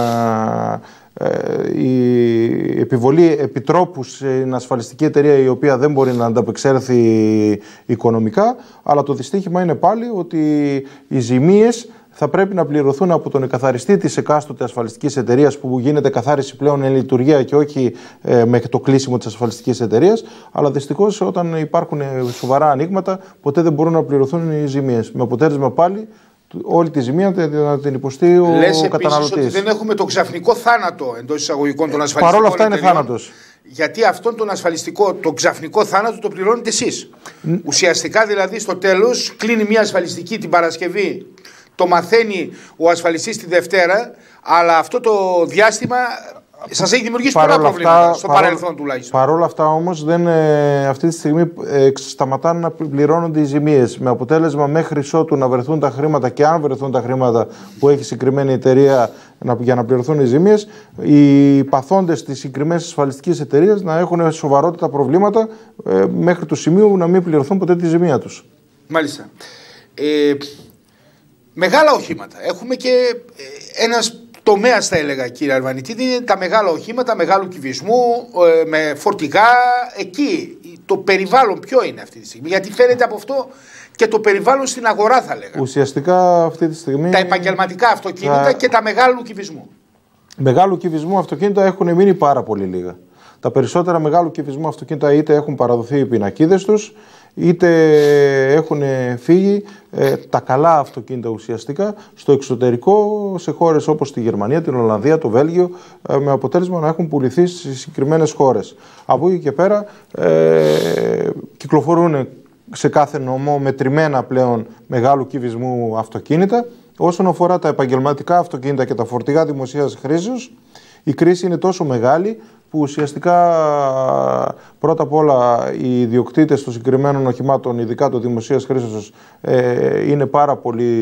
ε, ε, η επιβολή επιτρόπου στην ασφαλιστική εταιρεία η οποία δεν μπορεί να ανταπεξέλθει οικονομικά, αλλά το δυστύχημα είναι πάλι ότι οι ζημίες θα πρέπει να πληρωθούν από τον εκαθαριστή της εκάστοτε ασφαλιστικής εταιρείας που γίνεται καθάριση πλέον εν λειτουργία και όχι ε, με το κλείσιμο της ασφαλιστικής εταιρείας. Αλλά δυστυχώς όταν υπάρχουν σοβαρά ανοίγματα ποτέ δεν μπορούν να πληρωθούν οι ζημίες. Με αποτέλεσμα πάλι όλη τη ζημία να την υποστεί ο Λες καταναλωτής. Επίσης ότι δεν έχουμε το ξαφνικό θάνατο εντός εισαγωγικών των ασφαλιστικών. Παρ' όλα αυτά είναι εταιριών, θάνατος. Γιατί αυτόν τον ασφαλιστικό, το ξαφνικό θάνατο το πληρώνετε εσείς. Mm. Ουσιαστικά δηλαδή στο τέλος κλείνει μια ασφαλιστική την Παρασκευή. Το μαθαίνει ο ασφαλιστής τη Δευτέρα, αλλά αυτό το διάστημα σας έχει δημιουργήσει πολλά προβλήματα, στο παρόλ, παρελθόν τουλάχιστον. Παρ' όλα αυτά όμως δεν, ε, αυτή τη στιγμή ε, σταματάνε να πληρώνονται οι ζημίες, με αποτέλεσμα μέχρι ότου να βρεθούν τα χρήματα, και αν βρεθούν τα χρήματα που έχει συγκεκριμένη εταιρεία να, για να πληρωθούν οι ζημίες, οι παθόντες της συγκεκριμένης ασφαλιστικής εταιρείας να έχουν σοβαρότητα προβλήματα ε, μέχρι του σημείου να μην πληρωθούν ποτέ τη ζημία τους. Mάλιστα. Ε, Μεγάλα οχήματα. Έχουμε και ένας τομέας, θα έλεγα, κύριε Αρβανιτίδη, είναι τα μεγάλα οχήματα μεγάλου κυβισμού, με φορτηγά. Εκεί το περιβάλλον ποιο είναι αυτή τη στιγμή? Γιατί φαίνεται από αυτό και το περιβάλλον στην αγορά, θα έλεγα. Ουσιαστικά αυτή τη στιγμή... Τα επαγγελματικά αυτοκίνητα τα... και τα μεγάλου κυβισμού. Μεγάλου κυβισμού αυτοκίνητα έχουν μείνει πάρα πολύ λίγα. Τα περισσότερα μεγάλου κυβισμού αυτοκίνητα είτε έχουν παραδοθεί οι πινακίδες τους, είτε έχουν φύγει ε, τα καλά αυτοκίνητα ουσιαστικά στο εξωτερικό, σε χώρες όπως τη Γερμανία, την Ολλανδία, το Βέλγιο, ε, με αποτέλεσμα να έχουν πουληθεί στις συγκεκριμένες χώρες. Από εκεί και πέρα ε, κυκλοφορούν σε κάθε νομό μετρημένα πλέον μεγάλου κυβισμού αυτοκίνητα. Όσον αφορά τα επαγγελματικά αυτοκίνητα και τα φορτηγά δημοσίας χρήσεως, η κρίση είναι τόσο μεγάλη που ουσιαστικά πρώτα απ' όλα οι ιδιοκτήτες των συγκεκριμένων οχημάτων, ειδικά το δημοσίας χρήσεως, ε, είναι πάρα πολύ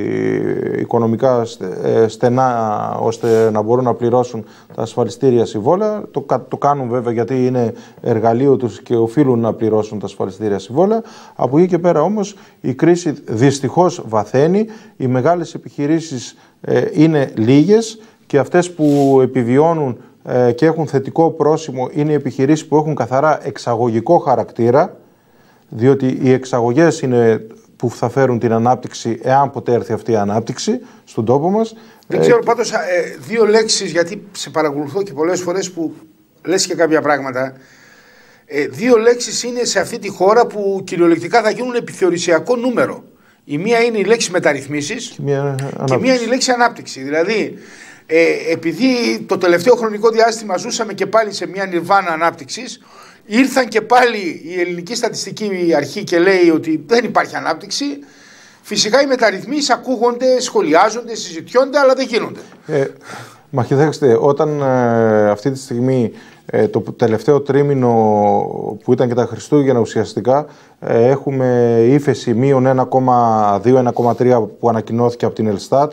οικονομικά στενά ώστε να μπορούν να πληρώσουν τα ασφαλιστήρια συμβόλαια. Το, το κάνουν βέβαια γιατί είναι εργαλείο τους και οφείλουν να πληρώσουν τα ασφαλιστήρια συμβόλαια. Από εκεί και πέρα όμως η κρίση δυστυχώς βαθαίνει, οι μεγάλες επιχειρήσεις ε, είναι λίγες και αυτές που επιβιώνουν και έχουν θετικό πρόσημο είναι οι επιχειρήσεις που έχουν καθαρά εξαγωγικό χαρακτήρα, διότι οι εξαγωγές είναι που θα φέρουν την ανάπτυξη, εάν ποτέ έρθει αυτή η ανάπτυξη στον τόπο μας. Δεν ξέρω ε, πάντως δύο λέξεις, γιατί σε παρακολουθώ και πολλές φορές που λες και κάποια πράγματα. Ε, δύο λέξεις είναι σε αυτή τη χώρα που κυριολεκτικά θα γίνουν επιθεωρησιακό νούμερο. Η μία είναι η λέξη μεταρρυθμίσεις και, μία και μία είναι η λέξη ανάπτυξη. Δηλαδή, Ε, επειδή το τελευταίο χρονικό διάστημα ζούσαμε και πάλι σε μια νιρβάνα ανάπτυξης, ήρθαν και πάλι η ελληνική στατιστική αρχή και λέει ότι δεν υπάρχει ανάπτυξη. Φυσικά οι μεταρρυθμίσεις ακούγονται, σχολιάζονται, συζητιόνται, αλλά δεν γίνονται. Ε, μα κοιτάξτε, όταν ε, αυτή τη στιγμή ε, το τελευταίο τρίμηνο που ήταν και τα Χριστούγεννα ουσιαστικά ε, έχουμε ύφεση μείον ένα κόμμα δύο με ένα κόμμα τρία που ανακοινώθηκε από την Ελστάτ,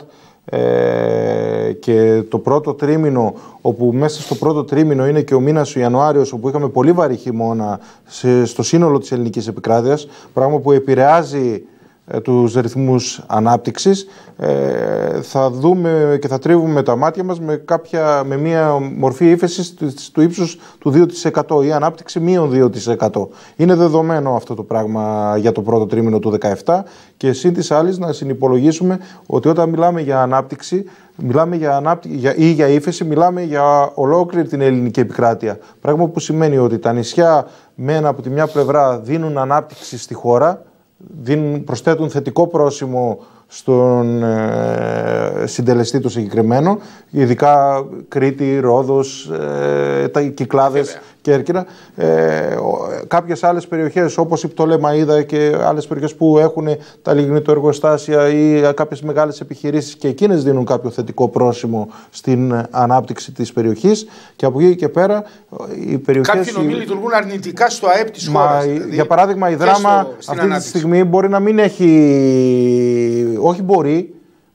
Ε, και το πρώτο τρίμηνο, όπου μέσα στο πρώτο τρίμηνο είναι και ο μήνας ο Ιανουάριος, όπου είχαμε πολύ βαρύ χειμώνα σε, στο σύνολο της ελληνικής επικράτειας, πράγμα που επηρεάζει ε, τους ρυθμούς ανάπτυξης, ε, θα δούμε και θα τρίβουμε τα μάτια μας με, κάποια, με μια μορφή ύφεσης του, του ύψους του δύο τοις εκατό ή ανάπτυξη μείον δύο τοις εκατό. Είναι δεδομένο αυτό το πράγμα για το πρώτο τρίμηνο του δύο χιλιάδες δεκαεπτά και σύν της άλλης να συνυπολογίσουμε ότι όταν μιλάμε για ανάπτυξη, μιλάμε για ανάπτυξη για, ή για ύφεση, μιλάμε για ολόκληρη την ελληνική επικράτεια. Πράγμα που σημαίνει ότι τα νησιά μένα από τη μια πλευρά δίνουν ανάπτυξη στη χώρα, δίνουν, προσθέτουν θετικό πρόσημο στον ε, συντελεστή το συγκεκριμένο, ειδικά Κρήτη, Ρόδος, ε, τα Κυκλάδες, Κέρκυρα. Ε, κάποιες άλλες περιοχές όπως η Πτολεμαΐδα και άλλες περιοχές που έχουν τα λιγνητοεργοστάσια ή κάποιες μεγάλες επιχειρήσεις και εκείνες δίνουν κάποιο θετικό πρόσημο στην ανάπτυξη της περιοχής, και από εκεί και πέρα οι περιοχές... Κάποιοι νομοί λειτουργούν αρνητικά στο ΑΕΠ της χώρας. Δηλαδή, για παράδειγμα η Δράμα στο, αυτή ανάπτυξη. Τη στιγμή μπορεί να μην έχει... Όχι μπορεί,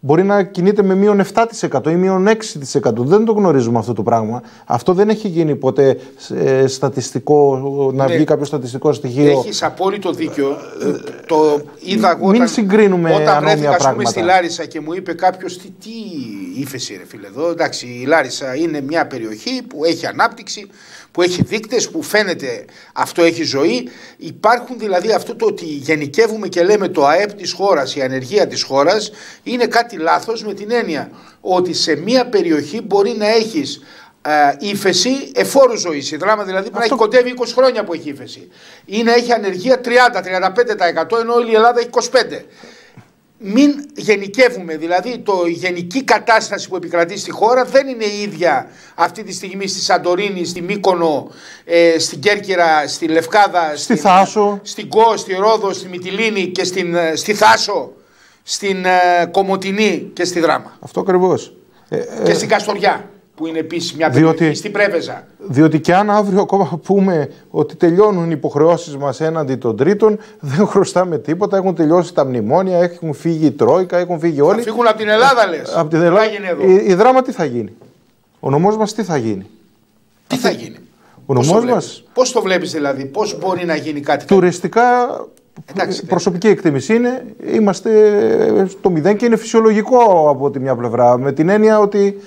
μπορεί να κινείται με μείον επτά τοις εκατό ή μείον έξι τοις εκατό. Δεν το γνωρίζουμε αυτό το πράγμα. Αυτό δεν έχει γίνει ποτέ ε, στατιστικό, να βγει ναι. κάποιο στατιστικό στοιχείο. Έχεις απόλυτο δίκιο. Το είδα εγώ Μην όταν, συγκρίνουμε όταν βρέθηκα πράγματα. πούμε, στη Λάρισα και μου είπε κάποιος τι, τι ύφεση ρε φίλε εδώ. Εντάξει, η Λάρισα είναι μια περιοχή που έχει ανάπτυξη, που έχει δείκτες, που φαίνεται αυτό έχει ζωή. Υπάρχουν δηλαδή αυτό το ότι γενικεύουμε και λέμε το ΑΕΠ της χώρας, η ανεργία της χώρας, είναι κάτι λάθος με την έννοια ότι σε μια περιοχή μπορεί να έχεις ε, ύφεση εφόρου ζωής. Η Δράμα δηλαδή πρέπει αυτό... να έχει κοντεύει είκοσι χρόνια που έχει ύφεση. Ή να έχει ανεργία τριάντα με τριάντα πέντε τοις εκατό ενώ όλη η Ελλάδα έχει είκοσι πέντε τοις εκατό. Μην γενικεύουμε, δηλαδή το, η γενική κατάσταση που επικρατεί στη χώρα δεν είναι η ίδια αυτή τη στιγμή στη Σαντορίνη, στη Μύκονο, ε, στην Κέρκυρα, στη Λευκάδα, στη στην Θάσο, στην Κο, στη Ρόδο, στη Μυτιλήνη και στην, στη Θάσο, στην ε, Κομοτηνή και στη Δράμα. Αυτό ακριβώς. Ε, και ε, στην Καστοριά που είναι επίσης μια περιοχή, διότι, στην Πρέβεζα. Διότι και αν αύριο ακόμα πούμε ότι τελειώνουν οι υποχρεώσεις μας έναντι των τρίτων, δεν χρωστάμε τίποτα, έχουν τελειώσει τα μνημόνια, έχουν φύγει η Τρόικα, έχουν φύγει όλοι. Θα φύγουν από την Ελλάδα λες. Από την Ελλάδα. Η, η Δράμα τι θα γίνει. Ο νομός μας τι θα γίνει. Τι θα γίνει. Ο πώς νομός το μας. Πώς το βλέπεις δηλαδή, πώς μπορεί να γίνει κάτι. Τουριστικά. Εντάξει, προσωπική εκτίμηση είναι, είμαστε στο μηδέν και είναι φυσιολογικό από τη μια πλευρά. Με την έννοια ότι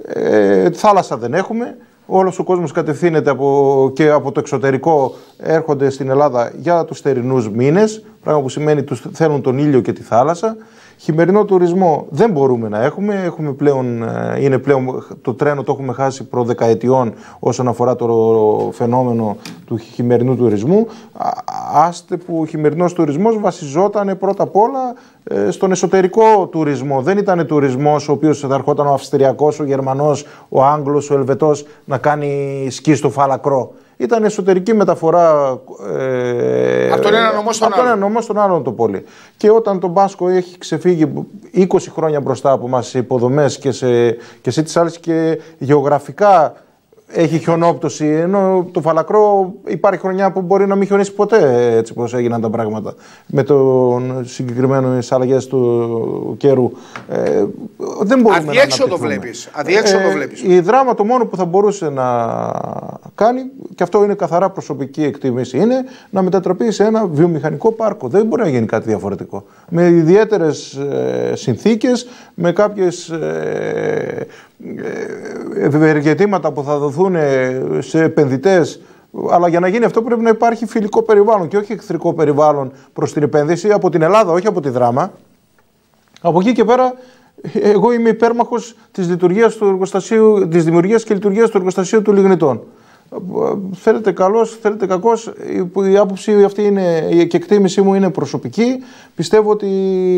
ε, θάλασσα δεν έχουμε, όλος ο κόσμος κατευθύνεται από, και από το εξωτερικό έρχονται στην Ελλάδα για τους θερινούς μήνες, πράγμα που σημαίνει τους θέλουν τον ήλιο και τη θάλασσα. Χειμερινό τουρισμό δεν μπορούμε να έχουμε, έχουμε πλέον, είναι πλέον, το τρένο το έχουμε χάσει προ δεκαετιών όσον αφορά το φαινόμενο του χειμερινού τουρισμού. Άστε που ο χειμερινός τουρισμός βασιζόταν πρώτα απ' όλα στον εσωτερικό τουρισμό. Δεν ήταν τουρισμός ο οποίος θα ερχόταν ο Αυστριακός, ο Γερμανός, ο Άγγλος, ο Ελβετός να κάνει σκι στο Φαλακρό. Ήταν εσωτερική μεταφορά ε, από τον ένα νομό στον από άλλον. νομό στον άλλον το πόλι. Και όταν το Μπάσκο έχει ξεφύγει είκοσι χρόνια μπροστά από μας σε υποδομές και σε, και σε τις άλλες και γεωγραφικά έχει χιονόπτωση, ενώ το Φαλακρό υπάρχει χρονιά που μπορεί να μην χιονίσει ποτέ, έτσι πως έγιναν τα πράγματα με τον συγκεκριμένο αλλαγές του καιρού. Ε, δεν μπορούμε Αδιέξοδο να βλέπεις. Αδιέξοδο ε, βλέπεις. Η Δράμα το μόνο που θα μπορούσε να κάνει, και αυτό είναι καθαρά προσωπική εκτίμηση, είναι να μετατραπεί σε ένα βιομηχανικό πάρκο. Δεν μπορεί να γίνει κάτι διαφορετικό. Με ιδιαίτερες ε, συνθήκες, με κάποιες ε, ευεργετήματα που θα δοθούν σε επενδυτές, αλλά για να γίνει αυτό πρέπει να υπάρχει φιλικό περιβάλλον και όχι εχθρικό περιβάλλον προς την επένδυση από την Ελλάδα, όχι από τη Δράμα. Από εκεί και πέρα εγώ είμαι υπέρμαχος της, λειτουργίας του εργοστασίου, της δημιουργίας και λειτουργίας του εργοστασίου του Λιγνητών. Θέλετε καλός, θέλετε κακός, η άποψη αυτή είναι, η εκτίμησή μου είναι προσωπική. Πιστεύω ότι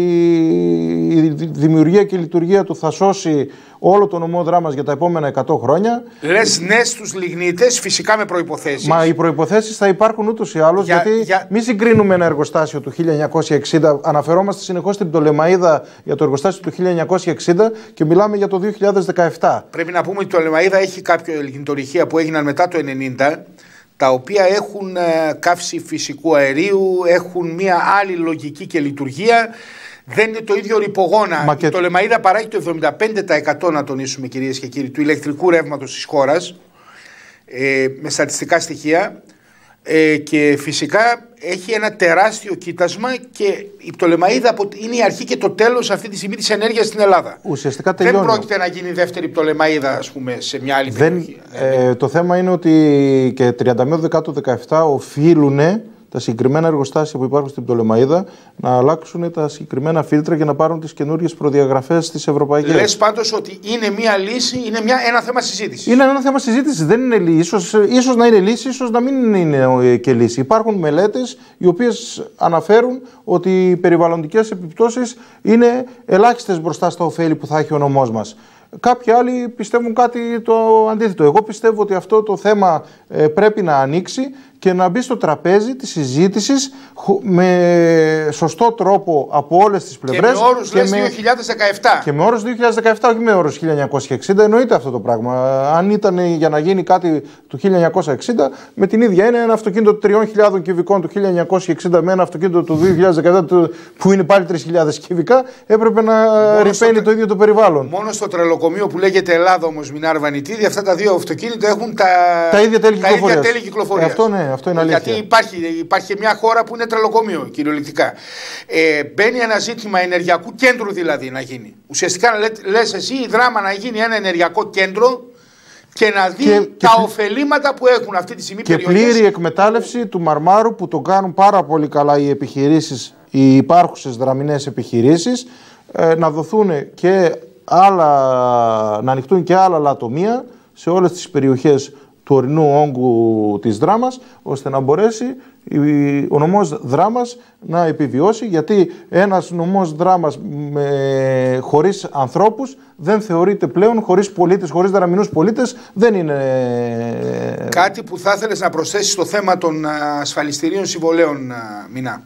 η δημιουργία και η λειτουργία του θα σώσει όλο το νομό Δράμας για τα επόμενα εκατό χρόνια. Λες ναι στους λιγνίτες, φυσικά με προϋποθέσεις. Μα οι προϋποθέσεις θα υπάρχουν ούτως ή άλλως, για, γιατί για... μην συγκρίνουμε ένα εργοστάσιο του χίλια εννιακόσια εξήντα. Αναφερόμαστε συνεχώς στην Πτολεμαΐδα για το εργοστάσιο του χίλια εννιακόσια εξήντα και μιλάμε για το δύο χιλιάδες δεκαεπτά. Πρέπει να πούμε ότι η Πτολεμαΐδα έχει κάποια λιγνητορυχεία που έγιναν μετά το ενενήντα, τα οποία έχουν καύση φυσικού αερίου, έχουν μια άλλη λογική και λειτουργία. Δεν είναι το ίδιο ρηπογόνα. Μα η και... Πτολεμαΐδα παράγει το εβδομήντα πέντε τοις εκατό, να τονίσουμε κυρίες και κύριοι, του ηλεκτρικού ρεύματος της χώρας, ε, με στατιστικά στοιχεία, ε, και φυσικά έχει ένα τεράστιο κοίτασμα και η Πτολεμαΐδα είναι η αρχή και το τέλος αυτή τη στιγμή της ενέργειας στην Ελλάδα. Ουσιαστικά τελειώνει. Δεν πρόκειται να γίνει δεύτερη Πτολεμαΐδα, ας πούμε, σε μια άλλη Δεν, περιοχή. Ε, το θέμα είναι ότι και τριάντα μία Δεκάτου δεκαεπτά οφείλουν τα συγκεκριμένα εργοστάσια που υπάρχουν στην Πτολεμαΐδα να αλλάξουν τα συγκεκριμένα φίλτρα για να πάρουν τις καινούριες προδιαγραφές της Ευρωπαϊκής. Λες πάντως ότι είναι μια λύση, είναι μια, ένα θέμα συζήτησης. Είναι ένα θέμα συζήτησης, δεν είναι λύση. Ίσως, ίσως να είναι λύση, ίσως να μην είναι και λύση. Υπάρχουν μελέτες οι οποίες αναφέρουν ότι οι περιβαλλοντικές επιπτώσεις είναι ελάχιστες μπροστά στα ωφέλη που θα έχει ο νομός μας. Κάποιοι άλλοι πιστεύουν κάτι το αντίθετο. Εγώ πιστεύω ότι αυτό το θέμα ε, πρέπει να ανοίξει και να μπει στο τραπέζι της συζήτησης με σωστό τρόπο από όλες τις πλευρές. Και με όρους λες δύο χιλιάδες δεκαεπτά. Και με όρους δύο χιλιάδες δεκαεπτά, όχι με όρους χίλια εννιακόσια εξήντα, εννοείται αυτό το πράγμα. Αν ήταν για να γίνει κάτι του χίλια εννιακόσια εξήντα, με την ίδια είναι ένα αυτοκίνητο τριών χιλιάδων κυβικών του χίλια εννιακόσια εξήντα με ένα αυτοκίνητο του δύο χιλιάδες δεκαεπτά που είναι πάλι τρεις χιλιάδες κυβικά, έπρεπε να ρηπαίνει στο... το ίδιο το περιβάλλον. Μόνο στο τρελοκομείο που λέγεται Ελλάδα όμως, Μινάρ Βανιτίδη, αυτά τα δύο αυτοκίνητα έχουν τα, τα ίδια τέλη κυκλοφορίας. Ε, αυτό, ναι, αυτό είναι αλήθεια. Γιατί υπάρχει, υπάρχει μια χώρα που είναι τρελοκομείο, κυριολεκτικά. Ε, μπαίνει ένα ζήτημα ενεργειακού κέντρου δηλαδή να γίνει. Ουσιαστικά λες εσύ η Δράμα να γίνει ένα ενεργειακό κέντρο και να δει και, τα και, ωφελήματα που έχουν αυτή τη στιγμή και περιοχές. Πλήρη εκμετάλλευση του Μαρμάρου που το κάνουν πάρα πολύ καλά οι επιχειρήσεις, οι υπάρχουσες δραμινές επιχειρήσεις, ε, να δοθούν και άλλα, να ανοιχτούν και άλλα λατομεία σε όλες τις περιοχές του ορεινού όγκου της Δράμας, ώστε να μπορέσει ο νομός Δράμας να επιβιώσει, γιατί ένας νομός Δράμας με, χωρίς ανθρώπους δεν θεωρείται πλέον, χωρίς πολίτες, χωρίς δραμινούς πολίτες δεν είναι... Κάτι που θα ήθελες να προσθέσεις στο θέμα των ασφαλιστηρίων συμβολέων, Μινά?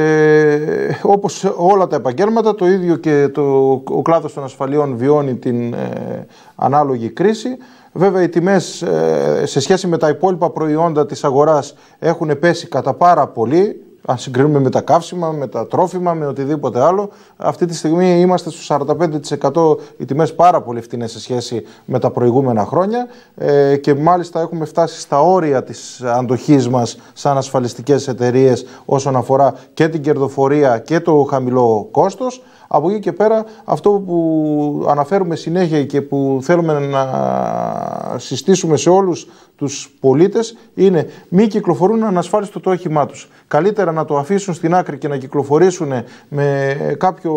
Ε, όπως όλα τα επαγγέλματα, το ίδιο και το, ο κλάδος των ασφαλιών βιώνει την ε, ανάλογη κρίση. Βέβαια οι τιμές ε, σε σχέση με τα υπόλοιπα προϊόντα της αγοράς έχουν πέσει κατά πάρα πολύ. Αν συγκρίνουμε με τα καύσιμα, με τα τρόφιμα, με οτιδήποτε άλλο, αυτή τη στιγμή είμαστε στο σαράντα πέντε τοις εκατό οι τιμές πάρα πολύ φτηνές σε σχέση με τα προηγούμενα χρόνια ε, και μάλιστα έχουμε φτάσει στα όρια της αντοχής μας σαν ασφαλιστικές εταιρείες όσον αφορά και την κερδοφορία και το χαμηλό κόστος. Από εκεί και πέρα αυτό που αναφέρουμε συνέχεια και που θέλουμε να συστήσουμε σε όλους τους πολίτες είναι μη κυκλοφορούν ανασφάλιστο το όχημά τους. Καλύτερα να το αφήσουν στην άκρη και να κυκλοφορήσουν με κάποιο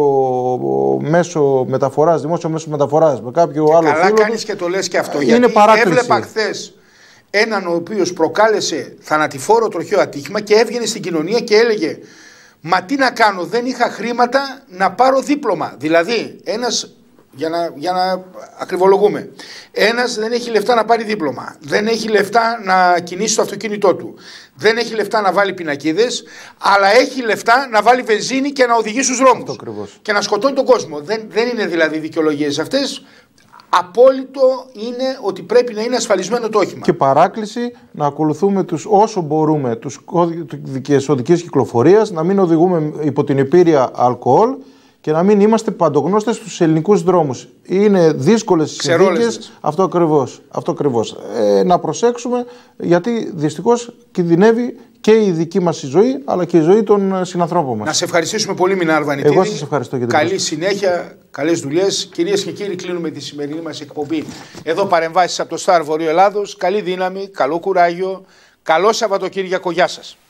μέσο μεταφοράς, δημόσιο μέσο μεταφοράς, με κάποιο και άλλο καλά φίλο. Καλά κάνεις και το λες και αυτό, είναι γιατί παράκληση. Έβλεπα χθες έναν ο οποίος προκάλεσε θανατηφόρο τροχαίο ατύχημα και έβγαινε στην κοινωνία και έλεγε «Μα τι να κάνω, δεν είχα χρήματα να πάρω δίπλωμα». Δηλαδή, ένας, για να, για να ακριβολογούμε, ένας δεν έχει λεφτά να πάρει δίπλωμα, δεν έχει λεφτά να κινήσει το αυτοκίνητό του, δεν έχει λεφτά να βάλει πινακίδες, αλλά έχει λεφτά να βάλει βενζίνη και να οδηγεί στους δρόμους και να σκοτώνει τον κόσμο. Δεν, δεν είναι δηλαδή δικαιολογίες αυτές. Απόλυτο είναι ότι πρέπει να είναι ασφαλισμένο το όχημα. Και παράκληση να ακολουθούμε τους, όσο μπορούμε τους κώδικες οδικής κυκλοφορίας, να μην οδηγούμε υπό την επίρρεια αλκοόλ και να μην είμαστε παντογνώστες στους ελληνικούς δρόμους. Είναι δύσκολες οι συνθήκες. Αυτό ακριβώς. Αυτό ακριβώς. Ε, να προσέξουμε, γιατί δυστυχώς κινδυνεύει και η δική μας η ζωή, αλλά και η ζωή των συνανθρώπων μας. Να σε ευχαριστήσουμε πολύ, Μινάρ Βανιτίδη. Εγώ σας ευχαριστώ για την Καλή συνέχεια, καλές δουλειές. Κυρίες και κύριοι, κλείνουμε τη σημερινή μας εκπομπή. Εδώ παρεμβάσεις από το Σταρ Βορείου Ελλάδος. Καλή δύναμη, καλό κουράγιο, καλό Σαββατοκύριακο. Γεια σας.